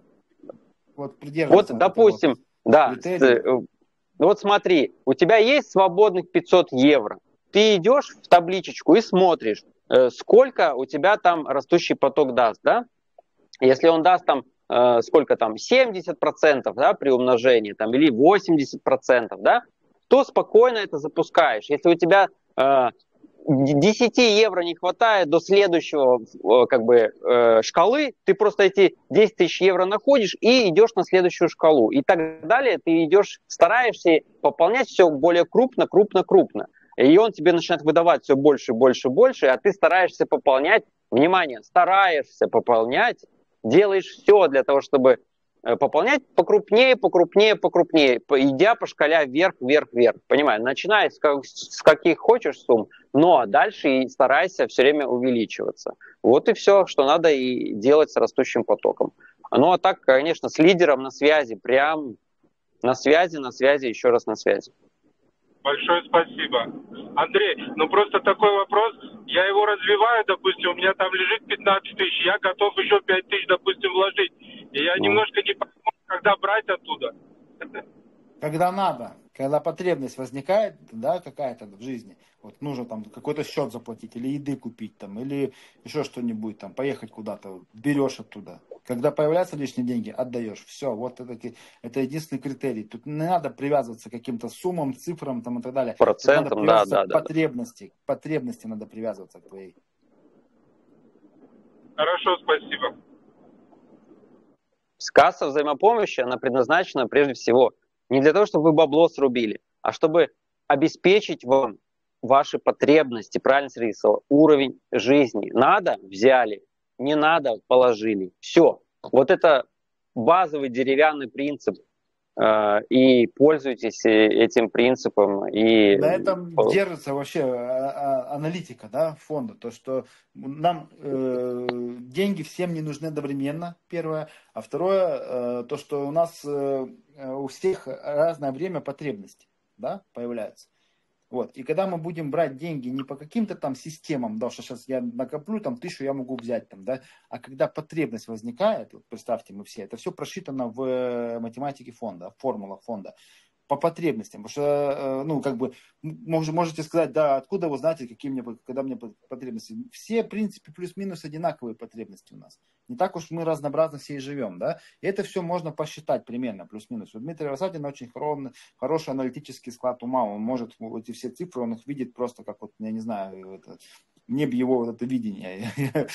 Вот, вот допустим, да, с, вот смотри, у тебя есть свободных пятьсот евро, ты идешь в табличечку и смотришь, сколько у тебя там растущий поток даст, да? Если он даст там, э, сколько там, семьдесят процентов, да, при умножении, там, или восемьдесят процентов, да, то спокойно это запускаешь. Если у тебя э, десять евро не хватает до следующего, э, как бы, э, шкалы, ты просто эти десять тысяч евро находишь и идешь на следующую шкалу. И так далее ты идешь, стараешься пополнять все более крупно, крупно, крупно. И он тебе начинает выдавать все больше, больше, больше, а ты стараешься пополнять, внимание, стараешься пополнять, делаешь все для того, чтобы пополнять покрупнее, покрупнее, покрупнее, идя по шкале вверх, вверх, вверх. Понимаешь, начиная с, как, с каких хочешь сумм, но дальше и старайся все время увеличиваться. Вот и все, что надо и делать с растущим потоком. Ну а так, конечно, с лидером на связи, прям на связи, на связи, еще раз на связи. Большое спасибо. Андрей, ну просто такой вопрос. Я его развиваю, допустим, у меня там лежит пятнадцать тысяч, я готов еще пять тысяч, допустим, вложить. И я немножко не понимаю, когда брать оттуда. Когда надо, когда потребность возникает, да, какая-то в жизни, вот нужно там какой-то счет заплатить, или еды купить, там, или еще что-нибудь, там, поехать куда-то, вот, берешь оттуда. Когда появляются лишние деньги, отдаешь. Все, вот это, это единственный критерий. Тут не надо привязываться к каким-то суммам, цифрам там, и так далее. Процентам, да, да, к да. потребности, к потребности надо привязываться к твоей. Хорошо, спасибо. Касса взаимопомощи, она предназначена прежде всего не для того, чтобы вы бабло срубили, а чтобы обеспечить вам ваши потребности, правильно Сергей сказал, уровень жизни. Надо – взяли, не надо – положили. Все. Вот это базовый деревянный принцип. И пользуйтесь этим принципом. И... На этом держится вообще аналитика, да, фонда. То, что нам э, деньги всем не нужны одновременно, первое. А второе, э, то, что у нас э, у всех разное время потребностей, да, появляются. Вот. И когда мы будем брать деньги не по каким-то там системам, да, что сейчас я накоплю, там тысячу я могу взять, там, да, а когда потребность возникает, вот представьте, мы все, это все просчитано в математике фонда, в формулах фонда, по потребностям. Потому что, ну, как бы, можете сказать, да, откуда вы знаете, какие мне, когда мне потребности. Все, в принципе, плюс-минус одинаковые потребности у нас. Не так уж мы разнообразно все и живем, да. И это все можно посчитать примерно, плюс-минус. У Дмитрия Росатина очень хороший аналитический склад ума. Он может эти все цифры, он их видит просто как вот, я не знаю, это... Мне бы его вот это видение.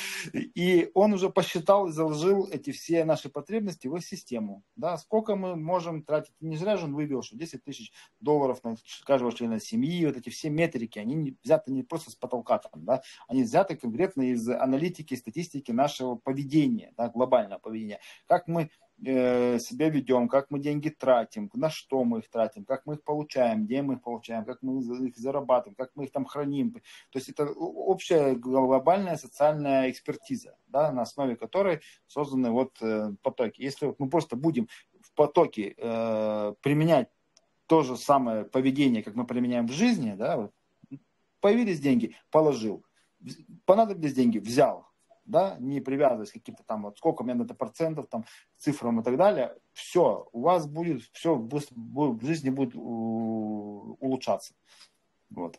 И он уже посчитал и заложил эти все наши потребности в систему. Да, сколько мы можем тратить. Не зря же он вывел, что десять тысяч долларов на каждого члена семьи. Вот эти все метрики, они взяты не просто с потолка, там, да, они взяты конкретно из аналитики, статистики нашего поведения, да, глобального поведения. Как мы себя ведем, как мы деньги тратим, на что мы их тратим, как мы их получаем, где мы их получаем, как мы их зарабатываем, как мы их там храним. То есть это общая глобальная социальная экспертиза, да, на основе которой созданы вот потоки. Если мы просто будем в потоке э, применять то же самое поведение, как мы применяем в жизни, да, вот, появились деньги, положил, понадобились деньги, взял. Да, не привязываясь к каким-то там, вот сколько у меня надо процентов, там, цифрам и так далее, все, у вас будет, все в жизни будет улучшаться. Вот.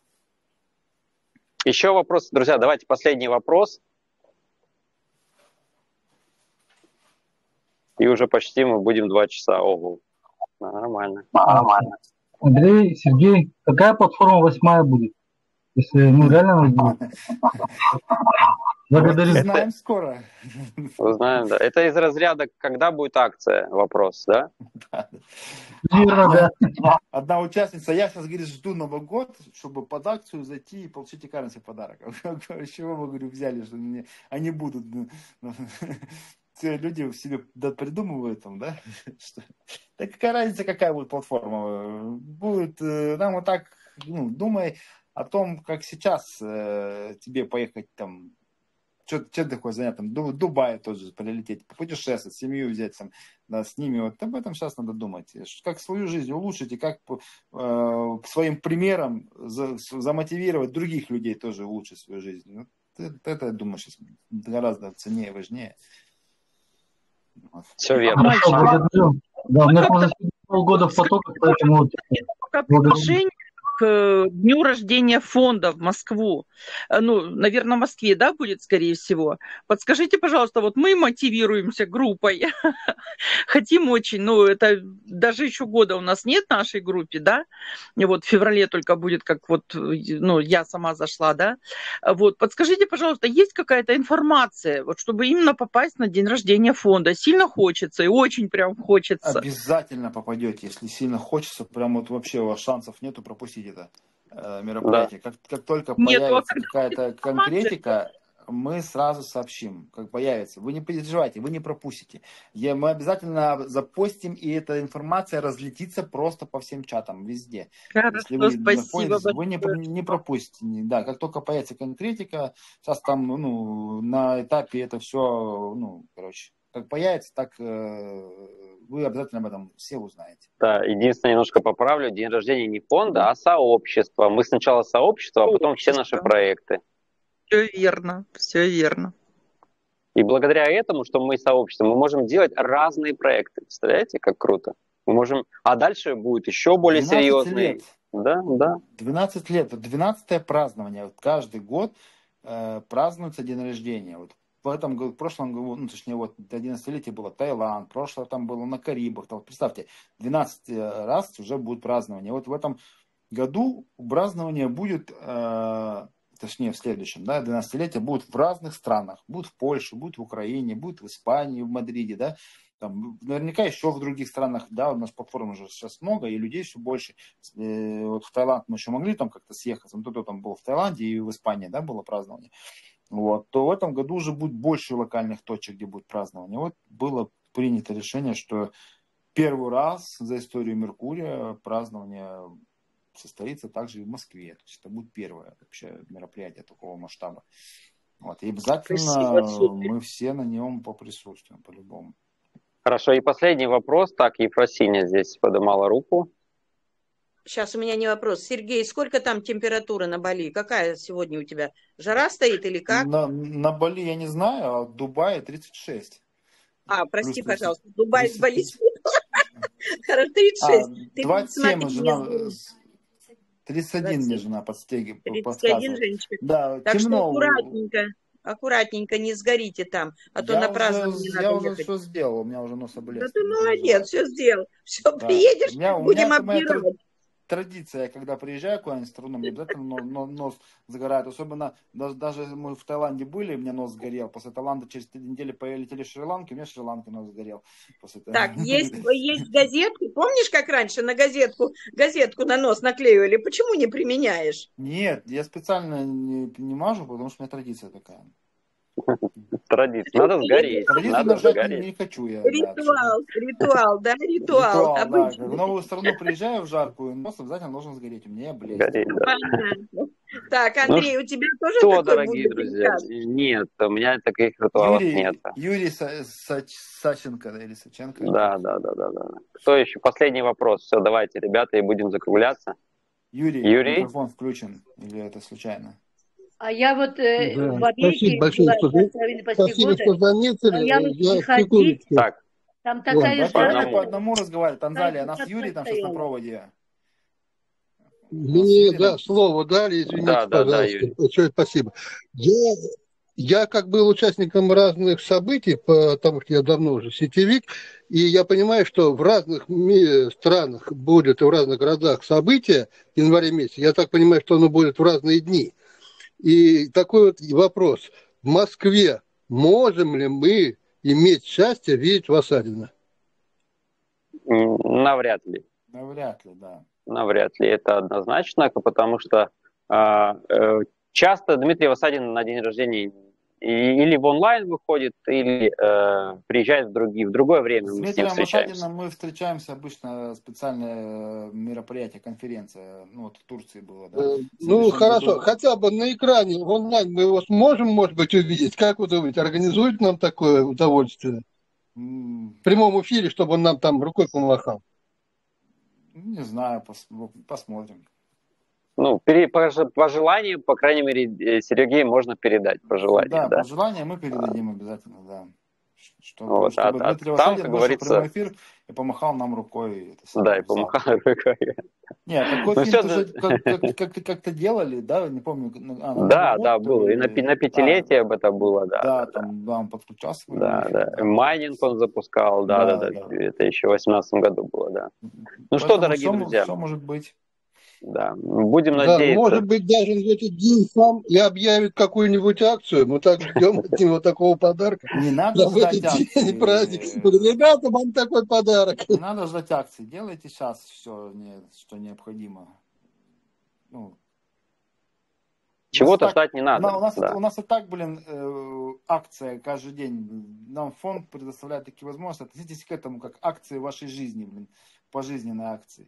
Еще вопрос, друзья, давайте последний вопрос. И уже почти мы будем два часа. Ого, нормально. Нормально. Андрей, Сергей, какая платформа восьмая будет? Если, ну, реально будет. Благодарю. Вот знаем скоро. Узнаем, да. Это из разряда, когда будет акция, вопрос, да? Да. Одна участница, я сейчас, говорит, жду Новый год, чтобы под акцию зайти и получить currency подарок. С чего мы, говорю, взяли, что они будут... Все люди себе придумывают там, да? Да какая разница, какая будет платформа? Будет, нам вот так, ну, думай о том, как сейчас тебе поехать там, что такое занять, там, в Дубай тоже прилететь, путешествовать, семью взять, там, да, с ними, вот об этом сейчас надо думать. Как свою жизнь улучшить и как э, своим примером за, замотивировать других людей тоже улучшить свою жизнь. Вот это, это, я думаю, сейчас гораздо ценнее, важнее. Вот. Все верно. Да, у меня просто полгода в потоках, поэтому... К дню рождения фонда в Москву, ну, наверное, в Москве, да, будет, скорее всего. Подскажите, пожалуйста, вот мы мотивируемся группой, хотим очень, ну, это даже еще года у нас нет в нашей группе, да, и вот в феврале только будет, как вот, ну, я сама зашла, да, вот, подскажите, пожалуйста, есть какая-то информация, вот, чтобы именно попасть на день рождения фонда? Сильно хочется и очень прям хочется. Обязательно попадете, если сильно хочется, прям вот вообще у вас шансов нету пропустить это э, мероприятие. Да. Как, как только Нет, появится какая-то конкретика, мы сразу сообщим, как появится. Вы не переживайте, вы не пропустите. Я, мы обязательно запостим, и эта информация разлетится просто по всем чатам, везде. Хорошо, Если вы спасибо находитесь, вы не, большое. не пропустите. Да, как только появится конкретика, сейчас там ну, на этапе это все, ну, короче, как появится, так э, вы обязательно об этом все узнаете. Да, единственное, немножко поправлю, день рождения не фонда, а сообщества. Мы сначала сообщество, а потом все наши проекты. Все верно, все верно. И благодаря этому, что мы сообщество, мы можем делать разные проекты. Представляете, как круто? Мы можем... А дальше будет еще более серьезные. лет. Да, да. двенадцать лет. двенадцатое празднование. Вот каждый год э, празднуется день рождения. Вот в этом году, в прошлом году, ну, точнее, вот одиннадцатилетие было Таиланд, прошлое там было на Карибах. Там, представьте, двенадцать раз уже будет празднование. Вот в этом году празднование будет... Э, точнее в следующем, да, двенадцатилетие будет в разных странах, будет в Польше, будет в Украине, будет в Испании, в Мадриде, да, там, наверняка еще в других странах, да, у нас платформ уже сейчас много, и людей все больше. Э, вот в Таиланд мы еще могли там как-то съехать, ну, кто там был в Таиланде и в Испании, да, было празднование, вот, то в этом году уже будет больше локальных точек, где будет празднование. Вот было принято решение, что первый раз за историю Меркурия празднование состоится также и в Москве. То есть это будет первое вообще мероприятие такого масштаба. Вот. И обязательно Спасибо, мы все на нем поприсутствуем, по-любому. Хорошо, и последний вопрос. Так, Ефросиня здесь поднимала руку. Сейчас у меня не вопрос. Сергей, сколько там температура на Бали? Какая сегодня у тебя? Жара стоит или как? На, на Бали я не знаю, а в Дубае тридцать шесть. А, прости, плюс пожалуйста. Дубай с Бали. тридцать шесть. двадцать семь жена... тридцать один мне жена подстегивает. тридцать один, Женечка. Да, так темно. что аккуратненько, аккуратненько не сгорите там, а то я на празднование уже, надо Я ехать. уже все сделал, у меня уже нос облез. Да ты молодец, все сделал. Все, да. Приедешь, меня, будем обдирать. Традиция, когда приезжаю куда-нибудь в страну, мне обязательно нос загорает. Особенно, даже, даже мы в Таиланде были, у меня нос сгорел. После Таиланда через три недели полетели в Шри-Ланку, у меня в Шри-Ланке нос сгорел. После так, есть, есть газетку. Помнишь, как раньше на газетку, газетку на нос наклеивали? Почему не применяешь? Нет, я специально не, не мажу, потому что у меня традиция такая. Традиция. Надо сгореть. Традицию нажать не, не хочу я. Ритуал, да, ритуал, да, ритуал. ритуал да. В новую страну приезжаю в жаркую, нос обязательно должен сгореть. У меня блин. Гореть, да. Так, Андрей, ну, у тебя тоже что, такой дорогие будет друзья? ритуал? Нет, у меня таких ритуалов Юрий, нет. Юрий Са- Са- Саченко или Саченко. Да, да, да, да, да. Кто еще? Последний вопрос. Все, давайте, ребята, и будем закругляться. Юрий, Юрий? микрофон включен или это случайно? А я вот э, Да. в Америке Спасибо большое, была что, два с половиной почти спасибо, года. что заметили. Но я вот Я приходить, Так, там такая Давайте жара. по одному разговаривать. Танзалия, Там нас Юрий там сейчас на проводе. Мне, да, слово дали, извините, Да, да, да, пожалуйста. Юрий. Большое спасибо. Я, я как был участником разных событий, потому что я давно уже сетевик, и я понимаю, что в разных ми- странах будет и в разных городах события в январе месяце. Я так понимаю, что оно будет в разные дни. И такой вот вопрос. В Москве можем ли мы иметь счастье видеть Васадина? м, навряд ли. Навряд ли, да. Навряд ли. Это однозначно, потому что а, э, часто Дмитрий Васадин на день рождения и- или в онлайн выходит, или э, приезжает в, другие, в другое время. С Мы с ним Дмитрием встречаемся. Васадиным мы встречаемся обычно специальное мероприятие, конференция. Ну, вот в Турции было, да. Э, В Ну, следующем хорошо, году- хотя бы на экране, в онлайн мы его сможем, может быть, увидеть? Как вы думаете, организует нам такое удовольствие? М, В прямом эфире, чтобы он нам там рукой помахал. Не знаю, пос- посмотрим. Ну, пере- по, ж- по желанию, по крайней мере, э, Сергею можно передать по желанию. Да, Да, пожелания мы передадим обязательно, да. Ш- Чтобы, Вот, а- чтобы а Дмитрий там, Васадин как вышел в говорится- прямой эфир и помахал нам рукой. Это самое, Да, и помахал рукой. Нет, такой Ну, фильм всё, тоже да. как- как- как-то как-то делали, да, не помню. на- а, на Да, Новый да, год, было. И на, или- пи- на пятилетие да, об этом было, да. да, там, да, он подключался. в Да, эфир, да. Майнинг он запускал, да, да, Да, да. да. Это еще в восемнадцатом году было, да. Ну что, Поэтому дорогие всё- друзья, всё может быть. да, будем Да, надеяться. может быть, даже в этот день сам и объявит какую-нибудь акцию. Мы так ждем от него такого подарка. Не надо Да, в этот ждать день акции. праздник. Говорит, ребята, вам такой подарок. Не надо ждать акции. Делайте сейчас все, что необходимо. Ну, Чего чего-то так, ждать не надо. У нас, да. у нас и так, блин, акция каждый день. Нам фонд предоставляет такие возможности. Относитесь к этому как акции вашей жизни, блин, пожизненной акции.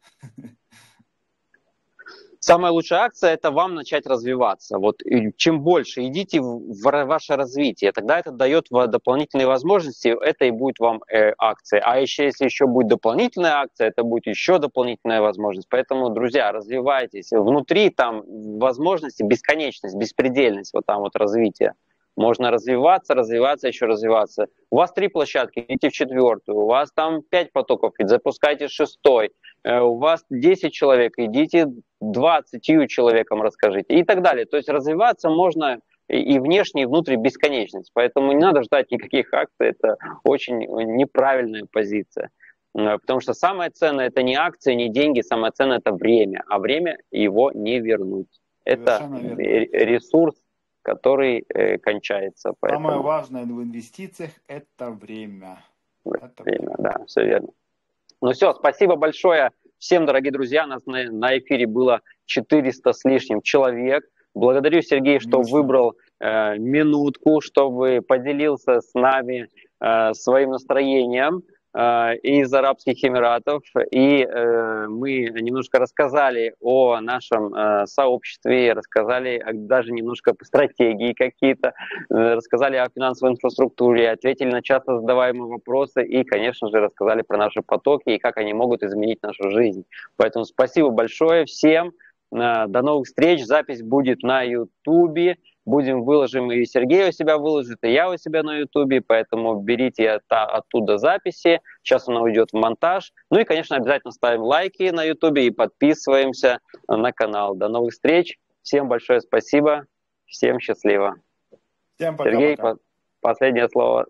Самая лучшая акция – это вам начать развиваться. Вот и чем больше идите в ваше развитие, тогда это дает дополнительные возможности, это и будет вам э, акция. А еще, если еще будет дополнительная акция, это будет еще дополнительная возможность. Поэтому, друзья, развивайтесь. Внутри там возможности, бесконечность, беспредельность, вот там вот развитие. Можно развиваться, развиваться, еще развиваться. У вас три площадки, идите в четвертую. У вас там пять потоков, запускайте шестой. У вас десять человек, идите двадцатью человекам расскажите. И так далее. То есть развиваться можно и внешне, и внутри бесконечность. Поэтому не надо ждать никаких акций. Это очень неправильная позиция. Потому что самое ценное – это не акции, не деньги. Самое ценное – это время. А время его не вернуть. Это ресурс, который э, кончается. Поэтому... Самое важное в инвестициях – это время. Это время, да, все верно. Ну все, спасибо большое всем, дорогие друзья. Нас на, на эфире было четыреста с лишним человек. Благодарю, Сергей, что Конечно. выбрал э, минутку, чтобы поделился с нами э, своим настроением э, из Арабских Эмиратов. И э, мы немножко рассказали о нашем э, сообществе, рассказали даже немножко стратегии какие-то, э, рассказали о финансовой инфраструктуре, ответили на часто задаваемые вопросы и, конечно же, рассказали про наши потоки и как они могут изменить нашу жизнь. Поэтому спасибо большое всем. До новых встреч. Запись будет на Ютубе. Будем выложим, и Сергей у себя выложит, и я у себя на Ютубе. Поэтому берите оттуда записи. Сейчас она уйдет в монтаж. Ну и, конечно, обязательно ставим лайки на Ютубе и подписываемся на канал. До новых встреч. Всем большое спасибо. Всем счастливо. Всем пока. Сергей, пока. последнее слово.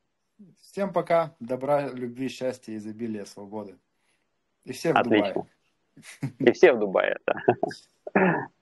Всем пока. Добра, любви, счастья, изобилия, свободы. И всем в Отлично. Дубае. И все в Дубае, да.